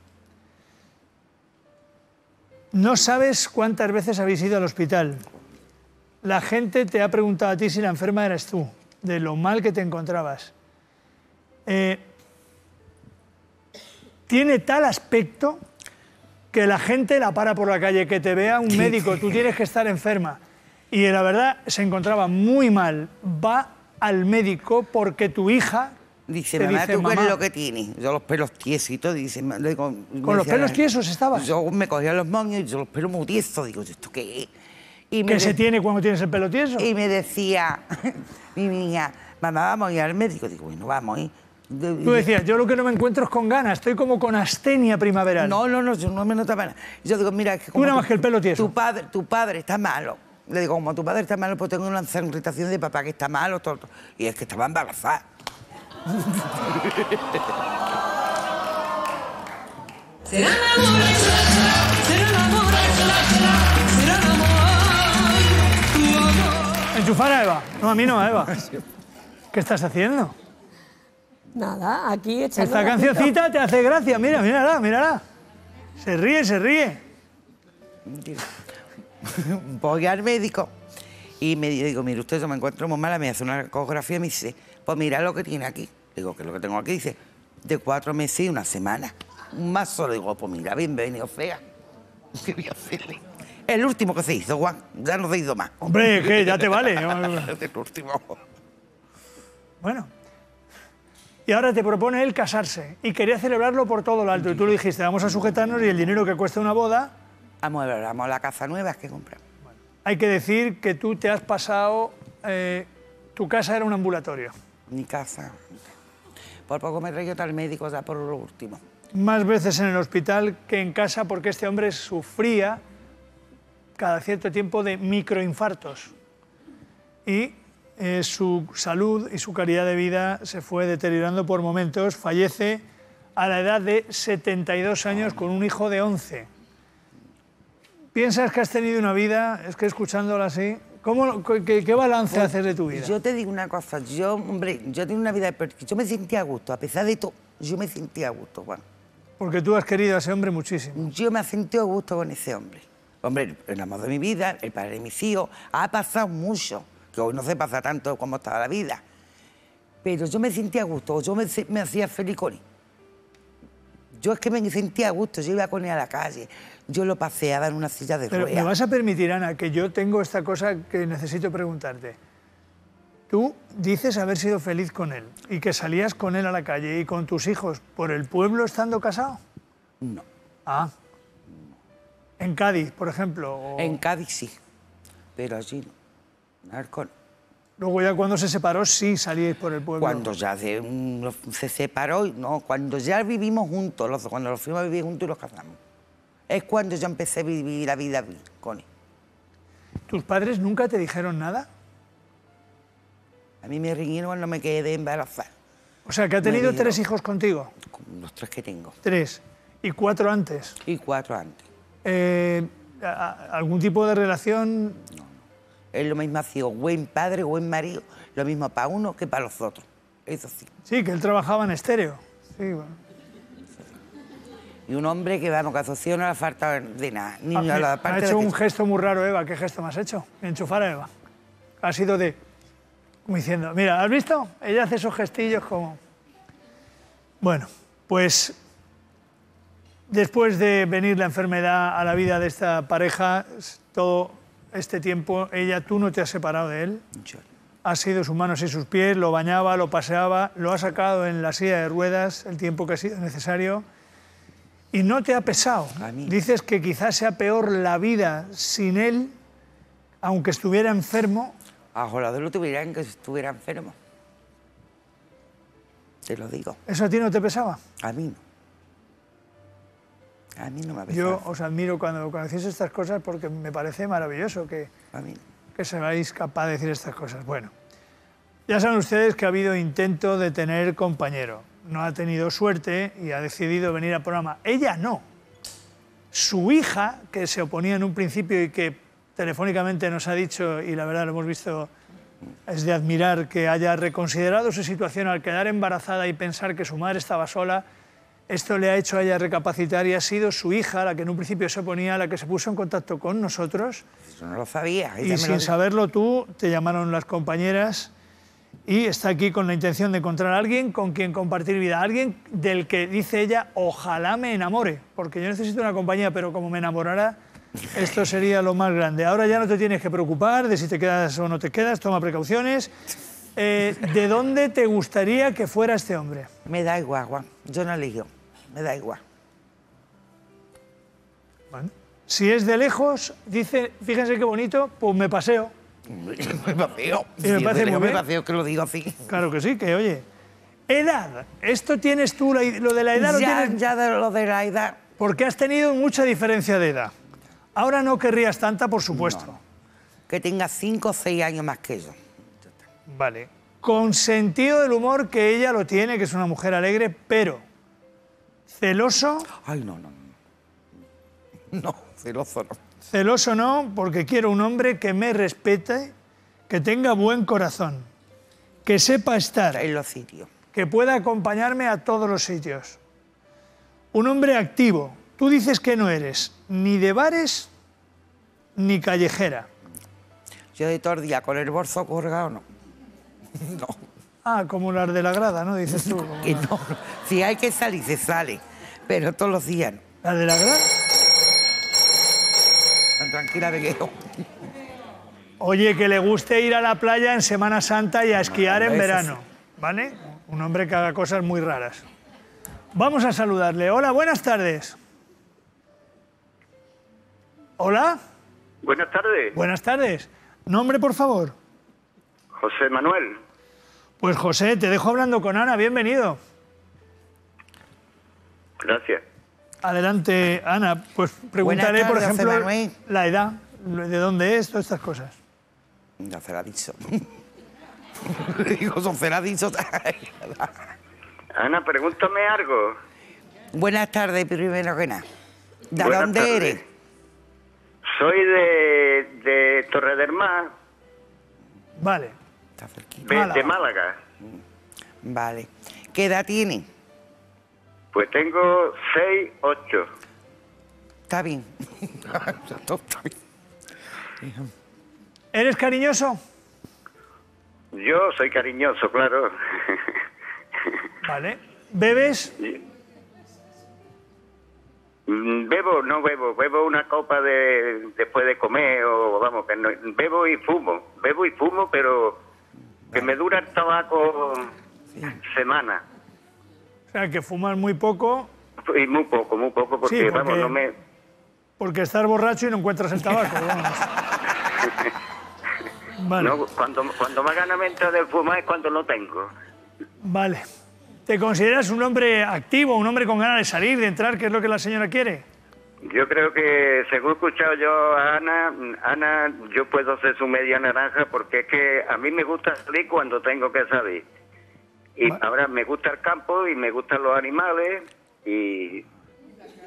No sabes cuántas veces habéis ido al hospital. La gente te ha preguntado a ti si la enferma eras tú, de lo mal que te encontrabas. Eh, tiene tal aspecto que la gente la para por la calle, que te vea un médico, tú tienes que estar enferma. Y la verdad, se encontraba muy mal. Va al médico porque tu hija Dice, te mamá, dice, ¿tú qué mamá, es lo que tienes? Yo los pelos tiesitos, dice... me- le digo- me ¿con los decía, pelos tiesos estabas? Yo me cogía los moños y yo los pelos muy tiesos. Digo, ¿esto qué es? Y me ¿Qué se de- tiene cuando tienes el pelo tieso? Y me decía, mi niña, mamá, vamos a ir al médico. Digo, bueno, vamos a ir. De- Tú decías, yo lo que no me encuentro es con ganas, estoy como con astenia primaveral. No, no, no, yo no me notaba nada. Yo digo, mira, es que Tú como nada tu- más que el pelo tieso. Tu padre, tu padre está malo. Le digo, como tu padre está malo, pues tengo una irritación de papá que está malo, todo, todo. Y es que estaba embarazada. Será el amor, será, será, será el amor, será, será, será el amor, tu amor. Enchufar a Eva. No, a mí no, a Eva. ¿Qué estás haciendo? Nada, aquí echando Esta un ratito. cancioncita te hace gracia. Mira, mírala, mírala. Se ríe, se ríe. Voy al médico y me digo, mire, usted, yo me encuentro muy mala, me hace una ecografía y me dice, pues mira lo que tiene aquí. Digo, ¿qué es lo que tengo aquí? Dice, de cuatro meses y una semana. Un mazo. Digo, pues mira, bienvenido, fea. ¿Qué voy a hacerle? El último que se hizo, Juan. Ya no se hizo más. Hombre, ¿qué? Ya te vale. El último. Bueno. Y ahora te propone él casarse. Y quería celebrarlo por todo lo alto. Y tú le dijiste, vamos a sujetarnos y el dinero que cuesta una boda... Vamos a ver, vamos a la casa nueva que compramos. Hay que decir que tú te has pasado... eh, tu casa era un ambulatorio. Mi casa. Por poco me traigo al médico ya por lo último. Más veces en el hospital que en casa porque este hombre sufría cada cierto tiempo de microinfartos. Y eh, su salud y su calidad de vida se fue deteriorando por momentos. Fallece a la edad de setenta y dos años con un hijo de once. ¿Piensas que has tenido una vida, es que escuchándola así, ¿cómo, qué, qué balance Pues, haces de tu vida? Yo te digo una cosa, yo, hombre, yo tengo una vida, porque yo me sentía a gusto, a pesar de todo, yo me sentía a gusto, Juan. Porque tú has querido a ese hombre muchísimo. Yo me he sentido a gusto con ese hombre. Hombre, el amor de mi vida, el padre de mis hijos, ha pasado mucho, que hoy no se pasa tanto como estaba la vida. Pero yo me sentía a gusto, yo me, me hacía feliz con él. Yo es que me sentía a gusto, yo iba con él a la calle, yo lo paseaba en una silla de Pero ruedas. me vas a permitir, Ana, que yo tengo esta cosa que necesito preguntarte. Tú dices haber sido feliz con él y que salías con él a la calle y con tus hijos por el pueblo estando casado. No. Ah. En Cádiz, por ejemplo. o- En Cádiz sí, pero allí no. En Arcón. Luego ya cuando se separó sí salíais por el pueblo. Cuando ya se, mm, se separó, no, cuando ya vivimos juntos, los, cuando los fuimos a vivir juntos y los casamos. Es cuando yo empecé a vivir la vida bien con él. ¿Tus padres nunca te dijeron nada? A mí me riñeron cuando me quedé embarazada. O sea, que ha Me tenido dijeron, tres hijos contigo. con los tres que tengo. Tres. ¿Y cuatro antes? Y cuatro antes. Eh, a- a- ¿Algún tipo de relación? Es lo mismo, ha sido buen padre, buen marido, lo mismo para uno que para los otros. Eso sí. Sí, que él trabajaba en estéreo. Sí, bueno. Y un hombre que, vamos, que asoció no le falta de nada. Ni Ah, a me- la me parte ha de hecho que- un gesto muy raro, Eva. ¿Qué gesto me has hecho? Enchufar a Eva. Ha sido de... Como diciendo, mira, ¿has visto? Ella hace esos gestillos como... Bueno, pues... Después de venir la enfermedad a la vida de esta pareja, todo este tiempo, ella, tú no te has separado de él. Has sido sus manos y sus pies, lo bañaba, lo paseaba, lo ha sacado en la silla de ruedas el tiempo que ha sido necesario. Y no te ha pesado. Dices que quizás sea peor la vida sin él, aunque estuviera enfermo. Ojalá lo tuvieran que estuviera enfermo. Te lo digo. ¿Eso a ti no te pesaba? A mí no. A mí no me ha pesado. Yo os admiro cuando, cuando decís estas cosas porque me parece maravilloso que, que seáis capaz de decir estas cosas. Bueno, ya saben ustedes que ha habido intento de tener compañero. No ha tenido suerte y ha decidido venir al programa. Ella no. Su hija, que se oponía en un principio y que telefónicamente nos ha dicho, y la verdad lo hemos visto, es de admirar que haya reconsiderado su situación al quedar embarazada y pensar que su madre estaba sola. Esto le ha hecho a ella recapacitar y ha sido su hija, la que en un principio se oponía, la que se puso en contacto con nosotros. Eso no lo sabía. Y sin saberlo tú, te llamaron las compañeras y está aquí con la intención de encontrar a alguien con quien compartir vida. Alguien del que dice ella, ojalá me enamore, porque yo necesito una compañía, pero como me enamorara, esto sería lo más grande. Ahora ya no te tienes que preocupar de si te quedas o no te quedas, toma precauciones. Eh, ¿De dónde te gustaría que fuera este hombre? Me da igual, Juan. Yo no elijo. Me da igual. Bueno, si es de lejos, dice, fíjense qué bonito, pues me paseo. Me paseo. Y me Si parece es de lejos, muy me bien. paseo, que lo digo así. Claro que sí, que oye. Edad. Esto tienes tú, la- lo de la edad lo Ya, tienes... ya de lo de la edad. Porque has tenido mucha diferencia de edad. Ahora no querrías tanta, por supuesto. Que tenga cinco o seis años más que yo. Vale. Con sentido del humor que ella lo tiene, que es una mujer alegre, pero celoso. Ay, no, no. No, no celoso no. Celoso no, porque quiero un hombre que me respete, que tenga buen corazón, que sepa estar. En los sitios. Que pueda acompañarme a todos los sitios. Un hombre activo. Tú dices que no eres ni de bares ni callejera. Yo de todo el día con el bolso colgado, no. No. Ah, como las de la grada, ¿no? Dices tú. como Que la- no. Si hay que salir, se sale. Pero todos los días no. ¿La de la grada? Tan tranquila me quedo. Oye, que le guste ir a la playa en Semana Santa y a esquiar en eso verano, ¿vale? Un hombre que haga cosas muy raras. Vamos a saludarle. Hola, buenas tardes. Hola, Buenas tardes, buenas tardes. Nombre, por favor. José Manuel. Pues José, te dejo hablando con Ana. Bienvenido. Gracias. Adelante, Ana. Pues pregúntale, Buenas por tardes, ejemplo, José Manuel. la edad, de dónde es, todas estas cosas. Ya se la ha dicho. Le digo, son se la ha dicho. Ana, pregúntame algo. Buenas tardes, primero que nada. ¿De Buenas dónde tardes. eres? Soy de, de Torre del Mar, Vale. de Málaga. de Málaga. Vale. ¿Qué edad tienes? Pues tengo seis, ocho. Está bien. Todo está bien. ¿Eres cariñoso? Yo soy cariñoso, claro. Vale. ¿Bebes? Mm, Bebo, no bebo, bebo una copa de después de comer o vamos, que no, bebo y fumo, bebo y fumo, pero que me dura el tabaco semana O sea, que fumas muy poco y muy poco, muy poco porque, Sí, porque- vamos, no me porque estás borracho y no encuentras el tabaco. vamos. Vale. no, cuando cuando más gana me entra de fumar es cuando no tengo. Vale. ¿Te consideras un hombre activo, un hombre con ganas de salir, de entrar, que es lo que la señora quiere? Yo creo que, según he escuchado yo a Ana, Ana, yo puedo ser su media naranja porque es que a mí me gusta salir cuando tengo que salir. Y ahora me gusta el campo y me gustan los animales y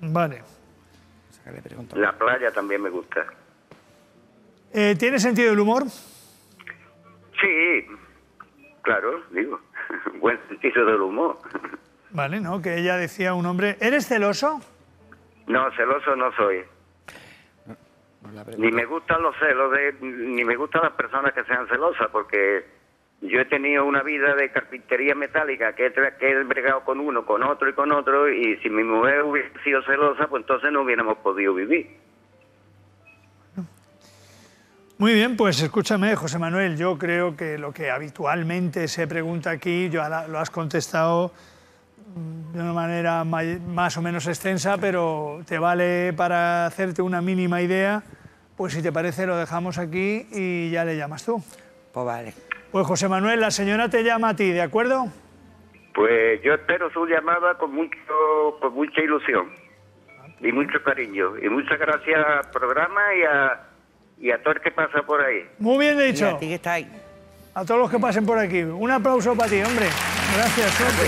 Vale. La playa también me gusta. Eh, ¿Tiene sentido del humor? Sí, claro, digo. Buen sentido del humor. Vale, ¿no? Que ella decía un hombre... ¿Eres celoso? No, celoso no soy. Ni me gustan los celos, de, ni me gustan las personas que sean celosas, porque yo he tenido una vida de carpintería metálica, que he, tra- que he bregado con uno, con otro y con otro, y si mi mujer hubiera sido celosa, pues entonces no hubiéramos podido vivir. Muy bien, pues escúchame, José Manuel, yo creo que lo que habitualmente se pregunta aquí, ya la- lo has contestado de una manera may- más o menos extensa, pero te vale para hacerte una mínima idea, pues si te parece lo dejamos aquí y ya le llamas tú. Pues vale. Pues José Manuel, la señora te llama a ti, ¿de acuerdo? Pues yo espero su llamada con mucho, con mucha ilusión y mucho cariño. Y muchas gracias al programa y a, y a todo el que pasa por ahí. Muy bien dicho. Y a ti que está ahí. A todos los que pasen por aquí. Un aplauso para ti, hombre. Gracias, suerte.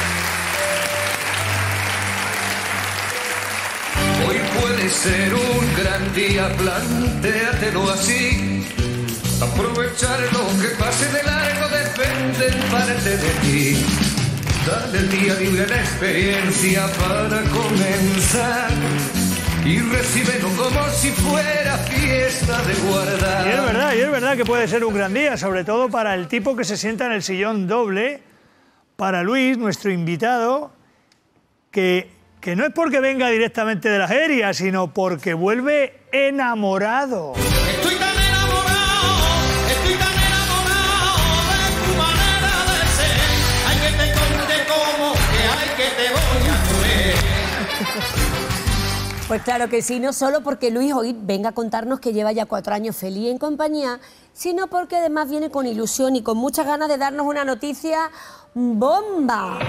Hoy puede ser un gran día, plantéatelo así. Aprovechar lo que pase de largo depende en parte de ti. Dale el día libre la experiencia para comenzar y recíbelo como si fuera fiesta de guardar. Y es verdad, y es verdad que puede ser un gran día, sobre todo para el tipo que se sienta en el sillón doble, para Luis, nuestro invitado, que, que no es porque venga directamente de la feria, sino porque vuelve enamorado. Estoy tan enamorado, estoy tan enamorado de tu manera de ser. Hay que te conte cómo, que hay que te voy a creer. Pues claro que sí, no solo porque Luis hoy venga a contarnos que lleva ya cuatro años feliz en compañía, sino porque además viene con ilusión y con muchas ganas de darnos una noticia bomba.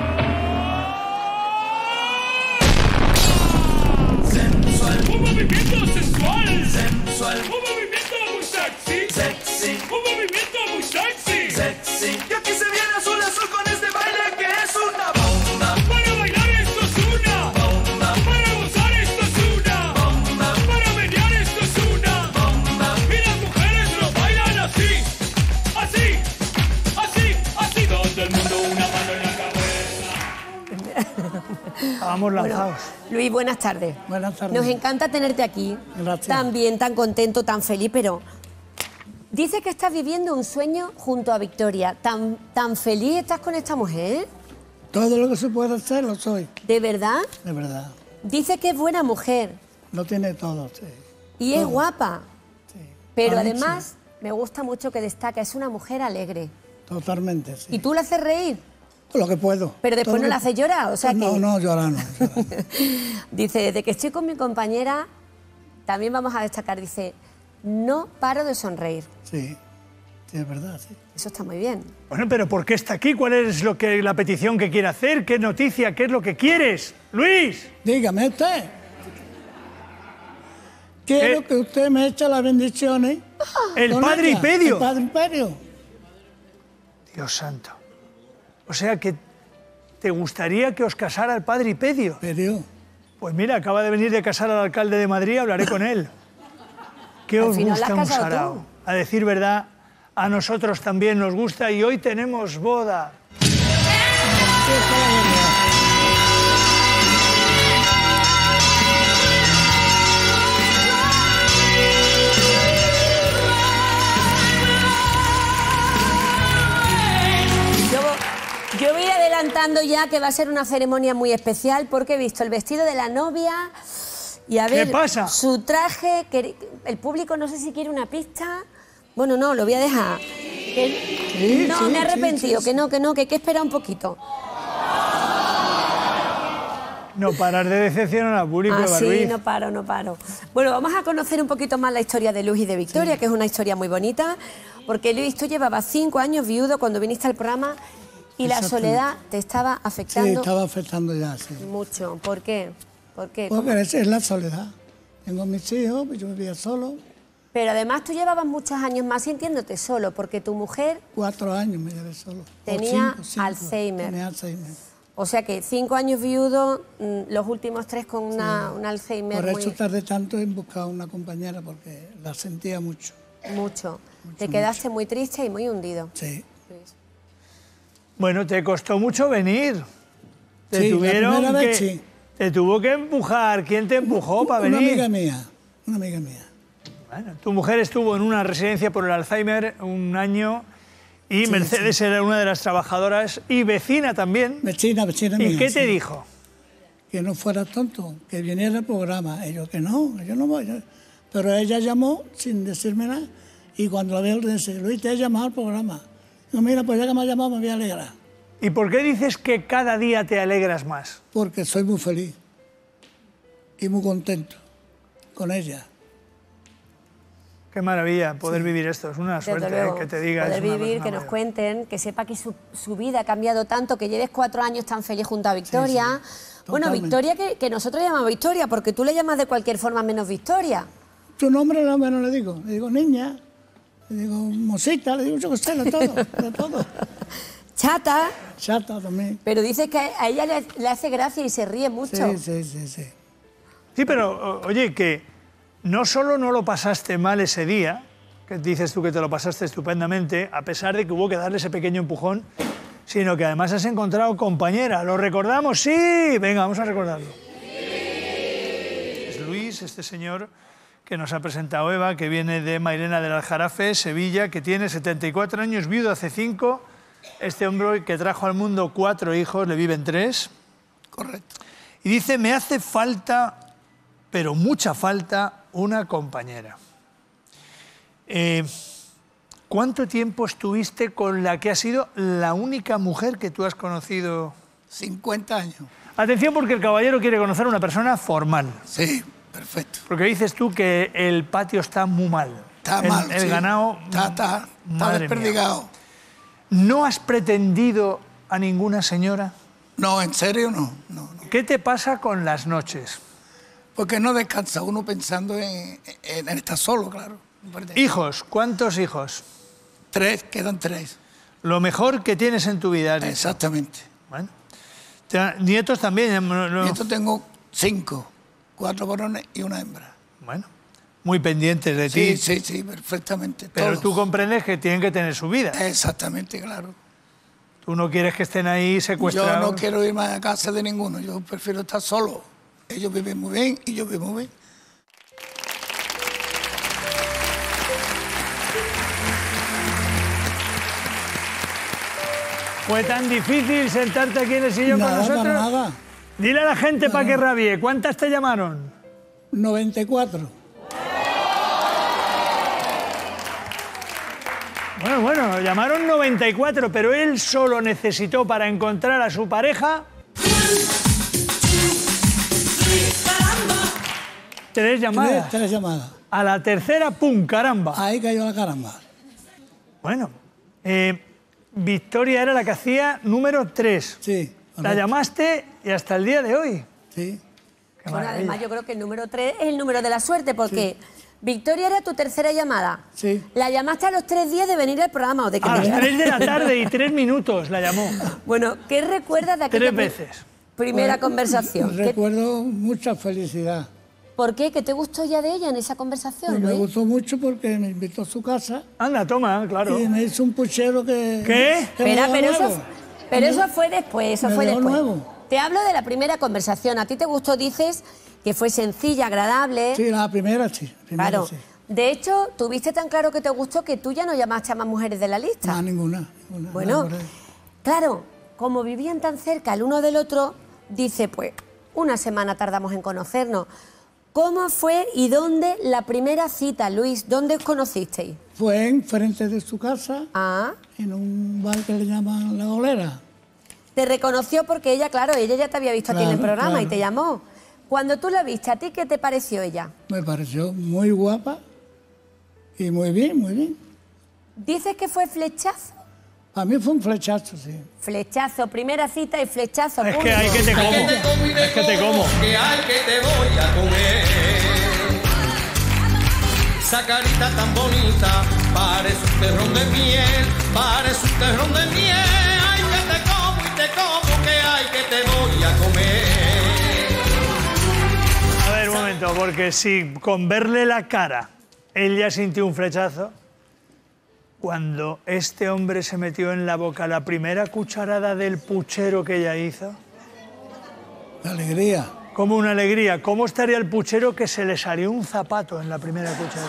Sensual, un movimiento sensual. Sensual, un movimiento muy sexy. Sexy, un movimiento muy sexy. Sexy, y aquí se viene azul azul con este baile que es una bomba. Para bailar esto es una bomba. Para gozar esto es una bomba. Para menear esto es una bomba. Y las mujeres lo bailan así, así, así, así. Todo el mundo una mano en la cabeza. Vamos lanzados. Bueno, Luis, buenas tardes. Buenas tardes. Nos encanta tenerte aquí. Gracias. Tan bien, tan contento, tan feliz, pero dice que estás viviendo un sueño junto a Victoria. ¿Tan, tan feliz estás con esta mujer? Todo lo que se puede hacer lo soy, ¿De verdad? de verdad. Dice que es buena mujer Lo tiene todo, sí. y es guapa. Pero Para mí, además me gusta mucho que destaca, es una mujer alegre. Totalmente, sí. ¿Y tú la haces reír? Lo que puedo. Pero después Todo no lo la que- haces llorar, o sea No, que... no, llorar no. Dice, desde que estoy con mi compañera, también vamos a destacar, dice, no paro de sonreír. Sí, sí, es verdad, sí. Eso está muy bien. Bueno, pero ¿por qué está aquí? ¿Cuál es lo que, la petición que quiere hacer? ¿Qué noticia? ¿Qué es lo que quieres? ¡Luis! Dígame usted. Quiero que usted me eche las bendiciones. El con Padre ella, Hiperio. El Padre Hiperio. Dios santo. O sea que te gustaría que os casara el Padre Hiperio. Hiperio. Pues mira, acaba de venir de casar al alcalde de Madrid, hablaré con él. ¿Qué Al os final gusta la has un casado sarao? tú. A decir verdad, a nosotros también nos gusta y hoy tenemos boda. Yo, yo voy a ir adelantando ya que va a ser una ceremonia muy especial porque he visto el vestido de la novia y a ¿Qué ver pasa? su traje, que el público no sé si quiere una pista. Bueno, no, lo voy a dejar. Que- Sí, no, sí, me he sí, arrepentido, sí, que no, que no, que hay que esperar un poquito. No parar de decepcionar al público Ah, de sí, Barbiz. no paro, no paro. Bueno, vamos a conocer un poquito más la historia de Luis y de Victoria, que es una historia muy bonita, porque Luis, tú llevabas cinco años viudo cuando viniste al programa y la Exactamente. soledad te estaba Sí, afectando estaba afectando ya, sí. mucho. ¿Por qué? ¿Por qué? Porque es, es la soledad. Tengo mis hijos, yo vivía solo. Pero además tú llevabas muchos años más sintiéndote solo, porque tu mujer Cuatro años me llevé solo. O tenía cinco, cinco. Alzheimer. Tenía Alzheimer. O sea que cinco años viudo, mm, los últimos tres con una, Sí. un Alzheimer Por muy... eso tardé tanto en buscar una compañera, porque la sentía mucho. Mucho. Te quedaste muy triste y muy hundido. Sí. Bueno, te costó mucho venir. Te Sí, la tuvieron primera que... vez sí. Te tuvo que empujar. ¿Quién te empujó para venir? Una amiga mía, una amiga mía. Bueno, tu mujer estuvo en una residencia por el Alzheimer un año y Sí, Mercedes era una de las trabajadoras y vecina también. Vecina, vecina ¿Y mía. qué te sí. dijo? Que no fuera tonto, que viniera al programa. Y yo que no, yo no voy. yo- Pero ella llamó sin decirme nada. Y cuando la veo, le dice, Luis, te he llamado al programa. Digo, mira, pues ya que me ha llamado, me voy a alegrar. ¿Y por qué dices que cada día te alegras más? Porque soy muy feliz y muy contento con ella. Qué maravilla poder vivir esto. Es una Desde suerte luego, eh, que te digas. poder es una vivir, persona que nos mayor. cuenten, que sepa que su, su vida ha cambiado tanto, que lleves cuatro años tan feliz junto a Victoria. Bueno, totalmente. Victoria, que, que nosotros le llamamos Victoria, porque tú le llamas de cualquier forma menos Victoria. Tu nombre no, no le digo. Le digo niña, le digo mosita, le digo yo que sé, de todo, de todo. Chata. Chata también. Pero dices que a ella le, le hace gracia y se ríe mucho. Sí, sí, sí, sí. Sí, pero o- oye, que no solo no lo pasaste mal ese día, que dices tú que te lo pasaste estupendamente, a pesar de que hubo que darle ese pequeño empujón, sino que además has encontrado compañera. ¿Lo recordamos? Sí. Venga, vamos a recordarlo. Es Luis, este señor que nos ha presentado Eva, que viene de Mairena del Aljarafe, Sevilla, que tiene setenta y cuatro años, viudo hace cinco. Este hombre que trajo al mundo cuatro hijos, le viven tres. Correcto. Y dice, me hace falta, pero mucha falta, una compañera. Eh, ¿Cuánto tiempo estuviste con la que ha sido la única mujer que tú has conocido? cincuenta años. Atención, porque el caballero quiere conocer a una persona formal. Sí, perfecto. Porque dices tú que el patio está muy mal. Está el, mal, El sí. ganado... Está, está, está madre mía. desperdigado. ¿No has pretendido a ninguna señora? No, en serio no, no. ¿Qué te pasa con las noches? Porque no descansa uno pensando en, en, en estar solo, claro. Hijos, ¿cuántos hijos? Tres, quedan tres. Lo mejor que tienes en tu vida. has dicho. Exactamente. Bueno. Te- Nietos también. no- no- Nietos tengo cinco, cuatro varones y una hembra. Bueno, muy pendientes de Sí, ti. sí, sí, perfectamente. Pero todos. tú comprendes que tienen que tener su vida. Exactamente, claro. Tú no quieres que estén ahí Yo secuestrados. no quiero irme a casa de ninguno, yo prefiero estar solo. Ellos viven muy bien y yo vivo muy bien. ¿Fue tan difícil sentarte aquí en el sillón Nada, con nosotros? para nada. Dile a la gente para que rabie. ¿Cuántas te llamaron? noventa y cuatro. Bueno, bueno, llamaron noventa y cuatro, pero él solo necesitó para encontrar a su pareja... Tres llamadas. Tres, tres llamadas. A la tercera, ¡pum!, caramba. Ahí cayó la caramba. Bueno, eh, Victoria era la que hacía número tres. Sí. La llamaste y hasta el día de hoy. Sí. Qué Bueno, maravilla. además yo creo que el número tres es el número de la suerte, porque Victoria era tu tercera llamada. Sí. La llamaste a los tres días de venir al programa o de que A te las llegara. tres de la tarde y tres minutos la llamó. Bueno, ¿qué recuerdas de aquella Tres pri- veces. primera Pues, conversación? ¿Qué- Recuerdo mucha felicidad. ¿Por qué? ¿Qué te gustó ya de ella en esa conversación, Y me Luis? gustó mucho porque me invitó a su casa Anda, toma, claro. y me hizo un puchero que... ¿Qué? que me Espera, dejó pero eso, nuevo. pero eso fue después, eso Me fue dejó después. nuevo. Te hablo de la primera conversación. ¿A ti te gustó? Dices que fue sencilla, agradable. Sí, la primera sí. la primera Claro. sí. De hecho, tuviste tan claro que te gustó que tú ya no llamaste a más mujeres de la lista. No, ninguna. ninguna Bueno, nada por ahí. claro, como vivían tan cerca el uno del otro, dice, pues, una semana tardamos en conocernos. ¿Cómo fue y dónde la primera cita, Luis? ¿Dónde os conocisteis? Fue enfrente de su casa, Ah, en un bar que le llaman La Golera. te reconoció porque ella, claro, ella ya te había visto a ti en el Claro, programa y claro. te llamó. Cuando tú la viste, ¿a ti qué te pareció ella? Me pareció muy guapa y muy bien, muy bien. Dices que fue flechazo. Para mí fue un flechazo, sí. Flechazo, primera cita y flechazo. Es que público. hay que te como. Es que te como. Que hay que te voy a comer. Esa carita tan bonita parece un terrón de miel, parece un terrón de miel. Ay, que te como y te como, que hay pastel que te voy a comer. A ver, un momento, porque si con verle la cara él ya sintió un flechazo, cuando este hombre se metió en la boca la primera cucharada del puchero que ella hizo... Alegría. Como una alegría. ¿Cómo estaría el puchero que se le salió un zapato en la primera cucharada?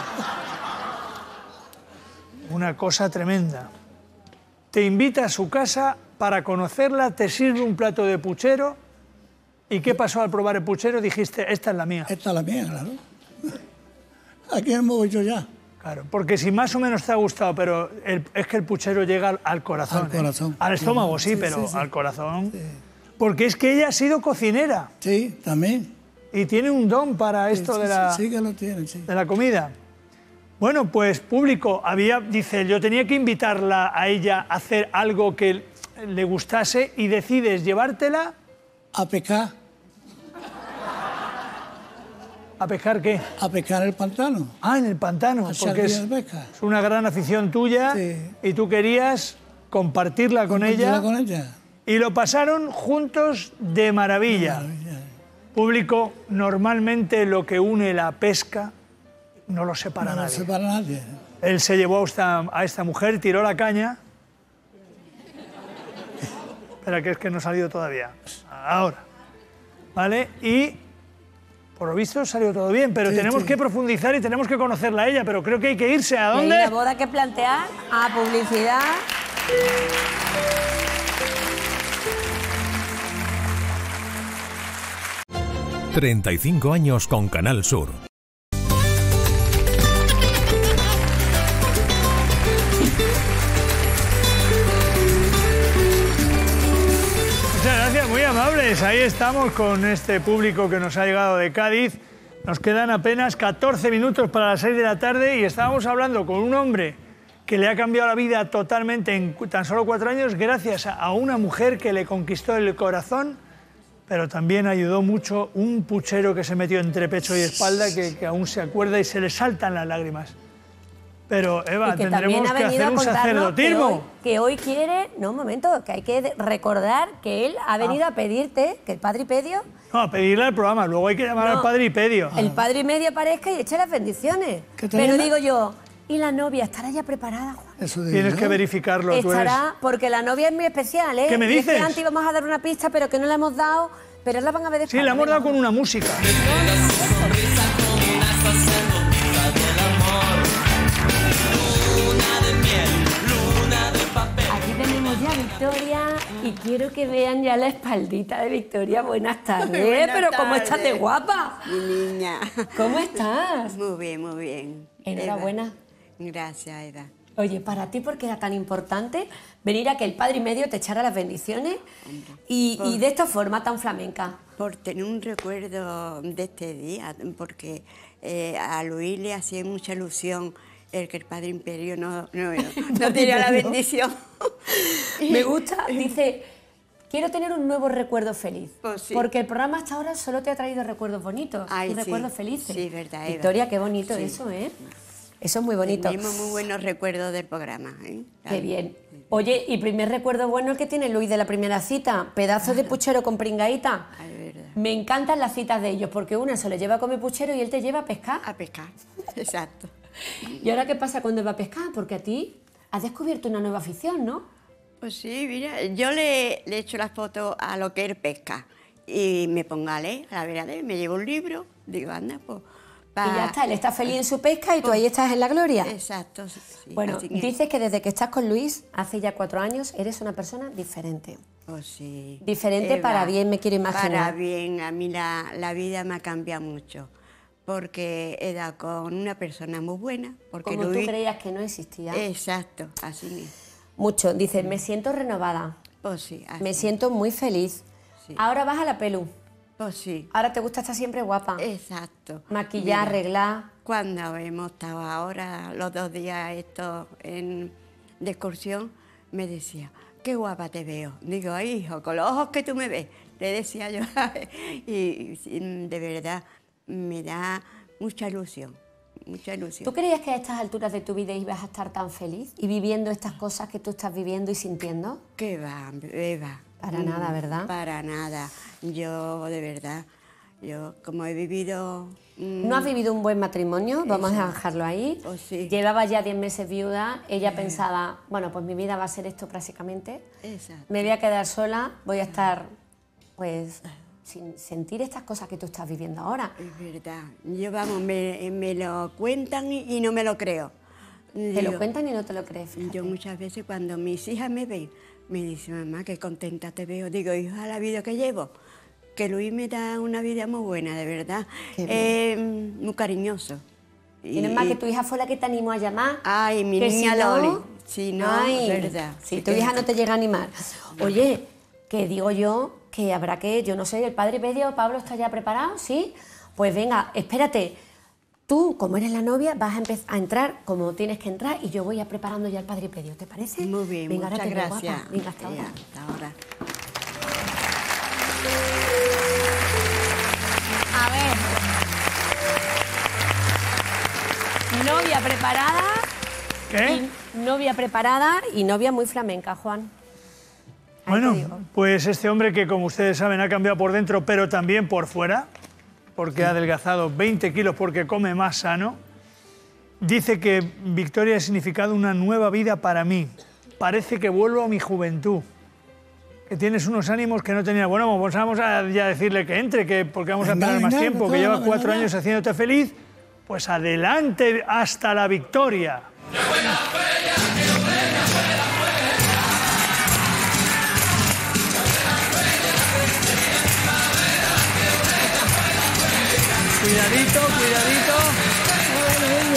Una cosa tremenda. Te invita a su casa para conocerla, te sirve un plato de puchero. ¿Y qué pasó al probar el puchero? Dijiste, esta es la mía. Esta es la mía, claro. Aquí me voy yo ya. Claro, porque si más o menos te ha gustado, pero el- es que el puchero llega al, al corazón. Al corazón. ¿eh? Al estómago sí, Sí, pero sí, sí. al corazón. Porque es que ella ha sido cocinera. Sí, también. Y tiene un don para esto Sí, de, sí, la, sí, sí que lo tiene, sí. de la comida. Bueno, pues público, había, dice, yo tenía que invitarla a ella a hacer algo que le gustase y decides llevártela... A pescar. ¿A pescar qué? A pescar el pantano. Ah, en el pantano, A porque es, sardina de pesca. es una gran afición tuya y tú querías compartirla con Compartirla ella. con ella. Y lo pasaron juntos de maravilla. Público, normalmente lo que une la pesca no lo separa No lo nadie. separa nadie. Él se llevó a esta, a esta mujer, tiró la caña. Espera, que es que no ha salido todavía. Ahora. ¿Vale? Y por lo visto salió todo bien, pero Sí, tenemos sí. que profundizar y tenemos que conocerla a ella, pero creo que hay que irse. ¿A Y hay dónde? una boda que plantear, a publicidad. treinta y cinco años con Canal Sur. Muchas gracias, muy amables. Ahí estamos con este público que nos ha llegado de Cádiz. Nos quedan apenas catorce minutos para las seis de la tarde y estábamos hablando con un hombre que le ha cambiado la vida totalmente en cu- tan solo cuatro años gracias a- a una mujer que le conquistó el corazón, pero también ayudó mucho un puchero que se metió entre pecho y espalda que, que aún se acuerda y se le saltan las lágrimas. Pero, Eva, Y que tendremos también ha que venido hacer a un contarnos que sacerdotismo. hoy, que hoy quiere, no, un momento, que hay que de- recordar que él ha venido a pedirte que el padre Pedio, No, a pedirle al programa, luego hay que llamar No. al padre y pedio. el padre y medio aparezca y eche las bendiciones. Que te Pero llama- digo yo, ¿y la novia estará ya preparada, Juan? Eso digo Tienes yo. que verificarlo, tú eres... Estará, porque la novia es muy especial, ¿eh? ¿Qué me Y es que dices? antes íbamos a dar una pista, pero que no la hemos dado, pero la van a ver después. Sí, la hemos dado con una música. Aquí tenemos ya a Victoria y quiero que vean ya la espaldita de Victoria. Buenas tardes, Buenas pero ¿cómo tardes. estás de guapa? Mi niña. ¿Cómo estás? Muy bien, muy bien. Enhorabuena. Eva. Gracias, Eda. Oye, para ti, ¿por qué era tan importante venir a que el padre y medio te echara las bendiciones y, y de esta forma tan flamenca? Por tener un recuerdo de este día, porque eh, a Luis le hacía mucha ilusión el que el Padre Imperio no, no, no tenía la bendición. Me gusta, dice, quiero tener un nuevo recuerdo feliz. Pues sí. Porque el programa hasta ahora solo te ha traído recuerdos bonitos Ay, y sí. recuerdos felices. Sí, verdad, Eva. Victoria, qué bonito Sí. eso, ¿eh? Eso es muy bonito. Tenemos muy buenos recuerdos del programa. ¿eh? Qué bien. Oye, y primer recuerdo bueno el que tiene Luis de la primera cita, pedazo de puchero con pringaíta. Ay, verdad. Me encantan las citas de ellos, porque una se le lleva a comer puchero y él te lleva a pescar. A pescar, exacto. ¿Y ahora qué pasa cuando va a pescar? Porque a ti has descubierto una nueva afición, ¿no? Pues sí, mira, yo le, le echo las fotos a lo que él pesca y me pongo a leer, a la verdad, me llevo un libro, digo, anda, pues... Y ya está, él está feliz en su pesca y tú ahí estás en la gloria. Exacto, sí. Bueno, así que- dices que desde que estás con Luis, hace ya cuatro años, eres una persona diferente. Pues sí. Diferente Eva, para bien, me quiero imaginar. Para bien, a mí la, la vida me ha cambiado mucho, porque he dado con una persona muy buena. Porque Como Luis- tú creías que no existía. Exacto, así mismo. Mucho. Dices, me siento renovada. Pues sí. así. Me siento muy feliz. Ahora vas a la pelu. Pues sí. Ahora te gusta estar siempre guapa. Exacto. Maquillar, Mira, arreglar. Cuando hemos estado ahora, los dos días estos en, de excursión, me decía, qué guapa te veo. Digo, ay, hijo, con los ojos que tú me ves, le decía yo. y, y de verdad, me da mucha ilusión, mucha ilusión. ¿Tú creías que a estas alturas de tu vida ibas a estar tan feliz y viviendo estas cosas que tú estás viviendo y sintiendo? ¿Qué va, Eva? Para nada, ¿verdad? Para nada. Yo, de verdad, yo como he vivido... ¿No has vivido un buen matrimonio? Vamos a dejarlo ahí. Pues sí. Llevaba ya diez meses viuda, ella Sí. pensaba, bueno, pues mi vida va a ser esto prácticamente. Exacto. Me voy a quedar sola, voy a estar, pues, sin sentir estas cosas que tú estás viviendo ahora. Es verdad. Yo, vamos, me, me lo cuentan y, y no me lo creo. Te lo cuentan y no te lo crees, fíjate. Yo muchas veces cuando mis hijas me ven, me dicen, mamá, qué contenta te veo. Digo, hija, la vida que llevo. Que Luis me da una vida muy buena, de verdad. Eh, muy cariñoso. Tienes más que tu hija fue la que te animó a llamar. Ay, mi que niña si no- Loli. Si no, Ay, es verdad. Si tu hija no te llega a animar. Oye, que digo yo que habrá que, yo no sé, el padre Pedio, Pablo, ¿está ya preparado? ¿Sí? Pues venga, espérate. Tú, como eres la novia, vas a empezar a entrar como tienes que entrar y yo voy a preparando ya el padre Pedio, ¿te parece? Muy bien, venga, ahora muchas te veo, gracias. guapa. Venga, hasta ahora. Ya, hasta ahora. A ver. Novia preparada. ¿Qué? Y novia preparada y novia muy flamenca, Juan. Bueno, pues este hombre que, como ustedes saben, ha cambiado por dentro, pero también por fuera, porque ha adelgazado veinte kilos porque come más sano, dice que Victoria ha significado una nueva vida para mí. Parece que vuelvo a mi juventud. Que tienes unos ánimos que no tenía. Bueno, pues vamos a ya decirle que entre, que porque vamos a Venga, esperar más venga, tiempo, que venga, lleva venga, cuatro venga. años haciéndote feliz. Pues adelante hasta la victoria. Cuidadito, cuidadito.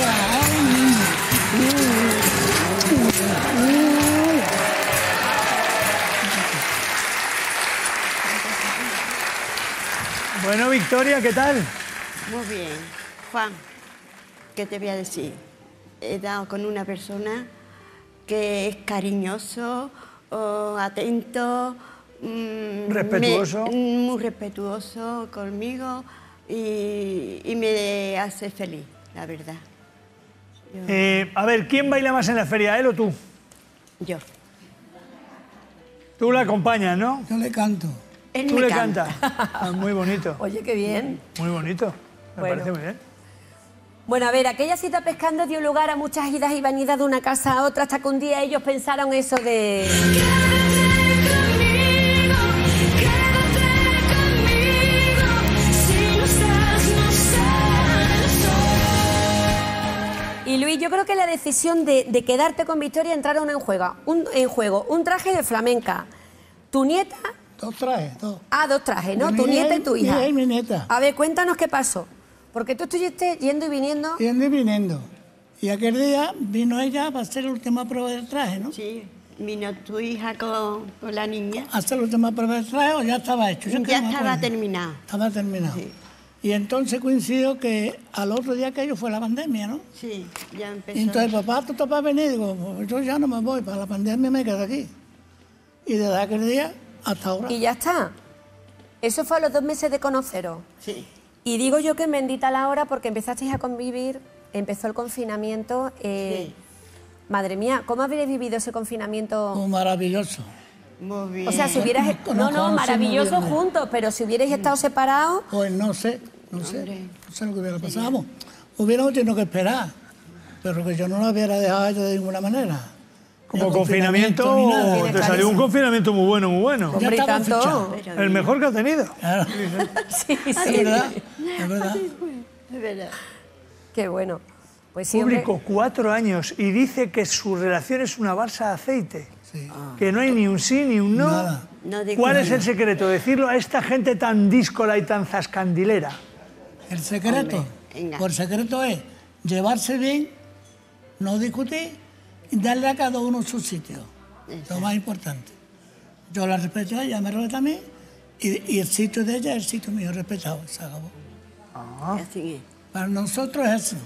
Bueno, Victoria, ¿qué tal? Muy bien. Juan, ¿qué te voy a decir? He dado con una persona que es cariñoso, oh, atento, mm, Respetuoso. me- muy respetuoso conmigo y, y me hace feliz, la verdad. Yo. Eh, a ver, ¿quién baila más en la feria, él o tú? Yo. Tú la acompañas, ¿no? Yo le canto. Él Tú me le canta. cantas. Ah, muy bonito. Oye, qué bien. Muy bonito. Me Bueno. parece muy bien. Bueno, a ver, aquella cita pescando dio lugar a muchas idas y venidas de una casa a otra hasta que un día ellos pensaron eso de... Y Luis, yo creo que la decisión de, de quedarte con Victoria entraron en juego, un, en juego un traje de flamenca. Tu nieta... Dos trajes, dos. Ah, dos trajes, ¿no? Mi Tu hija nieta y- y tu mi hija. hija y mi nieta. A ver, cuéntanos qué pasó. Porque tú estuviste yendo y viniendo... Yendo y viniendo. Y aquel día vino ella para hacer la última prueba del traje, ¿no? Sí, vino tu hija con, con la niña. Hacer la última prueba del traje o ya estaba hecho. Yo Ya que no me estaba acuerdo. terminado. Estaba terminado. Y entonces coincidió que al otro día aquello fue la pandemia, ¿no? Sí, ya empezó. Y entonces, papá, ¿tú estás para venir? Digo, pues yo ya no me voy, para la pandemia me quedo aquí. Y desde aquel día hasta ahora. Y ya está. Eso fue a los dos meses de conoceros. Sí. Y digo yo que bendita la hora porque empezasteis a convivir, empezó el confinamiento. eh, Sí. Madre mía, ¿cómo habréis vivido ese confinamiento? Muy maravilloso. Muy bien. O sea, si hubieras... No, No, no, no, no, maravilloso sí, muy bien. juntos, pero si hubierais estado separados... Pues no sé, no sé, no sé lo que hubiera pasado. Vamos, hubiéramos tenido que esperar, pero que yo no lo hubiera dejado a ella de ninguna manera. Como Ni confinamiento, ni nada. te salió un confinamiento muy bueno, muy bueno. Ya estaba fichado. El mejor que ha tenido. Sí, sí. Es verdad, es verdad. Es verdad. Qué bueno. Pues sí, hombre. Público, cuatro años, y dice que su relación es una balsa de aceite. Que no hay ni un sí ni un no. Nada. No digo ¿Cuál es nada. el secreto? Decirlo a esta gente tan díscola y tan zascandilera. El secreto, Hombre, venga. pues el secreto es llevarse bien, no discutir y darle a cada uno su sitio. Lo más importante. Yo la respeto a ella, ella me respeta a mí, y, y el sitio de ella es el sitio mío, respetado, se acabó. Así es. Para nosotros es así.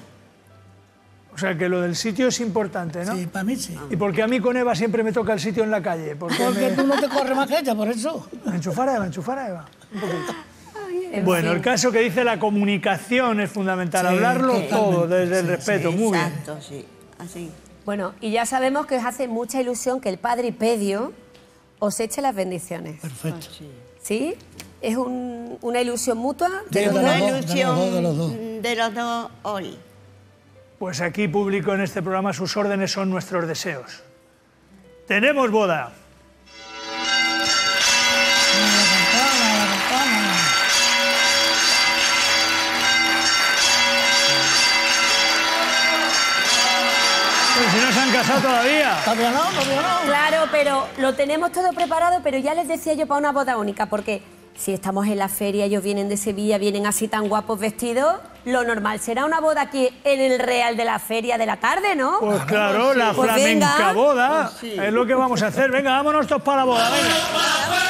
O sea, que lo del sitio es importante, ¿no? Sí, para mí sí. ¿Y por qué a mí con Eva siempre me toca el sitio en la calle? Porque Porque me... tú no te corres más que ella, por eso. Enchufar a Eva, enchufar a Eva. Un poquito. En Bueno, fin. el caso que dice la comunicación es fundamental, Sí, hablarlo totalmente. todo desde el Sí, respeto, sí, muy bien. Exacto, sí. Así. Bueno, y ya sabemos que os hace mucha ilusión que el padre Pedio os eche las bendiciones. Perfecto. ¿Sí? ¿Es un- una ilusión mutua? De los Una dos, ilusión de los dos. de los dos hoy. Pues aquí, público, en este programa, sus órdenes son nuestros deseos. ¡Tenemos boda! Pero si no se han casado todavía. Todavía no, todavía no. Claro, pero lo tenemos todo preparado, pero ya les decía yo para una boda única, porque si estamos en la feria, ellos vienen de Sevilla, vienen así tan guapos vestidos, lo normal será una boda aquí en el Real de la Feria de la tarde, ¿no? Pues claro, la Pues flamenca venga. boda. Pues sí. Es lo que vamos a hacer. Venga, vámonos todos para la boda. Venga.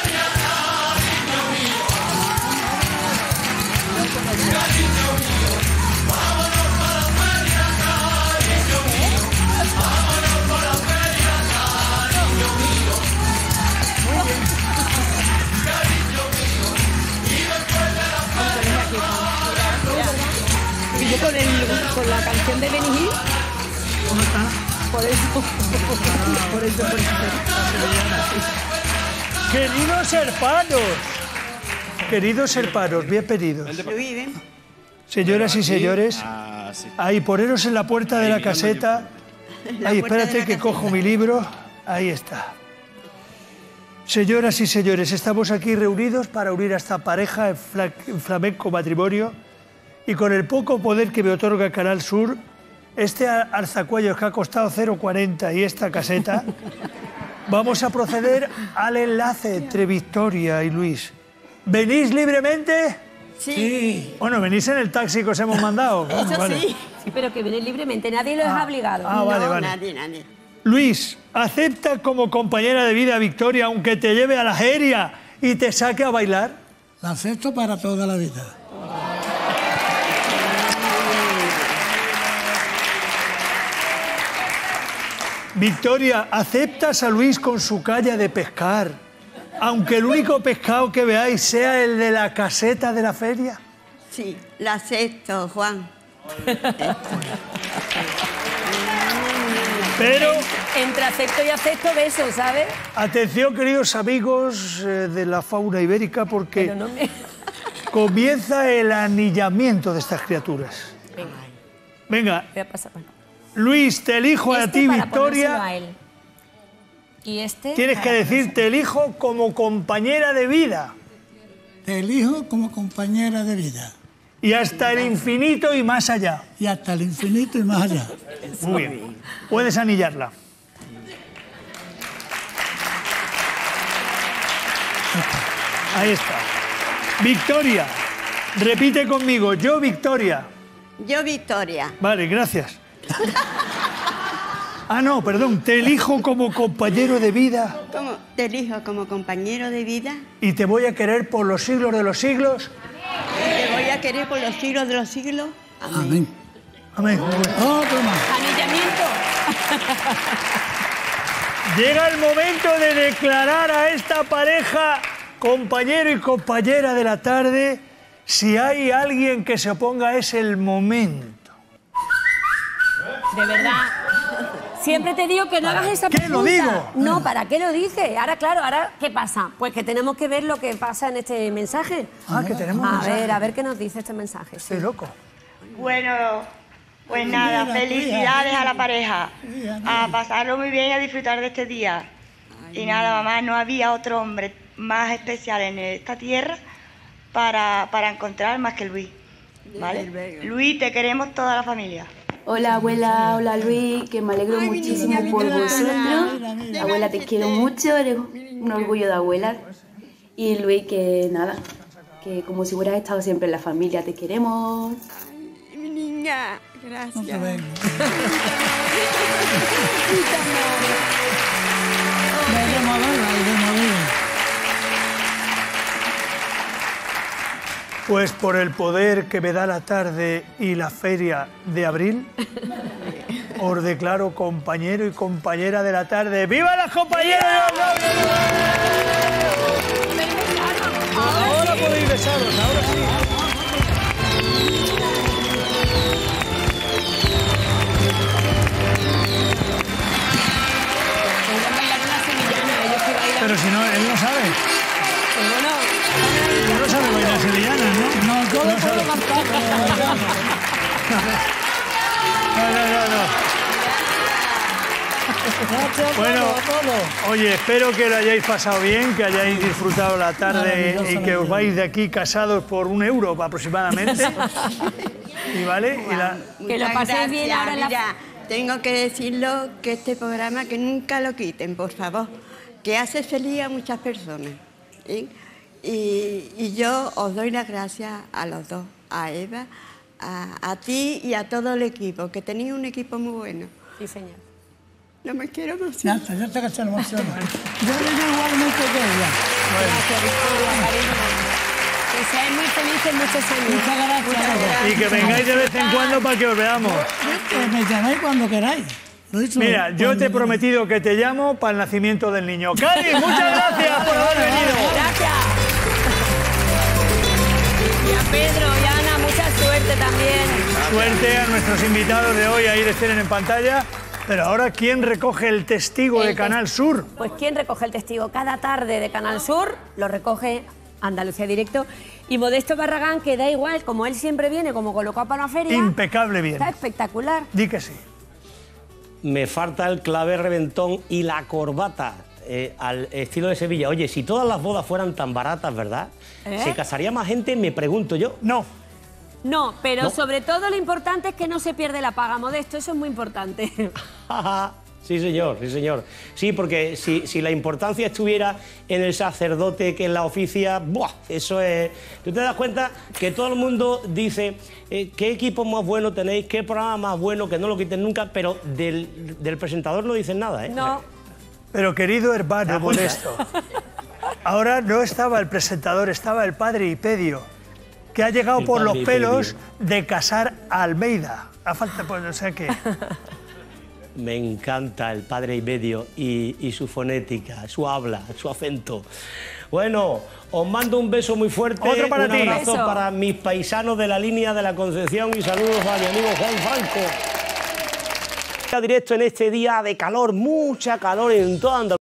Y yo con, el, con la canción de Benny Hill. ¿Cómo está? Por eso. Por eso, por eso. Queridos hermanos, queridos hermanos, bien pedidos. Señoras y señores, ahí poneros en la puerta de la caseta. Ahí, espérate que cojo mi libro. Ahí está. Señoras y señores, estamos aquí reunidos para unir a esta pareja en, fla- en flamenco matrimonio y con el poco poder que me otorga Canal Sur, este a- alzacuellos que ha costado cero coma cuarenta y esta caseta, vamos a proceder al enlace entre Victoria y Luis. ¿Venís libremente? Sí. Bueno, venís en el taxi que os hemos mandado. Eso Vale. sí. Sí, pero que viene libremente, nadie los ha obligado. ah, vale, no, vale. nadie, nadie. Luis, acepta como compañera de vida a Victoria aunque te lleve a la feria y te saque a bailar. La acepto para toda la vida. Victoria, ¿aceptas a Luis con su caña de pescar, aunque el único pescado que veáis sea el de la caseta de la feria? Sí, la acepto, Juan. Pero, Entre acepto y acepto, beso, ¿sabes? atención, queridos amigos eh, de la fauna ibérica, porque Pero no me... comienza el anillamiento de estas criaturas. Venga, Venga, voy a pasar. Bueno. Luis, te elijo a Este ti, para ponérselo Victoria. a él. Y este... Tienes que para decir, te elijo como compañera de vida. Te elijo como compañera de vida. Y hasta el infinito y más allá. Y hasta el infinito y más allá. Muy bien. Puedes anillarla. Ahí está. Victoria, repite conmigo. Yo, Victoria. Yo, Victoria. Vale, gracias. Ah, no, perdón. Te elijo como compañero de vida ¿Cómo te elijo como compañero de vida? y te voy a querer por los siglos de los siglos. Te voy a querer por los siglos de los siglos. Amén. Amén. Otro más. Anillamiento. Llega el momento de declarar a esta pareja compañero y compañera de la tarde. Si hay alguien que se oponga, es el momento. De verdad. Siempre te digo que no hagas esa qué pregunta. lo digo? No, ¿para qué lo dices? Ahora, claro, ahora, ¿qué pasa? Pues que tenemos que ver lo que pasa en este mensaje. Ah, que tenemos A mensaje. ver, a ver qué nos dice este mensaje. Estoy loco. Bueno, pues Ay, nada, mira, felicidades mira. a la pareja. Mira, A pasarlo muy bien y a disfrutar de este día. Y nada, mamá, no había otro hombre más especial en esta tierra para, para encontrar más que Luis. ¿Vale? Luis, te queremos toda la familia. Hola abuela, hola Luis, que me alegro muchísimo por vosotros. Abuela, te quiero mucho, eres un orgullo de abuela. Y Luis, que nada, que como si hubieras estado siempre en la familia, te queremos. Ay, mi niña, gracias. No se ven. Vamos a ver, vamos a ver. Pues por el poder que me da la tarde y la feria de abril, os declaro compañero y compañera de la tarde. ¡Viva las compañeras! Ahora podéis besaros, ahora sí. Pero si no, No, no, no, no. Bueno, oye, espero que lo hayáis pasado bien, que hayáis disfrutado la tarde y que os vais de aquí casados por un euro aproximadamente. ¿Y vale? Y la... Que lo paséis bien ahora en la... Mira, tengo que decirlo que este programa que nunca lo quiten, por favor, que hace feliz a muchas personas. ¿Sí? Y, y yo os doy las gracias a los dos, a Eva, a, a ti y a todo el equipo, que tenéis un equipo muy bueno. Sí, señor. No me quiero emocionar. Ya está, ya está que se emociona. Yo le digo igualmente que ella. Gracias, Victoria, cariño. Que seáis muy felices muchos años. Muchas gracias. Muchas gracias. Y que vengáis de vez en cuando para que os veamos. Pues me llamáis cuando queráis. Lo he dicho Mira, yo cuando te he queráis. prometido que te llamo para el nacimiento del niño. Cari, muchas gracias por haber venido. Gracias. Y a Pedro y a Ana, mucha suerte también. Suerte a nuestros invitados de hoy, ahí les tienen en pantalla. Pero ahora, ¿quién recoge el testigo El de Canal Sur? Pues ¿quién recoge el testigo? Cada tarde de Canal Sur lo recoge Andalucía Directo. Y Modesto Barragán, que da igual, como él siempre viene, como colocado para una feria. Impecable bien. Está espectacular. Di que sí. Me falta el clave reventón y la corbata eh, al estilo de Sevilla. Oye, si todas las bodas fueran tan baratas, ¿verdad? ¿Eh? ¿Se casaría más gente? Me pregunto yo. No. No, pero ¿No? sobre todo lo importante es que no se pierde la paga, Modesto, eso es muy importante. Sí, señor, sí, señor. Sí, porque si, si la importancia estuviera en el sacerdote que en la oficia, ¡buah! Eso es... Tú te das cuenta que todo el mundo dice eh, qué equipo más bueno tenéis, qué programa más bueno, que no lo quiten nunca, pero del, del presentador no dicen nada, ¿eh? No. Pero querido hermano Modesto, ahora no estaba el presentador, estaba el padre Hipedio, que ha llegado El por los padre pelos Hipedio. de casar a Almeida. A falta, pues no sé qué. Me encanta el padre Hipedio y, y su fonética, su habla, su acento. Bueno, os mando un beso muy fuerte. Otro para un ti. abrazo Beso. para mis paisanos de la línea de la Concepción y saludos a mi amigo Juan Franco. Directo en este día de calor, mucha calor en toda Andalucía.